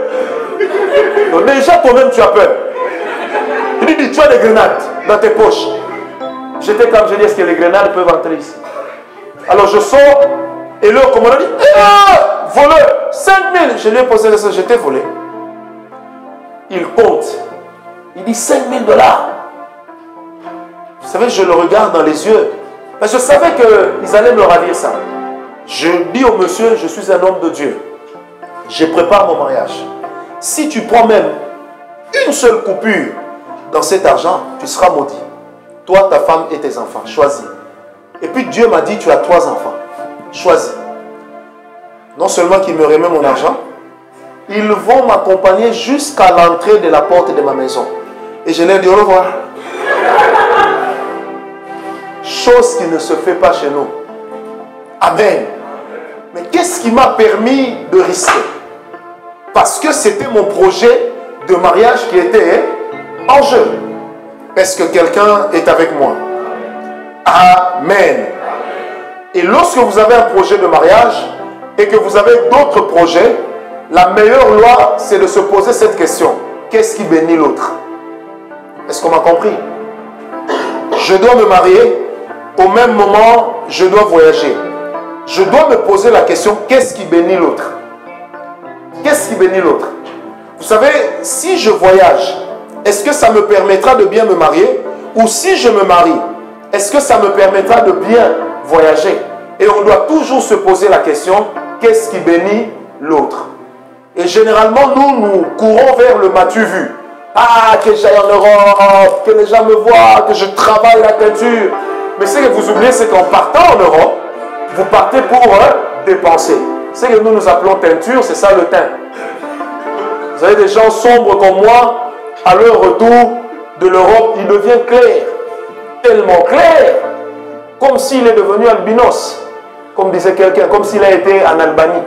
hey. Donc déjà, toi-même, tu as peur. Il dit, tu as des grenades dans tes poches. J'étais comme je dis, est-ce que les grenades peuvent entrer ici? Alors je sors, et le commandant dit, eh, voleur, cinq mille. Je lui ai posé ça, j'étais volé. Il compte. Il dit cinq mille dollars. Vous savez, je le regarde dans les yeux. Parce que je savais qu'ils allaient me ravir ça. Je dis au monsieur, je suis un homme de Dieu. Je prépare mon mariage. Si tu prends même une seule coupure dans cet argent, tu seras maudit. Toi, ta femme et tes enfants. Choisis. Et puis Dieu m'a dit, tu as trois enfants. Choisis. Non seulement qu'ils me remettent mon argent, ils vont m'accompagner jusqu'à l'entrée de la porte de ma maison. Et je leur dis au revoir. Chose qui ne se fait pas chez nous. Amen. Mais qu'est-ce qui m'a permis de risquer? Parce que c'était mon projet de mariage qui était en jeu. Est-ce que quelqu'un est avec moi? Amen. Et lorsque vous avez un projet de mariage et que vous avez d'autres projets, la meilleure loi, c'est de se poser cette question. Qu'est-ce qui bénit l'autre? Est-ce qu'on m'a compris? Je dois me marier, au même moment, je dois voyager. Je dois me poser la question, qu'est-ce qui bénit l'autre? Qu'est-ce qui bénit l'autre? Vous savez, si je voyage, est-ce que ça me permettra de bien me marier? Ou si je me marie, est-ce que ça me permettra de bien voyager? Et on doit toujours se poser la question, qu'est-ce qui bénit l'autre? Et généralement, nous, nous courons vers le m'as-tu vu? Ah, que j'aille en Europe, que les gens me voient, que je travaille la teinture. Mais ce que vous oubliez, c'est qu'en partant en Europe, vous partez pour euh, dépenser. Ce que nous nous appelons teinture, c'est ça le teint. Vous avez des gens sombres comme moi, à leur retour de l'Europe, il devient clair. Tellement clair, comme s'il est devenu albinos. Comme disait quelqu'un, comme s'il a été en Albanie.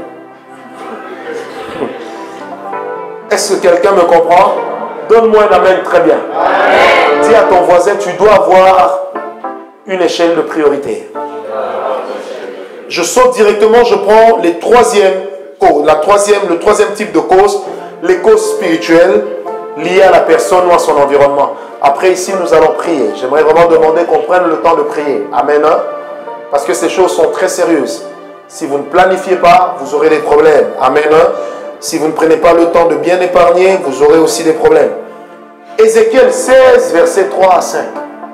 Est-ce que quelqu'un me comprend? Donne-moi un amen très bien. Amen. Dis à ton voisin, tu dois avoir une échelle de priorité. Je saute directement, je prends les troisièmes, la troisième, le troisième type de cause, les causes spirituelles liées à la personne ou à son environnement. Après, ici, nous allons prier. J'aimerais vraiment demander qu'on prenne le temps de prier. Amen. Parce que ces choses sont très sérieuses. Si vous ne planifiez pas, vous aurez des problèmes. Amen. Si vous ne prenez pas le temps de bien épargner, vous aurez aussi des problèmes. Ézéchiel seize, versets trois à cinq.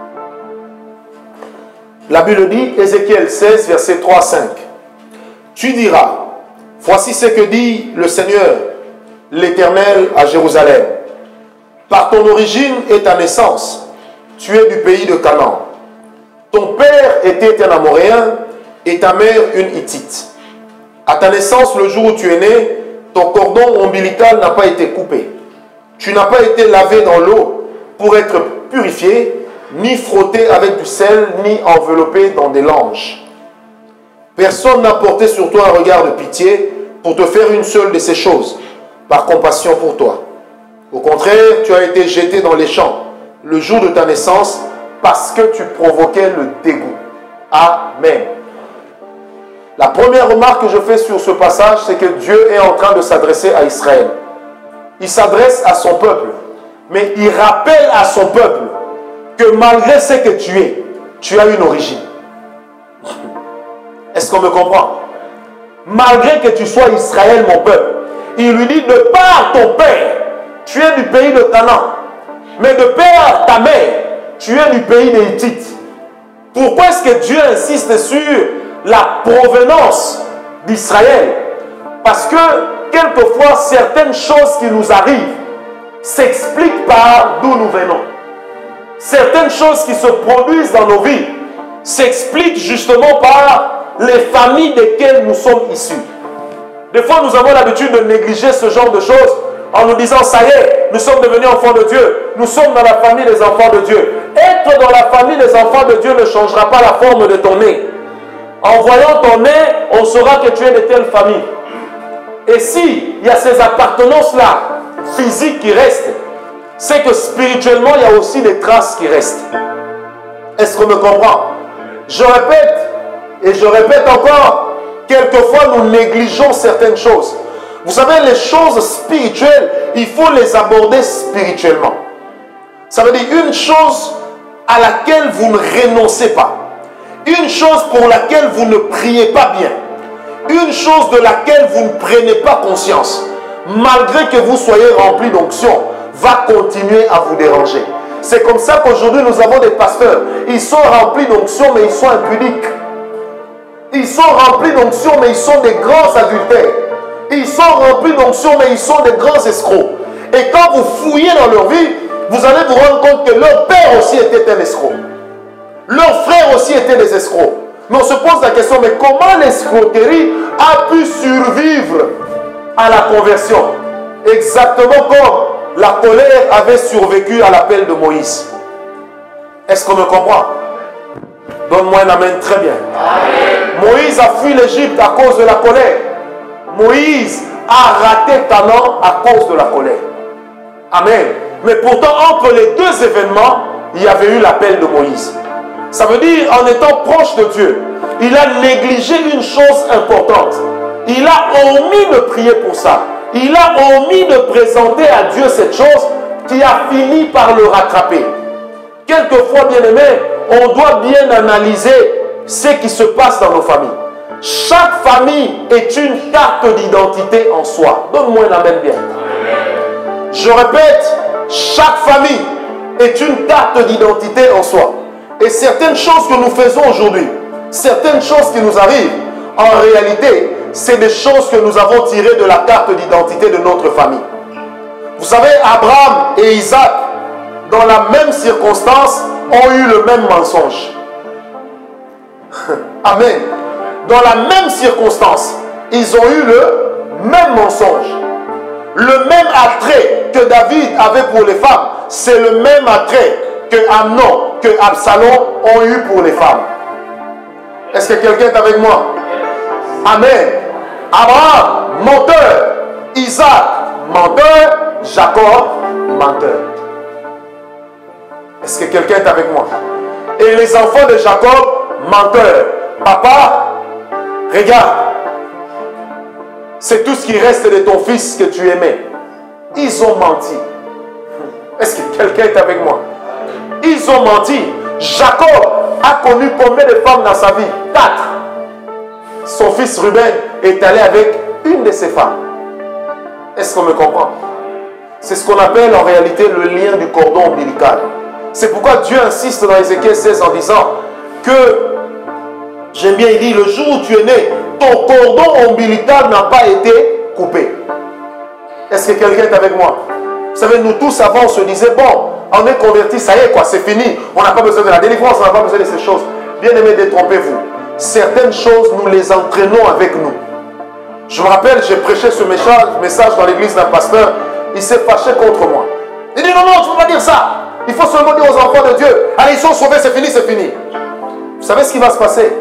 La Bible dit, Ézéchiel seize, versets trois à cinq. Tu diras, voici ce que dit le Seigneur, l'Éternel à Jérusalem. Par ton origine et ta naissance, tu es du pays de Canaan. Ton père était un Amoréen et ta mère une Hittite. À ta naissance, le jour où tu es né, ton cordon ombilical n'a pas été coupé. Tu n'as pas été lavé dans l'eau pour être purifié, ni frotté avec du sel, ni enveloppé dans des langes. Personne n'a porté sur toi un regard de pitié pour te faire une seule de ces choses, par compassion pour toi. Au contraire, tu as été jeté dans les champs le jour de ta naissance parce que tu provoquais le dégoût. Amen. La première remarque que je fais sur ce passage, c'est que Dieu est en train de s'adresser à Israël. Il s'adresse à son peuple, mais il rappelle à son peuple que malgré ce que tu es, tu as une origine. Est-ce qu'on me comprend? Malgré que tu sois Israël, mon peuple, il lui dit, de par ton père, tu es du pays de Canaan, mais de par ta mère, tu es du pays des Hittites. Pourquoi est-ce que Dieu insiste sur la provenance d'Israël? Parce que quelquefois, certaines choses qui nous arrivent s'expliquent par d'où nous venons. Certaines choses qui se produisent dans nos vies s'expliquent justement par les familles desquelles nous sommes issus. Des fois, nous avons l'habitude de négliger ce genre de choses en nous disant, ça y est, nous sommes devenus enfants de Dieu. Nous sommes dans la famille des enfants de Dieu. Être dans la famille des enfants de Dieu ne changera pas la forme de ton nez. En voyant ton nez, on saura que tu es de telle famille. Et si il y a ces appartenances-là, physiques qui restent, c'est que spirituellement, il y a aussi des traces qui restent. Est-ce qu'on me comprend? Je répète, et je répète encore, quelquefois nous négligeons certaines choses. Vous savez, les choses spirituelles, il faut les aborder spirituellement. Ça veut dire une chose à laquelle vous ne renoncez pas. Une chose pour laquelle vous ne priez pas bien. Une chose de laquelle vous ne prenez pas conscience, malgré que vous soyez rempli d'onction, va continuer à vous déranger. C'est comme ça qu'aujourd'hui nous avons des pasteurs. Ils sont remplis d'onction, mais ils sont impudiques. Ils sont remplis d'onction, mais ils sont des grands adultères. Ils sont remplis d'onction, mais ils sont des grands escrocs. Et quand vous fouillez dans leur vie, vous allez vous rendre compte que leur père aussi était un escroc. Leurs frères aussi étaient des escrocs. Mais on se pose la question, mais comment l'escroquerie a pu survivre à la conversion? Exactement comme la colère avait survécu à l'appel de Moïse. Est-ce qu'on me comprend? Donne-moi un amen très bien. Amen. Moïse a fui l'Égypte à cause de la colère. Moïse a raté Canaan à cause de la colère. Amen. Mais pourtant, entre les deux événements, il y avait eu l'appel de Moïse. Ça veut dire, en étant proche de Dieu, il a négligé une chose importante. Il a omis de prier pour ça. Il a omis de présenter à Dieu cette chose qui a fini par le rattraper. Quelquefois, bien aimé, on doit bien analyser ce qui se passe dans nos familles. Chaque famille est une carte d'identité en soi. Donne-moi un amen bien. Je répète, chaque famille est une carte d'identité en soi. Et certaines choses que nous faisons aujourd'hui, certaines choses qui nous arrivent, en réalité, c'est des choses que nous avons tirées de la carte d'identité de notre famille. Vous savez, Abraham et Isaac, dans la même circonstance, ont eu le même mensonge. Amen. Dans la même circonstance, ils ont eu le même mensonge. Le même attrait que David avait pour les femmes, c'est le même attrait que Amnon, que Absalom ont eu pour les femmes. Est-ce que quelqu'un est avec moi? Amen. Abraham, menteur. Isaac, menteur. Jacob, menteur. Est-ce que quelqu'un est avec moi? Et les enfants de Jacob, menteurs. Papa, regarde. C'est tout ce qui reste de ton fils que tu aimais. Ils ont menti. Est-ce que quelqu'un est avec moi? Ils ont menti. Jacob a connu combien de femmes dans sa vie? Quatre. Son fils Ruben est allé avec une de ses femmes. Est-ce qu'on me comprend? C'est ce qu'on appelle en réalité le lien du cordon ombilical. C'est pourquoi Dieu insiste dans Ézéchiel seize en disant que, j'aime bien, il dit, le jour où tu es né, ton cordon ombilical n'a pas été coupé. Est-ce que quelqu'un est avec moi? Vous savez, nous tous avant, on se disait, bon, on est convertis, ça y est, quoi, c'est fini. On n'a pas besoin de la délivrance, on n'a pas besoin de ces choses. Bien aimé, détrompez-vous. Certaines choses, nous les entraînons avec nous. Je me rappelle, j'ai prêché ce message dans l'église d'un pasteur. Il s'est fâché contre moi. Il dit, non, non, tu ne peux pas dire ça. Il faut seulement dire aux enfants de Dieu, allez, ils sont sauvés, c'est fini, c'est fini. Vous savez ce qui va se passer?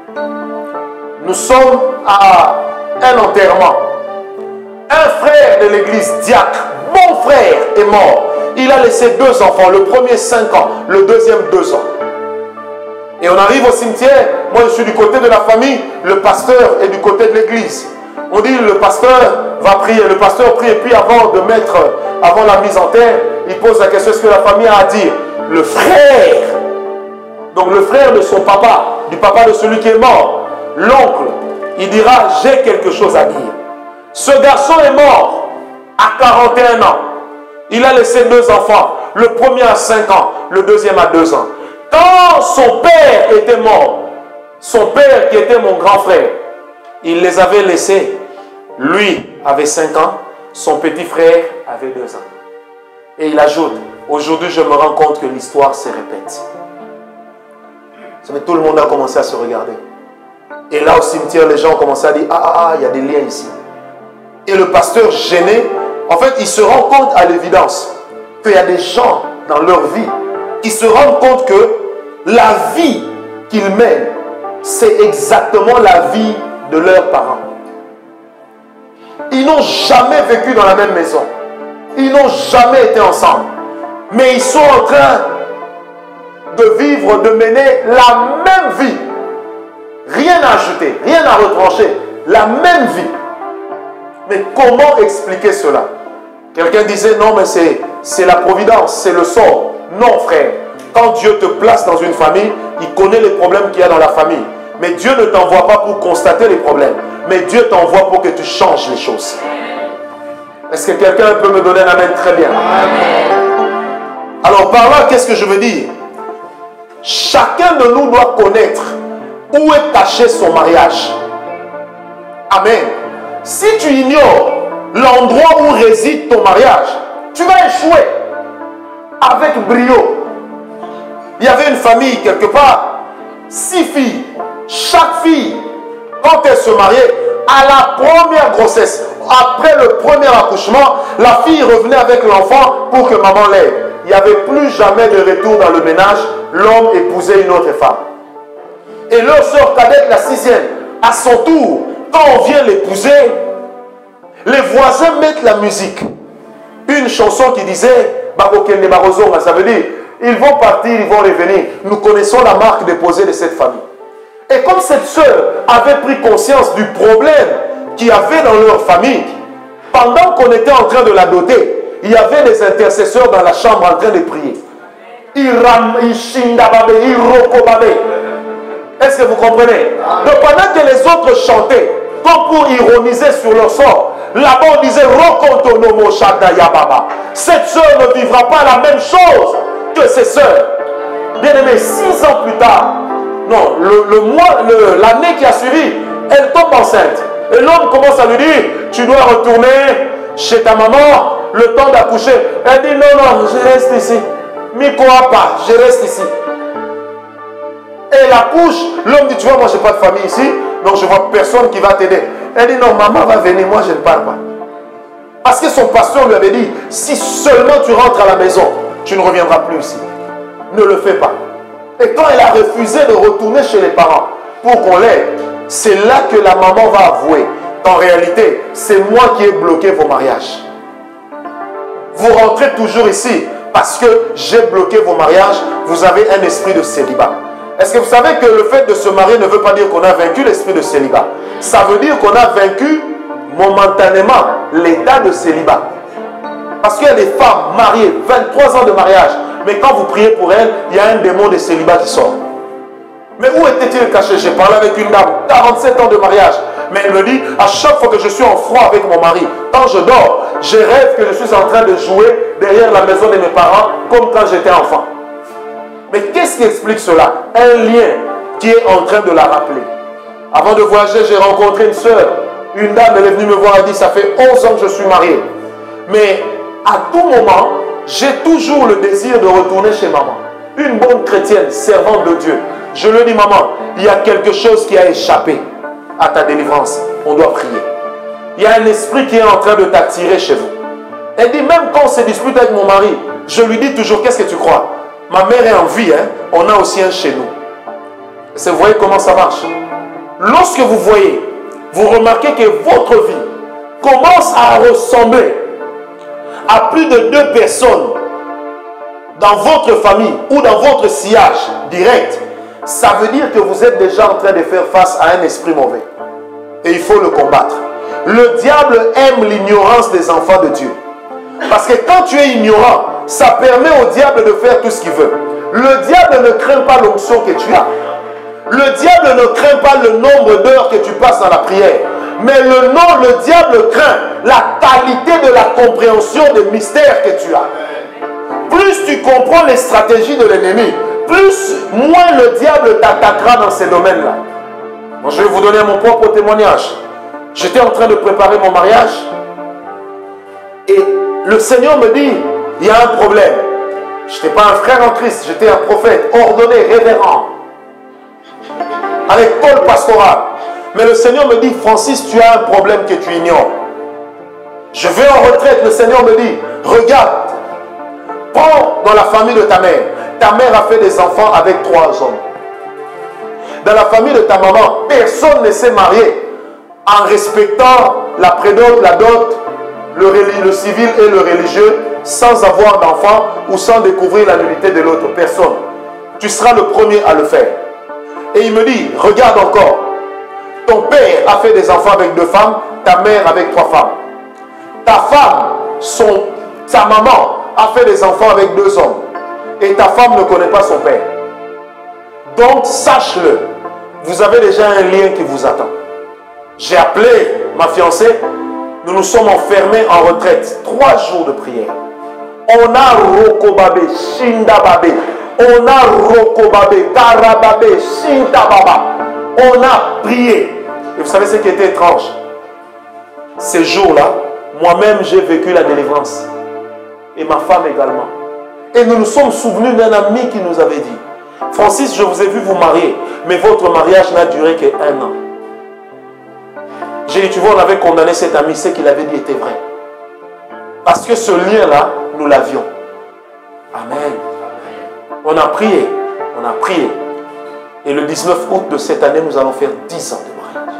Nous sommes à un enterrement. Un frère de l'église, diacre, mon frère, est mort. Il a laissé deux enfants. Le premier, cinq ans. Le deuxième, deux ans. Et on arrive au cimetière. Moi, je suis du côté de la famille. Le pasteur est du côté de l'église. On dit, le pasteur va prier. Le pasteur prie. Et puis, avant de mettre, avant la mise en terre, il pose la question, est-ce que la famille a à dire? Le frère. Donc, le frère de son papa, du papa de celui qui est mort. L'oncle, il dira, j'ai quelque chose à dire. Ce garçon est mort à quarante et un ans. Il a laissé deux enfants. Le premier à cinq ans, le deuxième à deux ans. Quand son père était mort, son père qui était mon grand frère, il les avait laissés. Lui avait cinq ans, son petit frère avait deux ans. Et il ajoute, aujourd'hui je me rends compte que l'histoire se répète. Tout le monde a commencé à se regarder. Et là au cimetière, les gens ont commencé à dire, ah, ah, ah, il y a des liens ici. Et le pasteur gêné, en fait, il se rend compte à l'évidence qu'il y a des gens dans leur vie qui se rendent compte que la vie qu'ils mènent, c'est exactement la vie de leurs parents. Ils n'ont jamais vécu dans la même maison. Ils n'ont jamais été ensemble. Mais ils sont en train de vivre, de mener la même vie. Rien à ajouter, rien à retrancher. La même vie. Mais comment expliquer cela? Quelqu'un disait, non, mais c'est la providence, c'est le sort. Non, frère. Quand Dieu te place dans une famille, il connaît les problèmes qu'il y a dans la famille. Mais Dieu ne t'envoie pas pour constater les problèmes. Mais Dieu t'envoie pour que tu changes les choses. Est-ce que quelqu'un peut me donner un amen? Très bien. Alors, par là, qu'est-ce que je veux dire? Chacun de nous doit connaître où est caché son mariage. Amen. Si tu ignores l'endroit où réside ton mariage, tu vas échouer avec brio. Il y avait une famille quelque part, six filles. Chaque fille, quand elle se mariait, à la première grossesse, après le premier accouchement, la fille revenait avec l'enfant pour que maman l'aide. Il n'y avait plus jamais de retour dans le ménage. L'homme épousait une autre femme. Et leur sœur cadette, la sixième, à son tour, quand on vient l'épouser, les voisins mettent la musique. Une chanson qui disait, ça veut dire, ils vont partir, ils vont revenir. Nous connaissons la marque déposée de cette famille. Et comme cette sœur avait pris conscience du problème qu'il y avait dans leur famille, pendant qu'on était en train de la doter, il y avait des intercesseurs dans la chambre en train de prier. Est-ce que vous comprenez? Donc pendant que les autres chantaient, comme pour ironiser sur leur sort, là-bas on disait cette sœur ne vivra pas la même chose que ses sœurs. Bien aimé, six ans plus tard, non, le, le mois, l'année qui a suivi, elle tombe enceinte. Et l'homme commence à lui dire, tu dois retourner chez ta maman, le temps d'accoucher. Elle dit, non, non, je reste ici. Mais quoi pas, je reste ici. Et elle accouche, l'homme dit, tu vois, moi je n'ai pas de famille ici, donc je ne vois personne qui va t'aider. Elle dit, non, maman va venir, moi je ne parle pas. Parce que son pasteur lui avait dit, si seulement tu rentres à la maison, tu ne reviendras plus ici. Ne le fais pas. Et quand elle a refusé de retourner chez les parents pour qu'on l'aide, c'est là que la maman va avouer qu'en réalité, c'est moi qui ai bloqué vos mariages. Vous rentrez toujours ici parce que j'ai bloqué vos mariages, vous avez un esprit de célibat. Est-ce que vous savez que le fait de se marier ne veut pas dire qu'on a vaincu l'esprit de célibat? Ça veut dire qu'on a vaincu momentanément l'état de célibat. Parce qu'il y a des femmes mariées, vingt-trois ans de mariage, mais quand vous priez pour elles, il y a un démon de célibat qui sort. Mais où était-il caché? J'ai parlé avec une dame, quarante-sept ans de mariage. Mais elle me dit, à chaque fois que je suis en froid avec mon mari, quand je dors, je rêve que je suis en train de jouer derrière la maison de mes parents, comme quand j'étais enfant. Mais qu'est-ce qui explique cela? Un lien qui est en train de la rappeler. Avant de voyager, j'ai rencontré une soeur. Une dame, elle est venue me voir, elle dit, ça fait onze ans que je suis marié. Mais à tout moment, j'ai toujours le désir de retourner chez maman. Une bonne chrétienne, servante de Dieu. Je lui dis, maman, il y a quelque chose qui a échappé à ta délivrance. On doit prier. Il y a un esprit qui est en train de t'attirer chez vous. Elle dit, même quand on se dispute avec mon mari, je lui dis toujours, qu'est-ce que tu crois? Ma mère est en vie, hein? On a aussi un chez nous. Vous voyez comment ça marche? Lorsque vous voyez, vous remarquez que votre vie commence à ressembler à plus de deux personnes dans votre famille ou dans votre sillage direct, ça veut dire que vous êtes déjà en train de faire face à un esprit mauvais. Et il faut le combattre. Le diable aime l'ignorance des enfants de Dieu. Parce que quand tu es ignorant, ça permet au diable de faire tout ce qu'il veut. Le diable ne craint pas l'onction que tu as. Le diable ne craint pas le nombre d'heures que tu passes dans la prière. Mais le nom, le diable craint la qualité de la compréhension des mystères que tu as. Plus tu comprends les stratégies de l'ennemi, plus, moins le diable t'attaquera dans ces domaines-là. Bon, je vais vous donner mon propre témoignage. J'étais en train de préparer mon mariage et le Seigneur me dit, il y a un problème. Je n'étais pas un frère en Christ, j'étais un prophète, ordonné, révérend, avec col pastoral. Mais le Seigneur me dit, Francis, tu as un problème que tu ignores. Je vais en retraite, le Seigneur me dit, regarde, prends dans la famille de ta mère. Ta mère a fait des enfants avec trois hommes. Dans la famille de ta maman, personne ne s'est marié en respectant la prédot, la dot, le, le civil et le religieux, sans avoir d'enfant ou sans découvrir la nullité de l'autre personne. Tu seras le premier à le faire. Et il me dit, regarde encore, ton père a fait des enfants avec deux femmes, ta mère avec trois femmes. Ta femme, son, sa maman a fait des enfants avec deux hommes. Et ta femme ne connaît pas son père. Donc, sache-le, vous avez déjà un lien qui vous attend. J'ai appelé ma fiancée, nous nous sommes enfermés en retraite. Trois jours de prière. On a Rokobabe, Shindababé. On a Rokobabe, Karababé, Shindababa. On a prié. Et vous savez ce qui était étrange? Ces jours-là, moi-même, j'ai vécu la délivrance. Et ma femme également. Et nous nous sommes souvenus d'un ami qui nous avait dit, Francis, je vous ai vu vous marier, mais votre mariage n'a duré qu'un an. J'ai dit, tu vois, on avait condamné cet ami, ce qu'il avait dit était vrai. Parce que ce lien-là, nous l'avions. Amen. On a prié, on a prié. Et le dix-neuf août de cette année, nous allons faire dix ans de mariage.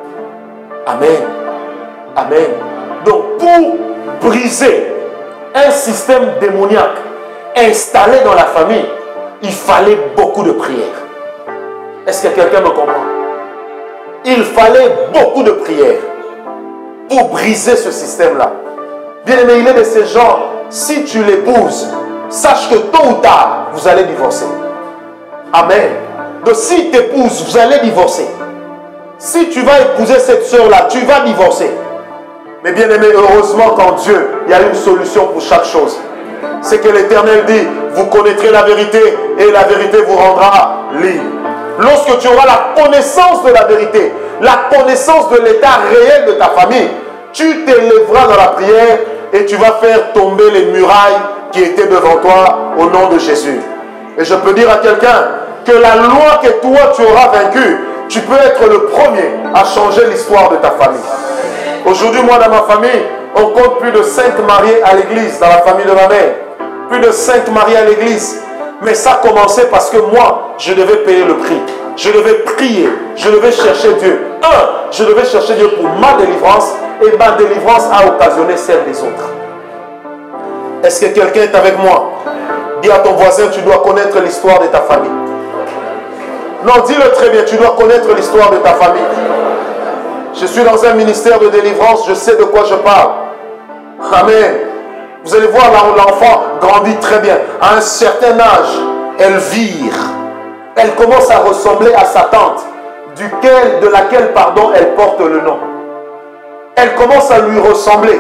Amen. Amen. Donc, pour briser un système démoniaque installé dans la famille, il fallait beaucoup de prières. Est-ce que quelqu'un me comprend? Il fallait beaucoup de prières pour briser ce système-là. Bien aimé, il est de ces gens, si tu l'épouses, sache que tôt ou tard, vous allez divorcer. Amen. Donc si tu épouses, vous allez divorcer. Si tu vas épouser cette soeur-là, tu vas divorcer. Mais bien aimé, heureusement qu'en Dieu, il y a une solution pour chaque chose. C'est que l'Éternel dit, vous connaîtrez la vérité et la vérité vous rendra libre. Lorsque tu auras la connaissance de la vérité, la connaissance de l'état réel de ta famille, tu t'élèveras dans la prière et tu vas faire tomber les murailles qui étaient devant toi au nom de Jésus. Et je peux dire à quelqu'un que la loi que toi tu auras vaincue, tu peux être le premier à changer l'histoire de ta famille. Aujourd'hui, moi dans ma famille, on compte plus de cinq mariés à l'église, dans la famille de ma mère. Plus de cinq mariés à l'église. Mais ça a commencé parce que moi, je devais payer le prix. Je devais prier. Je devais chercher Dieu. Un, je devais chercher Dieu pour ma délivrance. Et ma délivrance a occasionné celle des autres. Est-ce que quelqu'un est avec moi? Dis à ton voisin, tu dois connaître l'histoire de ta famille. Non, dis-le très bien, tu dois connaître l'histoire de ta famille. Je suis dans un ministère de délivrance, je sais de quoi je parle. Amen. Vous allez voir, l'enfant grandit très bien. À un certain âge, elle vire. Elle commence à ressembler à sa tante, duquel, de laquelle pardon, elle porte le nom. Elle commence à lui ressembler.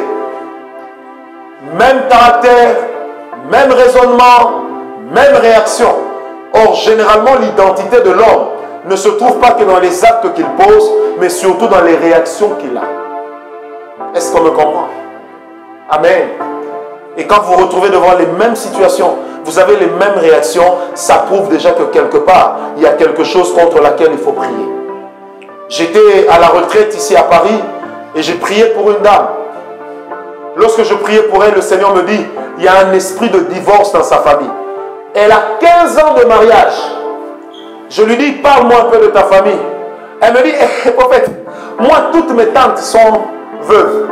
Même caractère, même raisonnement, même réaction. Or, généralement, l'identité de l'homme ne se trouve pas que dans les actes qu'il pose, mais surtout dans les réactions qu'il a. Est-ce qu'on me comprend? Amen. Et quand vous vous retrouvez devant les mêmes situations, vous avez les mêmes réactions, ça prouve déjà que quelque part, il y a quelque chose contre laquelle il faut prier. J'étais à la retraite ici à Paris et j'ai prié pour une dame. Lorsque je priais pour elle, le Seigneur me dit, il y a un esprit de divorce dans sa famille. Elle a quinze ans de mariage. Je lui dis, parle-moi un peu de ta famille. Elle me dit, eh, prophète, moi, toutes mes tantes sont veuves.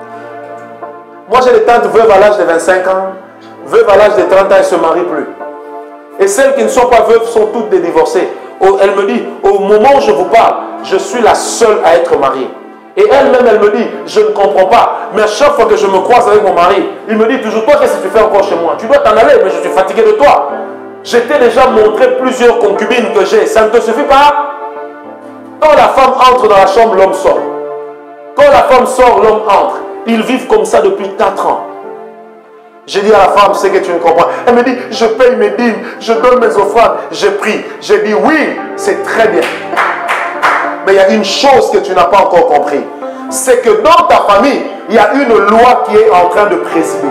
Moi, j'ai des tantes veuves à l'âge de vingt-cinq ans. Veuves à l'âge de trente ans, elles ne se marient plus. Et celles qui ne sont pas veuves sont toutes des divorcées. Elle me dit, au moment où je vous parle, je suis la seule à être mariée. Et elle-même, elle me dit, je ne comprends pas. Mais à chaque fois que je me croise avec mon mari, il me dit toujours, toi, qu'est-ce que tu fais encore chez moi? Tu dois t'en aller, mais je suis fatigué de toi. Je t'ai déjà montré plusieurs concubines que j'ai. Ça ne te suffit pas? Quand la femme entre dans la chambre, l'homme sort. Quand la femme sort, l'homme entre. Ils vivent comme ça depuis quatre ans. J'ai dit à la femme, c'est que tu ne comprends. Elle me dit, je paye mes dîmes, je donne mes offrandes, je prie. J'ai dit, oui, c'est très bien. Mais il y a une chose que tu n'as pas encore compris. C'est que dans ta famille, il y a une loi qui est en train de présider.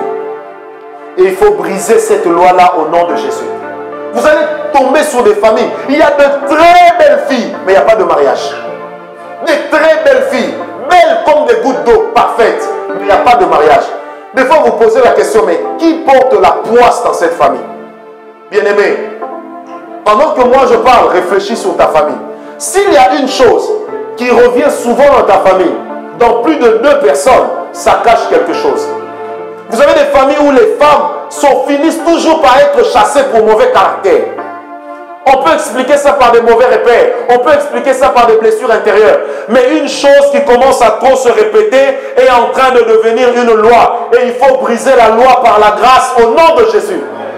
Et il faut briser cette loi-là au nom de Jésus. Vous allez tomber sur des familles. Il y a de très belles filles, mais il n'y a pas de mariage. Des très belles filles, belles comme des gouttes d'eau, parfaites, mais il n'y a pas de mariage. Des fois, vous posez la question, mais qui porte la poisse dans cette famille? Bien-aimé, pendant que moi je parle, réfléchis sur ta famille. S'il y a une chose qui revient souvent dans ta famille, dans plus de deux personnes, ça cache quelque chose. Vous avez des familles où les femmes sont, finissent toujours par être chassées pour mauvais caractère. On peut expliquer ça par des mauvais repères. On peut expliquer ça par des blessures intérieures. Mais une chose qui commence à trop se répéter est en train de devenir une loi. Et il faut briser la loi par la grâce au nom de Jésus.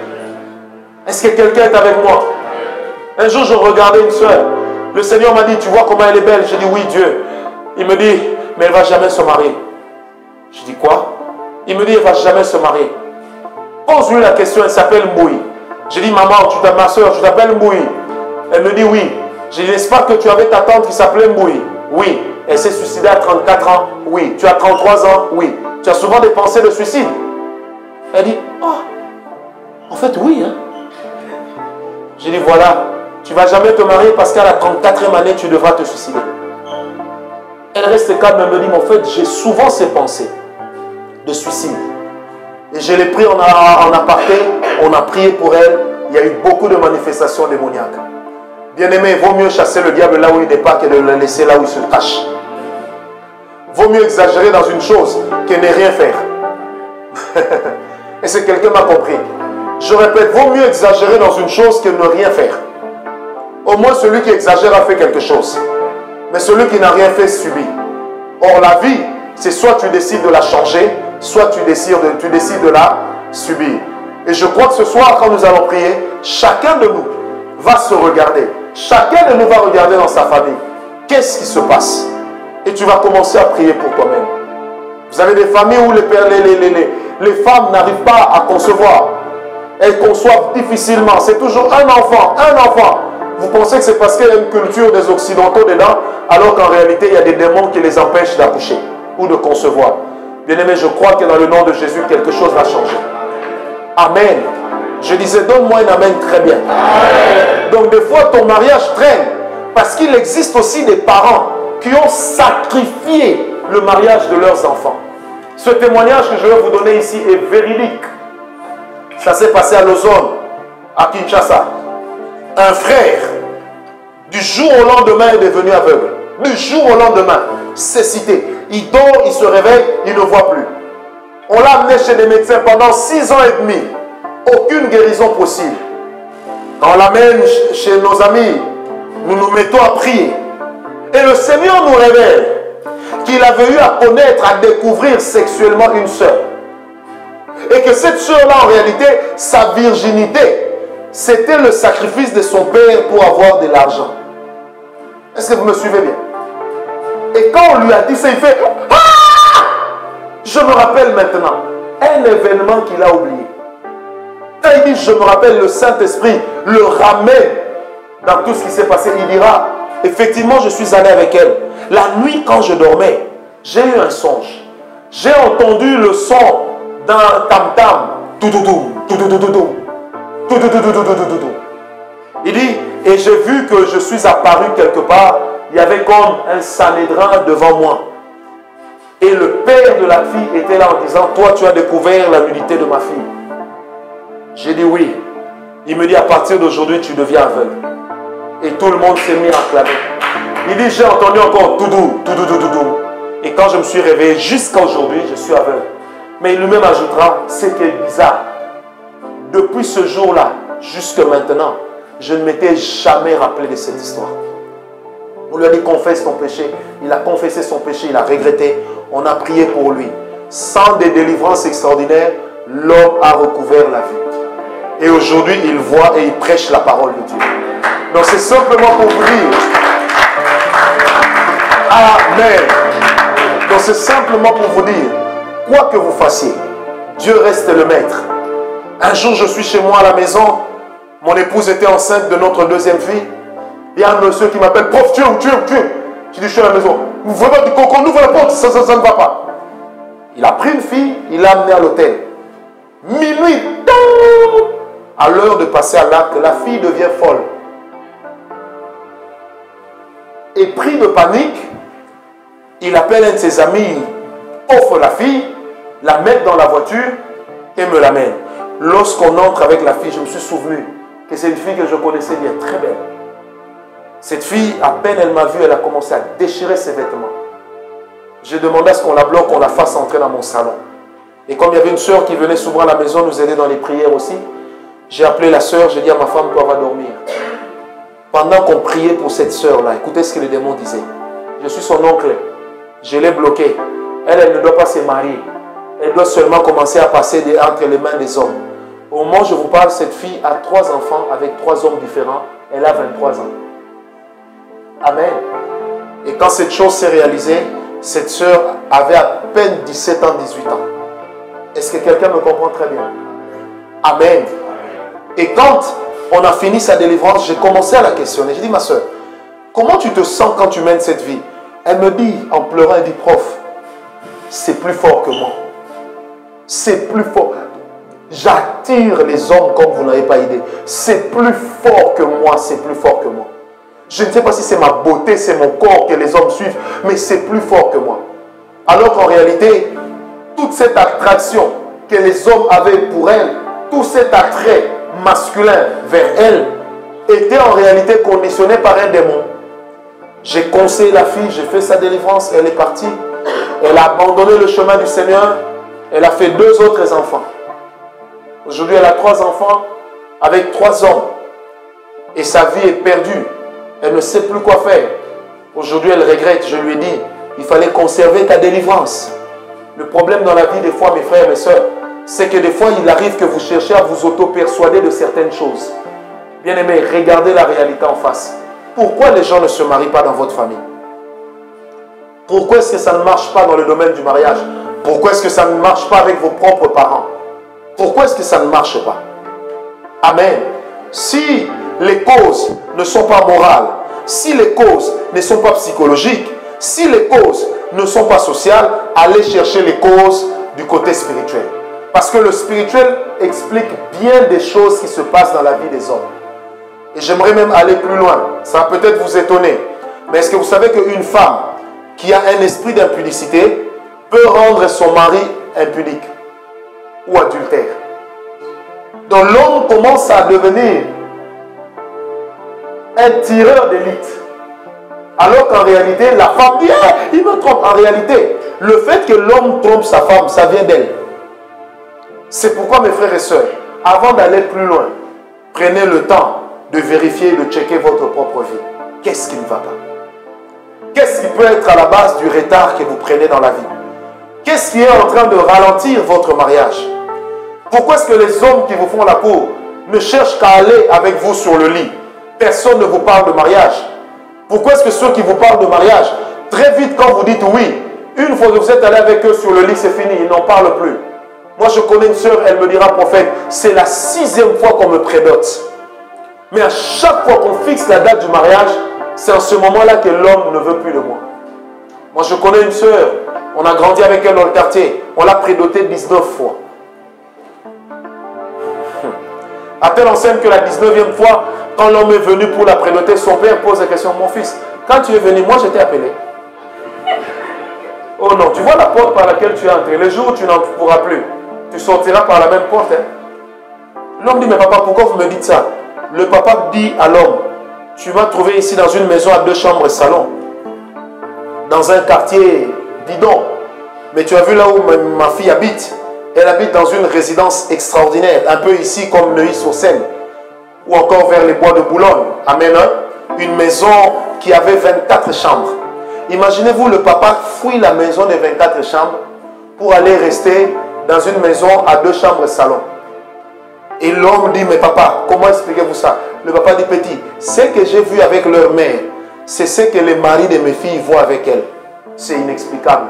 Est-ce que quelqu'un est avec moi? Un jour, je regardais une soeur. Le Seigneur m'a dit, tu vois comment elle est belle? J'ai dit, oui, Dieu. Il me dit, mais elle ne va jamais se marier. Je dis, quoi? Il me dit, elle ne va jamais se marier. Pose-lui la question, elle s'appelle Mouy. J'ai dit, maman, tu t'appelles ma soeur, tu t'appelles Mouy. Elle me dit, oui. J'ai dit, n'est-ce pas que tu avais ta tante qui s'appelait Mouy? Oui. Elle s'est suicidée à trente-quatre ans? Oui. Tu as trente-trois ans? Oui. Tu as souvent des pensées de suicide? Elle dit, oh, en fait, oui. Hein? J'ai dit, voilà, tu ne vas jamais te marier parce qu'à la trente-quatrième année, tu devras te suicider. Elle reste calme, elle me dit, mais en fait, j'ai souvent ces pensées de suicide. Et je l'ai pris en, en aparté, on a prié pour elle, il y a eu beaucoup de manifestations démoniaques. Bien-aimé, il vaut mieux chasser le diable là où il n'est pas que de le laisser là où il se cache. Vaut mieux exagérer dans une chose que ne rien faire. Est-ce que quelqu'un m'a compris? Je répète, vaut mieux exagérer dans une chose que ne rien faire. Au moins celui qui exagère a fait quelque chose. Mais celui qui n'a rien fait subit. Or la vie, c'est soit tu décides de la changer, soit tu décides, de, tu décides de la subir. Et je crois que ce soir, quand nous allons prier, chacun de nous va se regarder. Chacun de nous va regarder dans sa famille. Qu'est-ce qui se passe? Et tu vas commencer à prier pour toi-même. Vous avez des familles où les, les, les, les, les femmes n'arrivent pas à concevoir. Elles conçoivent difficilement. C'est toujours un enfant, un enfant. Vous pensez que c'est parce qu'il y a une culture des Occidentaux dedans, alors qu'en réalité, il y a des démons qui les empêchent d'accoucher ou de concevoir. Bien-aimé, je crois que dans le nom de Jésus, quelque chose va changer. Amen. Je disais, donne-moi un amen très bien. Amen. Donc des fois, ton mariage traîne parce qu'il existe aussi des parents qui ont sacrifié le mariage de leurs enfants. Ce témoignage que je vais vous donner ici est véridique. Ça s'est passé à Lausanne, à Kinshasa. Un frère, du jour au lendemain, est devenu aveugle. Du jour au lendemain, cécité. Il dort, il se réveille, il ne voit plus. On l'a amené chez les médecins pendant six ans et demi. Aucune guérison possible. Quand on l'amène chez nos amis, nous nous mettons à prier. Et le Seigneur nous révèle qu'il avait eu à connaître, à découvrir sexuellement une sœur. Et que cette sœur-là, en réalité, sa virginité, c'était le sacrifice de son père pour avoir de l'argent. Est-ce que vous me suivez bien? Et quand on lui a dit ça, il fait « Ah !» Je me rappelle maintenant un événement qu'il a oublié. Quand il dit « Je me rappelle », le Saint-Esprit le ramène dans tout ce qui s'est passé. Il dira « Effectivement, je suis allé avec elle. La nuit, quand je dormais, j'ai eu un songe. J'ai entendu le son d'un tam-tam. Tout-tout-tout, tout-tout-tout-tout. Tout-tout-tout-tout-tout-tout. Il dit, et j'ai vu que je suis apparu quelque part. Il y avait comme un Sanhédrin devant moi. Et le père de la fille était là en disant, toi, tu as découvert la nudité de ma fille. J'ai dit oui. Il me dit, à partir d'aujourd'hui, tu deviens aveugle. Et tout le monde s'est mis à clamer. Il dit, j'ai entendu encore tout doux, tout doux, tout doux, tout doux. Et quand je me suis réveillé, jusqu'à aujourd'hui, je suis aveugle. Mais il lui-même ajoutera, ce qui est bizarre. Depuis ce jour-là, jusque maintenant, je ne m'étais jamais rappelé de cette histoire. On lui a dit, confesse ton péché. Il a confessé son péché, il a regretté. On a prié pour lui. Sans des délivrances extraordinaires, l'homme a recouvert la vie. Et aujourd'hui, il voit et il prêche la parole de Dieu. Donc c'est simplement pour vous dire. Amen. Donc c'est simplement pour vous dire, quoi que vous fassiez, Dieu reste le maître. Un jour, je suis chez moi à la maison. Mon épouse était enceinte de notre deuxième fille. Il y a un monsieur qui m'appelle, prof, tu es où, tu es où, tu es où? Je dis, je suis à la maison. Vous voulez qu'on ouvre la porte, ça, ça, ça ne va pas. Il a pris une fille, il l'a amenée à l'hôtel. Minuit, à l'heure de passer à l'acte, la fille devient folle. Et pris de panique, il appelle un de ses amis, offre la fille, la met dans la voiture et me l'amène. Lorsqu'on entre avec la fille, je me suis souvenu que c'est une fille que je connaissais bien, très belle. Cette fille, à peine elle m'a vu, elle a commencé à déchirer ses vêtements. J'ai demandé à ce qu'on la bloque, qu'on la fasse entrer dans mon salon. Et comme il y avait une soeur qui venait souvent à la maison nous aider dans les prières aussi, j'ai appelé la soeur, j'ai dit à ma femme, toi va dormir. Pendant qu'on priait pour cette soeur-là, écoutez ce que le démon disait. Je suis son oncle, je l'ai bloquée. Elle, elle ne doit pas se marier. Elle doit seulement commencer à passer des, entre les mains des hommes. Au moment où je vous parle, cette fille a trois enfants avec trois hommes différents. Elle a vingt-trois ans. Amen. Et quand cette chose s'est réalisée, cette sœur avait à peine dix-sept ans, dix-huit ans. Est-ce que quelqu'un me comprend très bien? Amen. Et quand on a fini sa délivrance, j'ai commencé à la questionner. J'ai dit, ma sœur, comment tu te sens quand tu mènes cette vie? Elle me dit, en pleurant, elle dit, prof, c'est plus fort que moi. C'est plus fort. J'attire les hommes comme vous n'avez pas idée. C'est plus fort que moi, c'est plus fort que moi. Je ne sais pas si c'est ma beauté, c'est mon corps que les hommes suivent, mais c'est plus fort que moi. Alors qu'en réalité, toute cette attraction que les hommes avaient pour elle, tout cet attrait masculin vers elle, était en réalité conditionné par un démon. J'ai conseillé la fille, j'ai fait sa délivrance, elle est partie. Elle a abandonné le chemin du Seigneur. Elle a fait deux autres enfants. Aujourd'hui, elle a trois enfants avec trois hommes. Et sa vie est perdue. Elle ne sait plus quoi faire. Aujourd'hui, elle regrette. Je lui ai dit, il fallait conserver ta délivrance. Le problème dans la vie des fois, mes frères et mes sœurs, c'est que des fois, il arrive que vous cherchez à vous auto-persuader de certaines choses. Bien aimé, regardez la réalité en face. Pourquoi les gens ne se marient pas dans votre famille? Pourquoi est-ce que ça ne marche pas dans le domaine du mariage? Pourquoi est-ce que ça ne marche pas avec vos propres parents? Pourquoi est-ce que ça ne marche pas? Amen. Si les causes ne sont pas morales, si les causes ne sont pas psychologiques, si les causes ne sont pas sociales, allez chercher les causes du côté spirituel. Parce que le spirituel explique bien des choses qui se passent dans la vie des hommes. Et j'aimerais même aller plus loin. Ça va peut-être vous étonner. Mais est-ce que vous savez qu'une femme qui a un esprit d'impudicité peut rendre son mari impudique ou adultère? Donc l'homme commence à devenir un tireur d'élite. Alors qu'en réalité, la femme dit, ah, il me trompe. En réalité, le fait que l'homme trompe sa femme, ça vient d'elle. C'est pourquoi, mes frères et sœurs, avant d'aller plus loin, prenez le temps de vérifier et de checker votre propre vie. Qu'est-ce qui ne va pas? Qu'est-ce qui peut être à la base du retard que vous prenez dans la vie? Qu'est-ce qui est en train de ralentir votre mariage? Pourquoi est-ce que les hommes qui vous font la cour ne cherchent qu'à aller avec vous sur le lit? Personne ne vous parle de mariage. Pourquoi est-ce que ceux qui vous parlent de mariage, très vite quand vous dites oui, une fois que vous êtes allé avec eux sur le lit, c'est fini, ils n'en parlent plus. Moi je connais une sœur, elle me dira, prophète, c'est la sixième fois qu'on me prédote. Mais à chaque fois qu'on fixe la date du mariage, c'est en ce moment-là que l'homme ne veut plus de moi. Moi je connais une sœur, on a grandi avec elle dans le quartier, on l'a prédotée dix-neuf fois. À telle enseigne que la dix-neuvième fois, quand l'homme est venu pour la prénoter, son père pose la question, mon fils, quand tu es venu, moi je t'ai appelé. Oh non, tu vois la porte par laquelle tu es entré, le jour où tu n'en pourras plus, tu sortiras par la même porte. Hein? L'homme dit, mais papa, pourquoi vous me dites ça? Le papa dit à l'homme, tu m'as trouvé ici dans une maison à deux chambres et salon, dans un quartier bidon, mais tu as vu là où ma, ma fille habite. Elle habite dans une résidence extraordinaire, un peu ici comme Neuilly-sur-Seine, ou encore vers les bois de Boulogne. Amen. Une maison qui avait vingt-quatre chambres. Imaginez-vous, le papa fouille la maison des vingt-quatre chambres pour aller rester dans une maison à deux chambres et salon. Et l'homme dit, mais papa, comment expliquez-vous ça? Le papa dit, petit, ce que j'ai vu avec leur mère, c'est ce que les maris de mes filles voient avec elles. C'est inexplicable.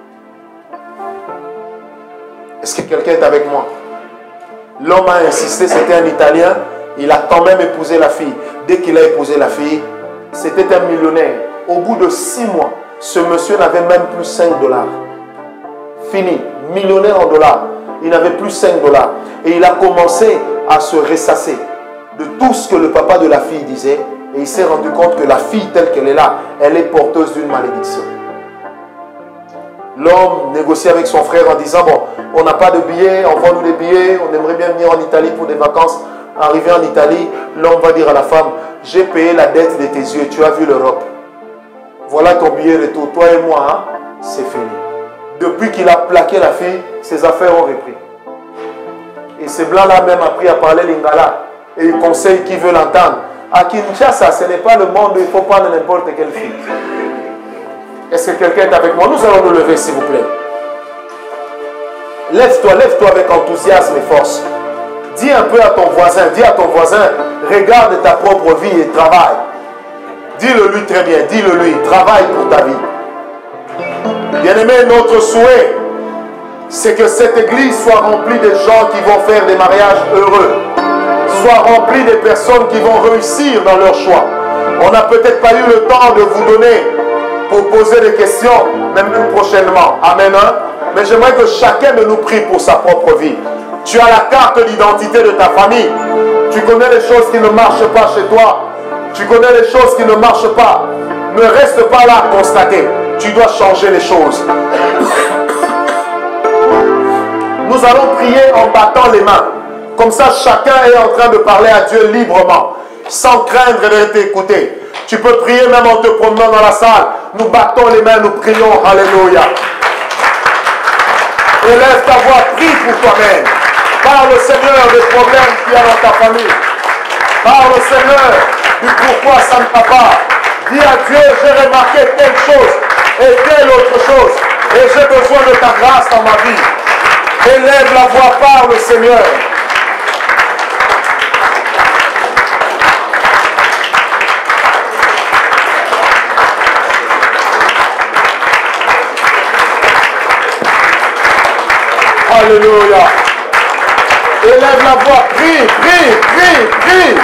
Est-ce que quelqu'un est avec moi? L'homme a insisté, c'était un Italien. Il a quand même épousé la fille. Dès qu'il a épousé la fille, c'était un millionnaire. Au bout de six mois, ce monsieur n'avait même plus cinq dollars. Fini, millionnaire en dollars. Il n'avait plus cinq dollars. Et il a commencé à se ressasser de tout ce que le papa de la fille disait. Et il s'est rendu compte que la fille telle qu'elle est là, elle est porteuse d'une malédiction. L'homme négocie avec son frère en disant, bon, on n'a pas de billets, envoie-nous des billets, on aimerait bien venir en Italie pour des vacances. Arrivé en Italie, l'homme va dire à la femme, j'ai payé la dette de tes yeux, tu as vu l'Europe. Voilà ton billet retour, toi et moi, hein, c'est fini. Depuis qu'il a plaqué la fille, ses affaires ont repris. Et ce blanc-là même a appris à parler lingala. Et il conseille qui veut l'entendre. À Kinshasa, ce n'est pas le monde où il faut prendre n'importe quelle fille. Est-ce que quelqu'un est avec moi? Nous allons nous lever, s'il vous plaît. Lève-toi, lève-toi avec enthousiasme et force. Dis un peu à ton voisin, dis à ton voisin, regarde ta propre vie et travaille. Dis-le lui très bien, dis-le lui, travaille pour ta vie. Bien-aimé, notre souhait, c'est que cette église soit remplie de gens qui vont faire des mariages heureux. Soit remplie de personnes qui vont réussir dans leur choix. On n'a peut-être pas eu le temps de vous donner pour poser des questions, même prochainement. Amen. Hein? Mais j'aimerais que chacun de nous prie pour sa propre vie. Tu as la carte d'identité de ta famille. Tu connais les choses qui ne marchent pas chez toi. Tu connais les choses qui ne marchent pas. Ne reste pas là à constater. Tu dois changer les choses. Nous allons prier en battant les mains. Comme ça, chacun est en train de parler à Dieu librement, sans craindre d'être écouté. Tu peux prier même en te promenant dans la salle. Nous battons les mains, nous prions. Alléluia. Élève ta voix, prie pour toi-même. Parle au Seigneur des problèmes qu'il y a dans ta famille. Parle au Seigneur du pourquoi ça ne va pas. Dis à Dieu, j'ai remarqué telle chose et telle autre chose. Et j'ai besoin de ta grâce dans ma vie. Élève la voix, parle au Seigneur. Alléluia. Élève la voix, prie, prie, prie, prie.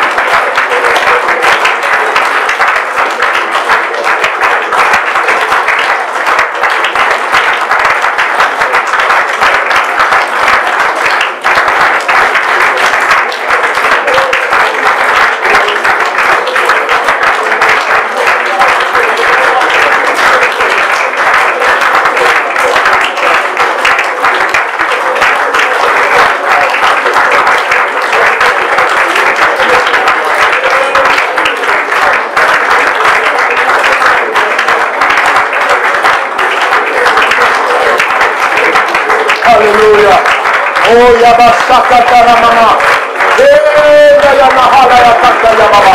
Oh Yabashakatara Mama. Eh Yamahala Yakata Yababa.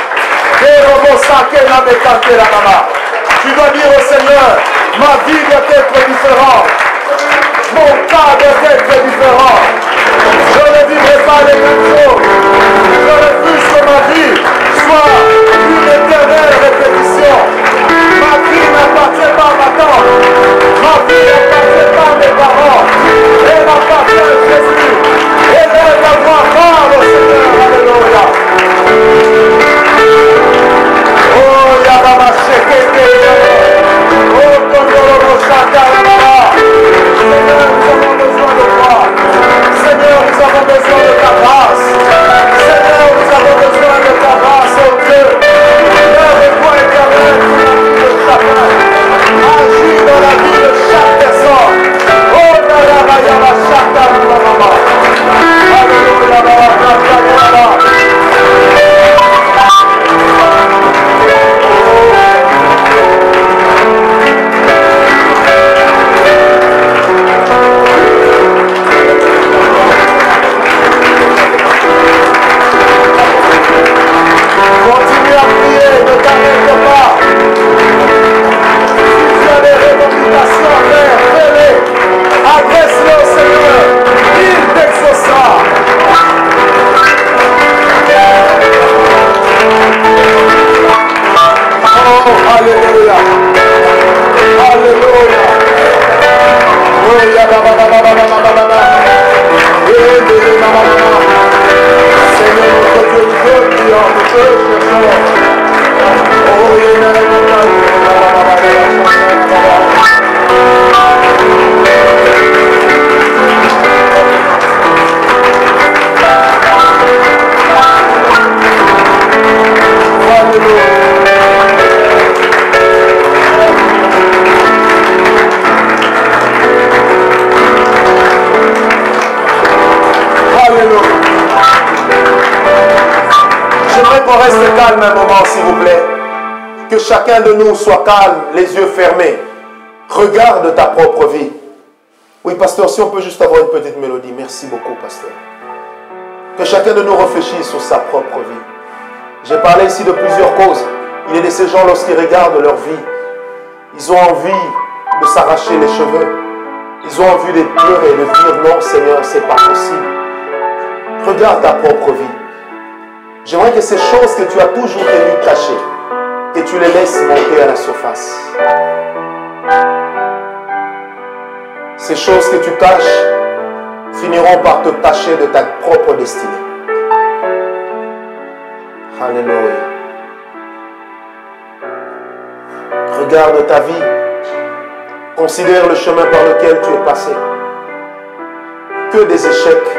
Tu dois dire au Seigneur, ma vie doit être différente. Mon cas doit être différent. Je ne vivrai pas les mêmes choses. Je refuse que ma vie soit une éternelle répétition. Ma vie n'appartient pas à ma tante. Ma vie n'appartient pas à mes parents. Elle appartient à Jésus. Elle aide à moi, parle au Seigneur. Alléluia. Oh, Yababa Shekete. Oh, Kondoro Shaka Yababa. Seigneur, nous avons besoin de toi. Seigneur, nous avons besoin de ta grâce. Seigneur, nous avons besoin de ta grâce, oh Dieu. Lève-toi éternel pour la vie de chacun. Agis dans la vie de chaque personne. Oh, Yababa Yababa Shaka Yababa. Alléluia, Yababa Shaka Yababa. Continue à prier, ne t'arrête pas. Si tu as des revendications à faire, fais-les. Adresse-les au Seigneur. Il t'exaucera. Oh, alléluia. Alléluia. Oh, yababababababababa. Seigneur, notre Dieu, nous te prions, nous te cherchons. Oh, J'aimerais qu'on reste calme un moment, s'il vous plaît. Que chacun de nous soit calme, les yeux fermés. Regarde ta propre vie. Oui, pasteur, si on peut juste avoir une petite mélodie. Merci beaucoup, pasteur. Que chacun de nous réfléchisse sur sa propre vie. J'ai parlé ici de plusieurs causes. Il y a de ces gens, lorsqu'ils regardent leur vie, ils ont envie de s'arracher les cheveux. Ils ont envie de pleurer, de dire non, Seigneur, c'est pas possible. Regarde ta propre vie. J'aimerais que ces choses que tu as toujours tenues cachées, que tu les laisses monter à la surface. Ces choses que tu caches finiront par te tacher de ta propre destinée. Alléluia. Regarde ta vie. Considère le chemin par lequel tu es passé. Que des échecs.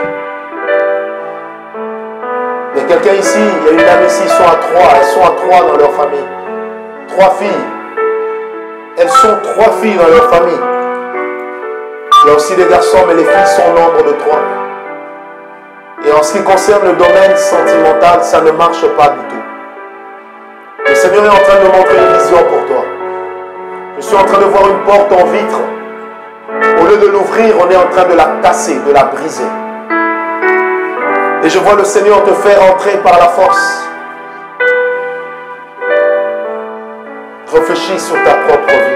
Il y a quelqu'un ici, il y a une dame ici, ils sont à trois, elles sont à trois dans leur famille. Trois filles. Elles sont trois filles dans leur famille. Il y a aussi des garçons, mais les filles sont au nombre de trois. Et en ce qui concerne le domaine sentimental, ça ne marche pas du tout. Le Seigneur est en train de me montrer une vision pour toi. Je suis en train de voir une porte en vitre. Au lieu de l'ouvrir, on est en train de la casser, de la briser. Et je vois le Seigneur te faire entrer par la force. Réfléchis sur ta propre vie.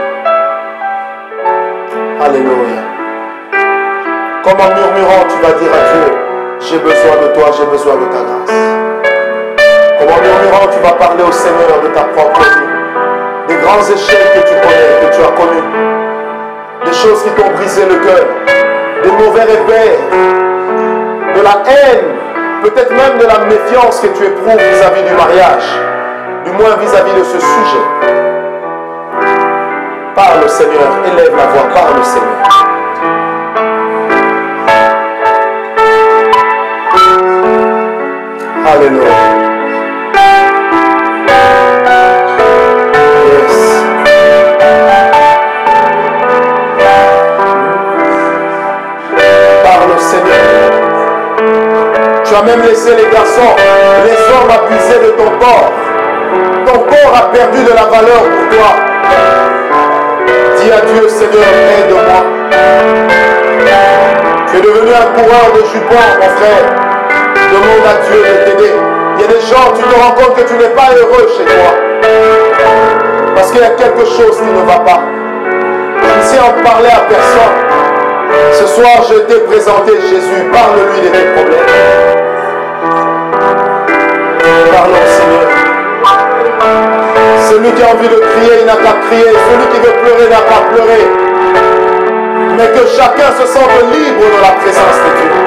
Alléluia. Comme en murmurant, tu vas dire à Dieu, j'ai besoin de toi, j'ai besoin de ta grâce. Comme en murmurant, tu vas parler au Seigneur de ta propre vie. Des grands échecs que tu connais, que tu as connus. Des choses qui t'ont brisé le cœur. Des mauvais repères. De la haine. Peut-être même de la méfiance que tu éprouves vis-à-vis du mariage. Du moins vis-à-vis de ce sujet. Parle au Seigneur. Élève la voix. Parle au Seigneur. Alléluia. Yes. Parle au Seigneur. Tu as même laissé les garçons, les hommes abuser de ton corps. Ton corps a perdu de la valeur pour toi. Dis à Dieu, Seigneur, aide-moi. Tu Tu es devenu un coureur de jupons, mon frère. Demande à Dieu de t'aider. Il y a des gens, tu te rends compte que tu n'es pas heureux chez toi. Parce qu'il y a quelque chose qui ne va pas. Je ne sais en parler à personne. Ce soir, je t'ai présenté Jésus. Parle-lui de tes problèmes. Parlons, Seigneur. Celui qui a envie de crier, il n'a qu'à crier. Celui qui veut pleurer n'a qu'à pleurer. Mais que chacun se sente libre de la présence de Dieu.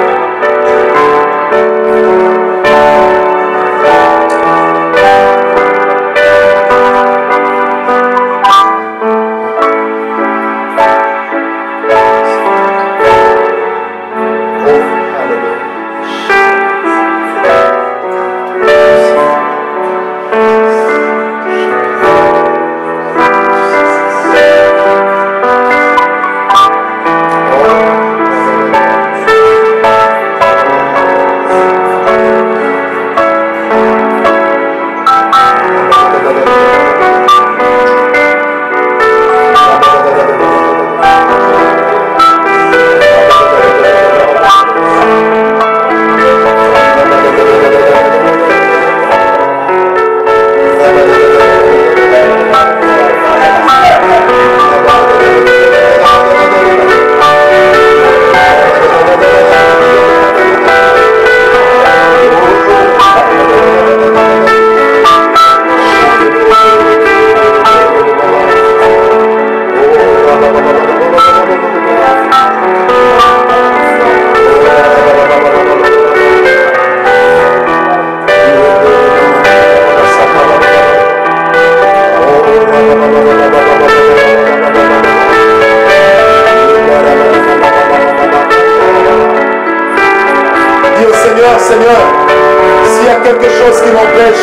Seigneur, s'il y a quelque chose qui m'empêche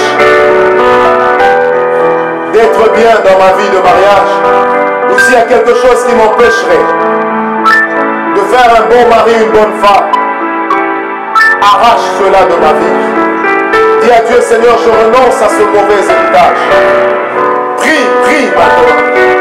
d'être bien dans ma vie de mariage, ou s'il y a quelque chose qui m'empêcherait de faire un bon mari, une bonne femme, arrache cela de ma vie. Dis à Dieu, Seigneur, je renonce à ce mauvais héritage. Prie, prie maintenant.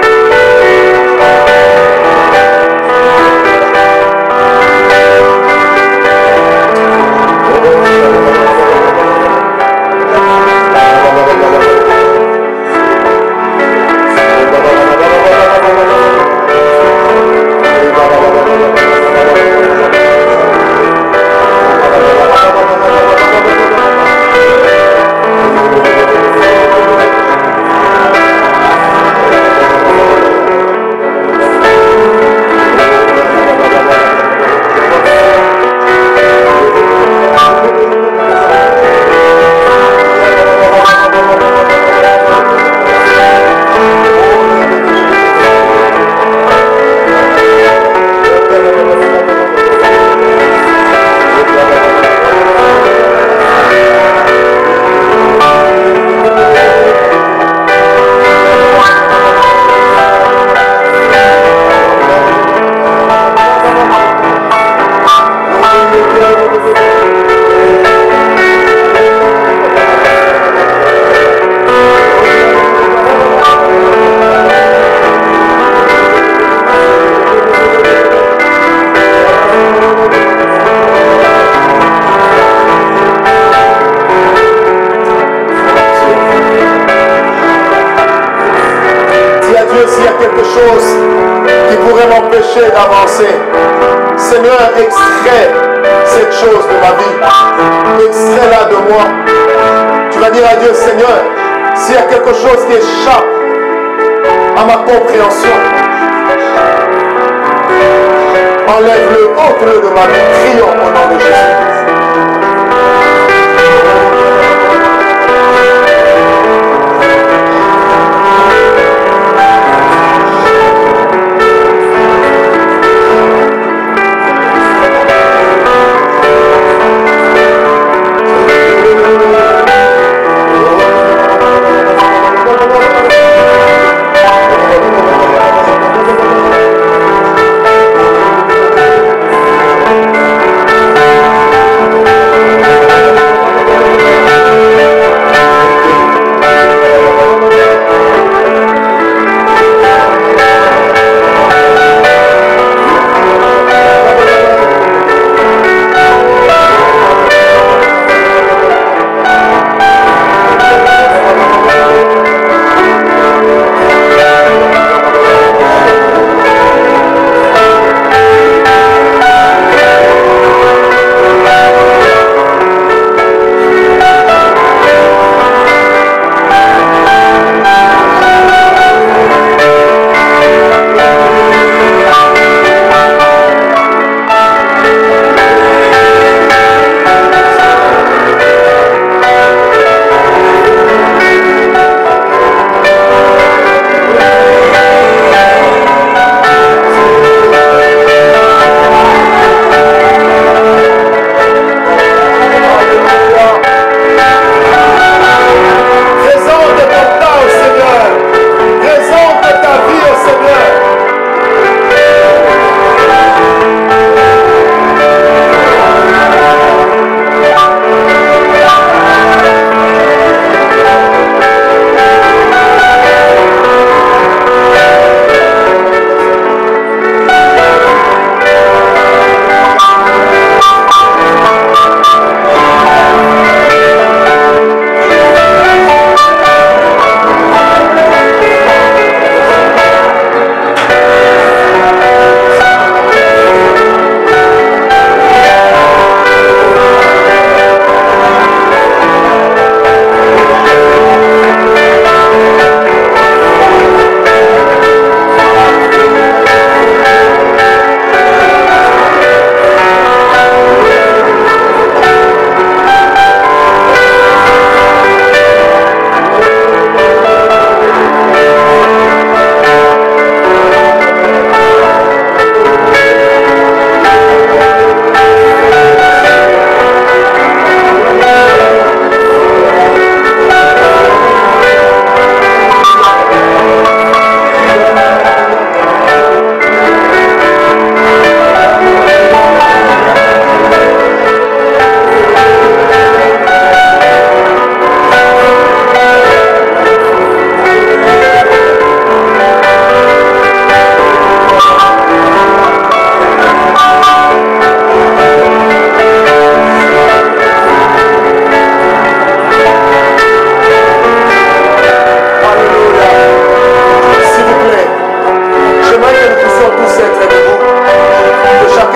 D'avancer. Seigneur, extrais cette chose de ma vie. Extrais-la de moi. Tu vas dire à Dieu, Seigneur, s'il y a quelque chose qui échappe à ma compréhension, enlève-le, ôte-le de ma vie. Prions au nom de Jésus. Oh,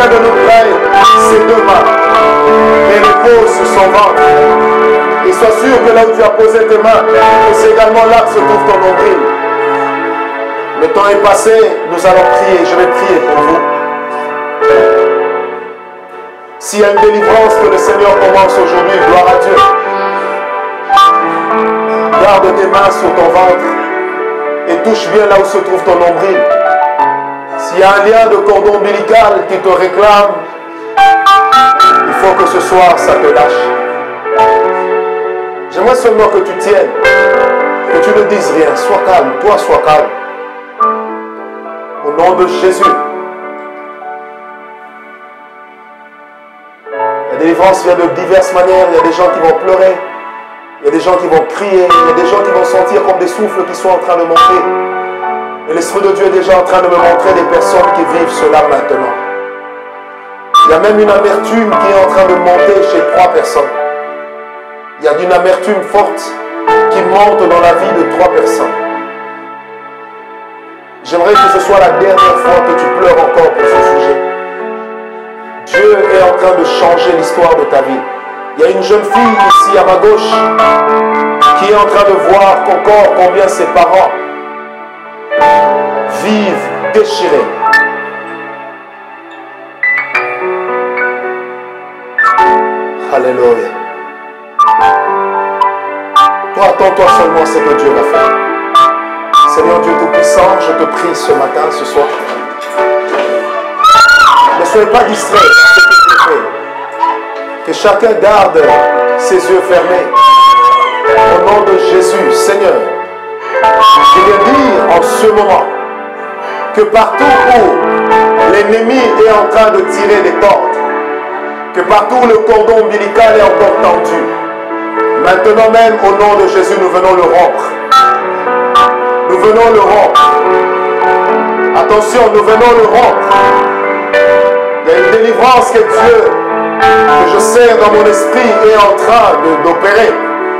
de nous prenne ses deux mains et repose sur son ventre. Et sois sûr que là où tu as posé tes mains, c'est également là que se trouve ton nombril. Le temps est passé, nous allons prier. Je vais prier pour vous. S'il y a une délivrance que le Seigneur commence aujourd'hui, gloire à Dieu. Garde tes mains sur ton ventre et touche bien là où se trouve ton nombril. S'il y a un lien de cordon ombilical qui te réclame, il faut que ce soir ça te lâche. J'aimerais seulement que tu tiennes, que tu ne dises rien. Sois calme, toi sois calme. Au nom de Jésus. La délivrance vient de diverses manières. Il y a des gens qui vont pleurer. Il y a des gens qui vont crier. Il y a des gens qui vont sentir comme des souffles qui sont en train de monter. Et l'Esprit de Dieu est déjà en train de me montrer des personnes qui vivent cela maintenant. Il y a même une amertume qui est en train de monter chez trois personnes. Il y a une amertume forte qui monte dans la vie de trois personnes. J'aimerais que ce soit la dernière fois que tu pleures encore pour ce sujet. Dieu est en train de changer l'histoire de ta vie. Il y a une jeune fille ici à ma gauche qui est en train de voir encore combien ses parents vivent déchirés. Alléluia. Toi, attends-toi seulement à ce que Dieu va faire. Seigneur Dieu Tout-Puissant, je te prie ce matin, ce soir. Ne soyez pas distraits par ce que tu fais. Que chacun garde ses yeux fermés. Au nom de Jésus, Seigneur, je viens dire en ce moment que partout où l'ennemi est en train de tirer des cordes, que partout où le cordon ombilical est encore tendu, maintenant même, au nom de Jésus, nous venons le rompre. Nous venons le rompre. Attention, nous venons le rompre. Il y a une délivrance que Dieu, que je sers dans mon esprit, est en train d'opérer.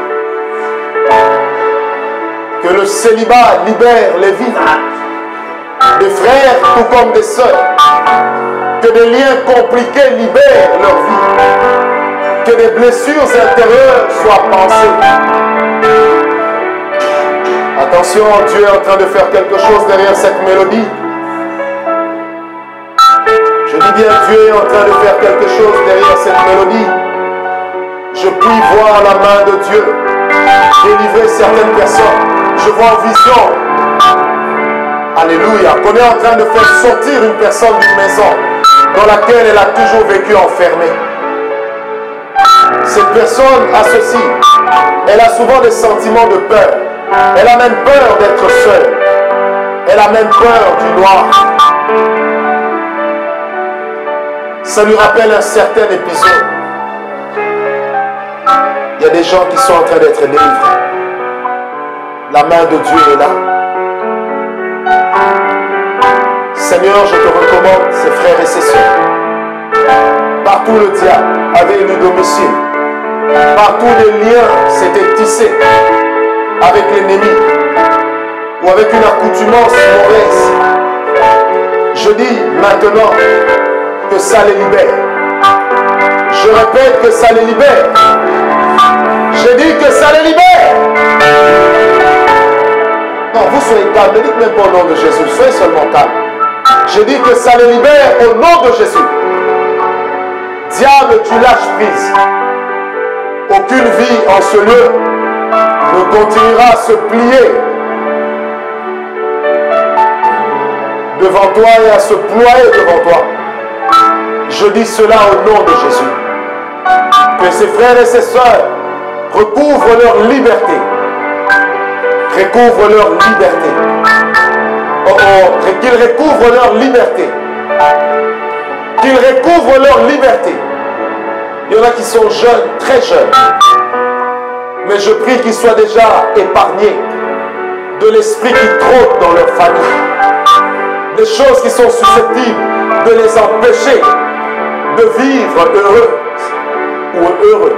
Que le célibat libère les vies, des frères tout comme des sœurs. Que des liens compliqués libèrent leur vie. Que des blessures intérieures soient pansées. Attention, Dieu est en train de faire quelque chose derrière cette mélodie. Je dis bien, Dieu est en train de faire quelque chose derrière cette mélodie. Je puis voir la main de Dieu délivrer certaines personnes. Je vois en vision, alléluia, qu'on est en train de faire sortir une personne d'une maison dans laquelle elle a toujours vécu enfermée. Cette personne a ceci. Elle a souvent des sentiments de peur. Elle a même peur d'être seule. Elle a même peur du noir. Ça lui rappelle un certain épisode. Il y a des gens qui sont en train d'être délivrés. La main de Dieu est là. Seigneur, je te recommande ses frères et ses soeurs. Partout le diable avait élu domicile. Partout les liens s'étaient tissés avec l'ennemi ou avec une accoutumance mauvaise. Je dis maintenant que ça les libère. Je répète que ça les libère. Je dis que ça les libère. Non, vous soyez calme. Ne dites même pas au nom de Jésus. Soyez seulement calme. Je dis que ça les libère au nom de Jésus. Diable, tu lâches prise. Aucune vie en ce lieu ne continuera à se plier devant toi et à se ployer devant toi. Je dis cela au nom de Jésus. Que ses frères et ses sœurs recouvrent leur liberté. Recouvrent leur liberté. Oh, oh, qu'ils recouvrent leur liberté. Qu'ils recouvrent leur liberté. Il y en a qui sont jeunes, très jeunes. Mais je prie qu'ils soient déjà épargnés de l'esprit qui trotte dans leur famille. Des choses qui sont susceptibles de les empêcher de vivre heureux ou heureux.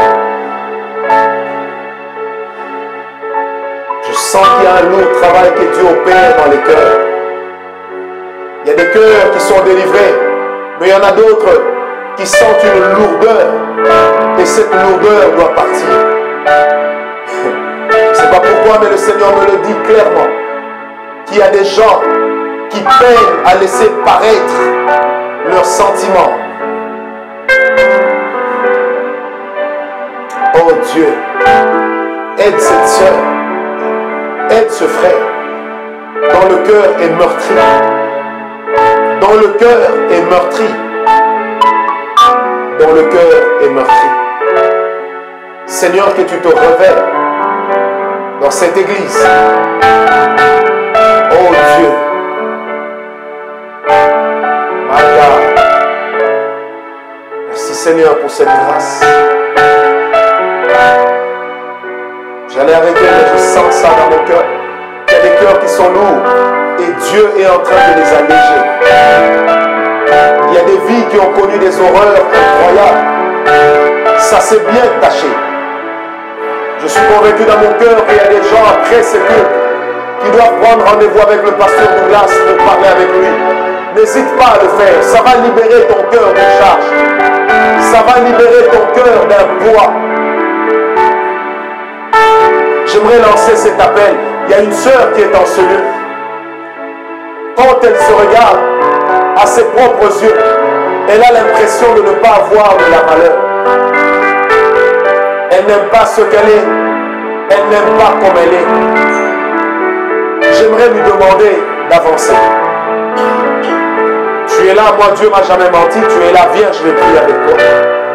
Je sens qu'il y a un lourd travail que Dieu opère dans les cœurs. Il y a des cœurs qui sont délivrés, Mais il y en a d'autres qui sentent une lourdeur. Et cette lourdeur doit partir. Je ne sais pas pourquoi, mais le Seigneur me le dit clairement. Qu'il y a des gens qui peinent à laisser paraître leurs sentiments. Oh Dieu, aide cette soeur, aide ce frère, dont le cœur est meurtri, dont le cœur est meurtri, dont le cœur est meurtri. Seigneur, que tu te révèles dans cette église. Oh Dieu, my God, merci Seigneur pour cette grâce. J'allais arrêter, mais je sens ça dans mon cœur. Il y a des cœurs qui sont lourds et Dieu est en train de les alléger. Il y a des vies qui ont connu des horreurs incroyables. Ça s'est bien taché. Je suis convaincu dans mon cœur qu'il y a des gens après ce culte qui doivent prendre rendez-vous avec le pasteur Douglas pour parler avec lui. N'hésite pas à le faire. Ça va libérer ton cœur d'une charge. Ça va libérer ton cœur d'un poids. J'aimerais lancer cet appel. Il y a une sœur qui est en ce lieu. Quand elle se regarde à ses propres yeux, elle a l'impression de ne pas avoir de la valeur. Elle n'aime pas ce qu'elle est. Elle n'aime pas comme elle est. J'aimerais lui demander d'avancer. Tu es là, moi Dieu m'a jamais menti. Tu es là, viens, je vais prier avec toi.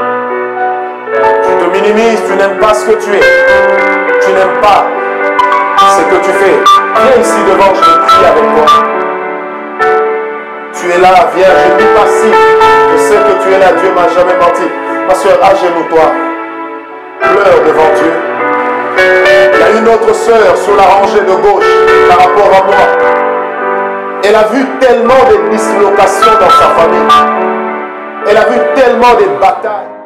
Tu te minimises, tu n'aimes pas ce que tu es. Tu n'aimes pas ce que tu fais. Viens ici devant, je vais prier avec toi. Tu es là, viens, je ne dis pas si. Je sais que tu es là, Dieu m'a jamais menti. Ma soeur, agenouille-toi. Pleure devant Dieu. Il y a une autre sœur sur la rangée de gauche par rapport à moi. Elle a vu tellement de dislocations dans sa famille. Elle a vu tellement de batailles.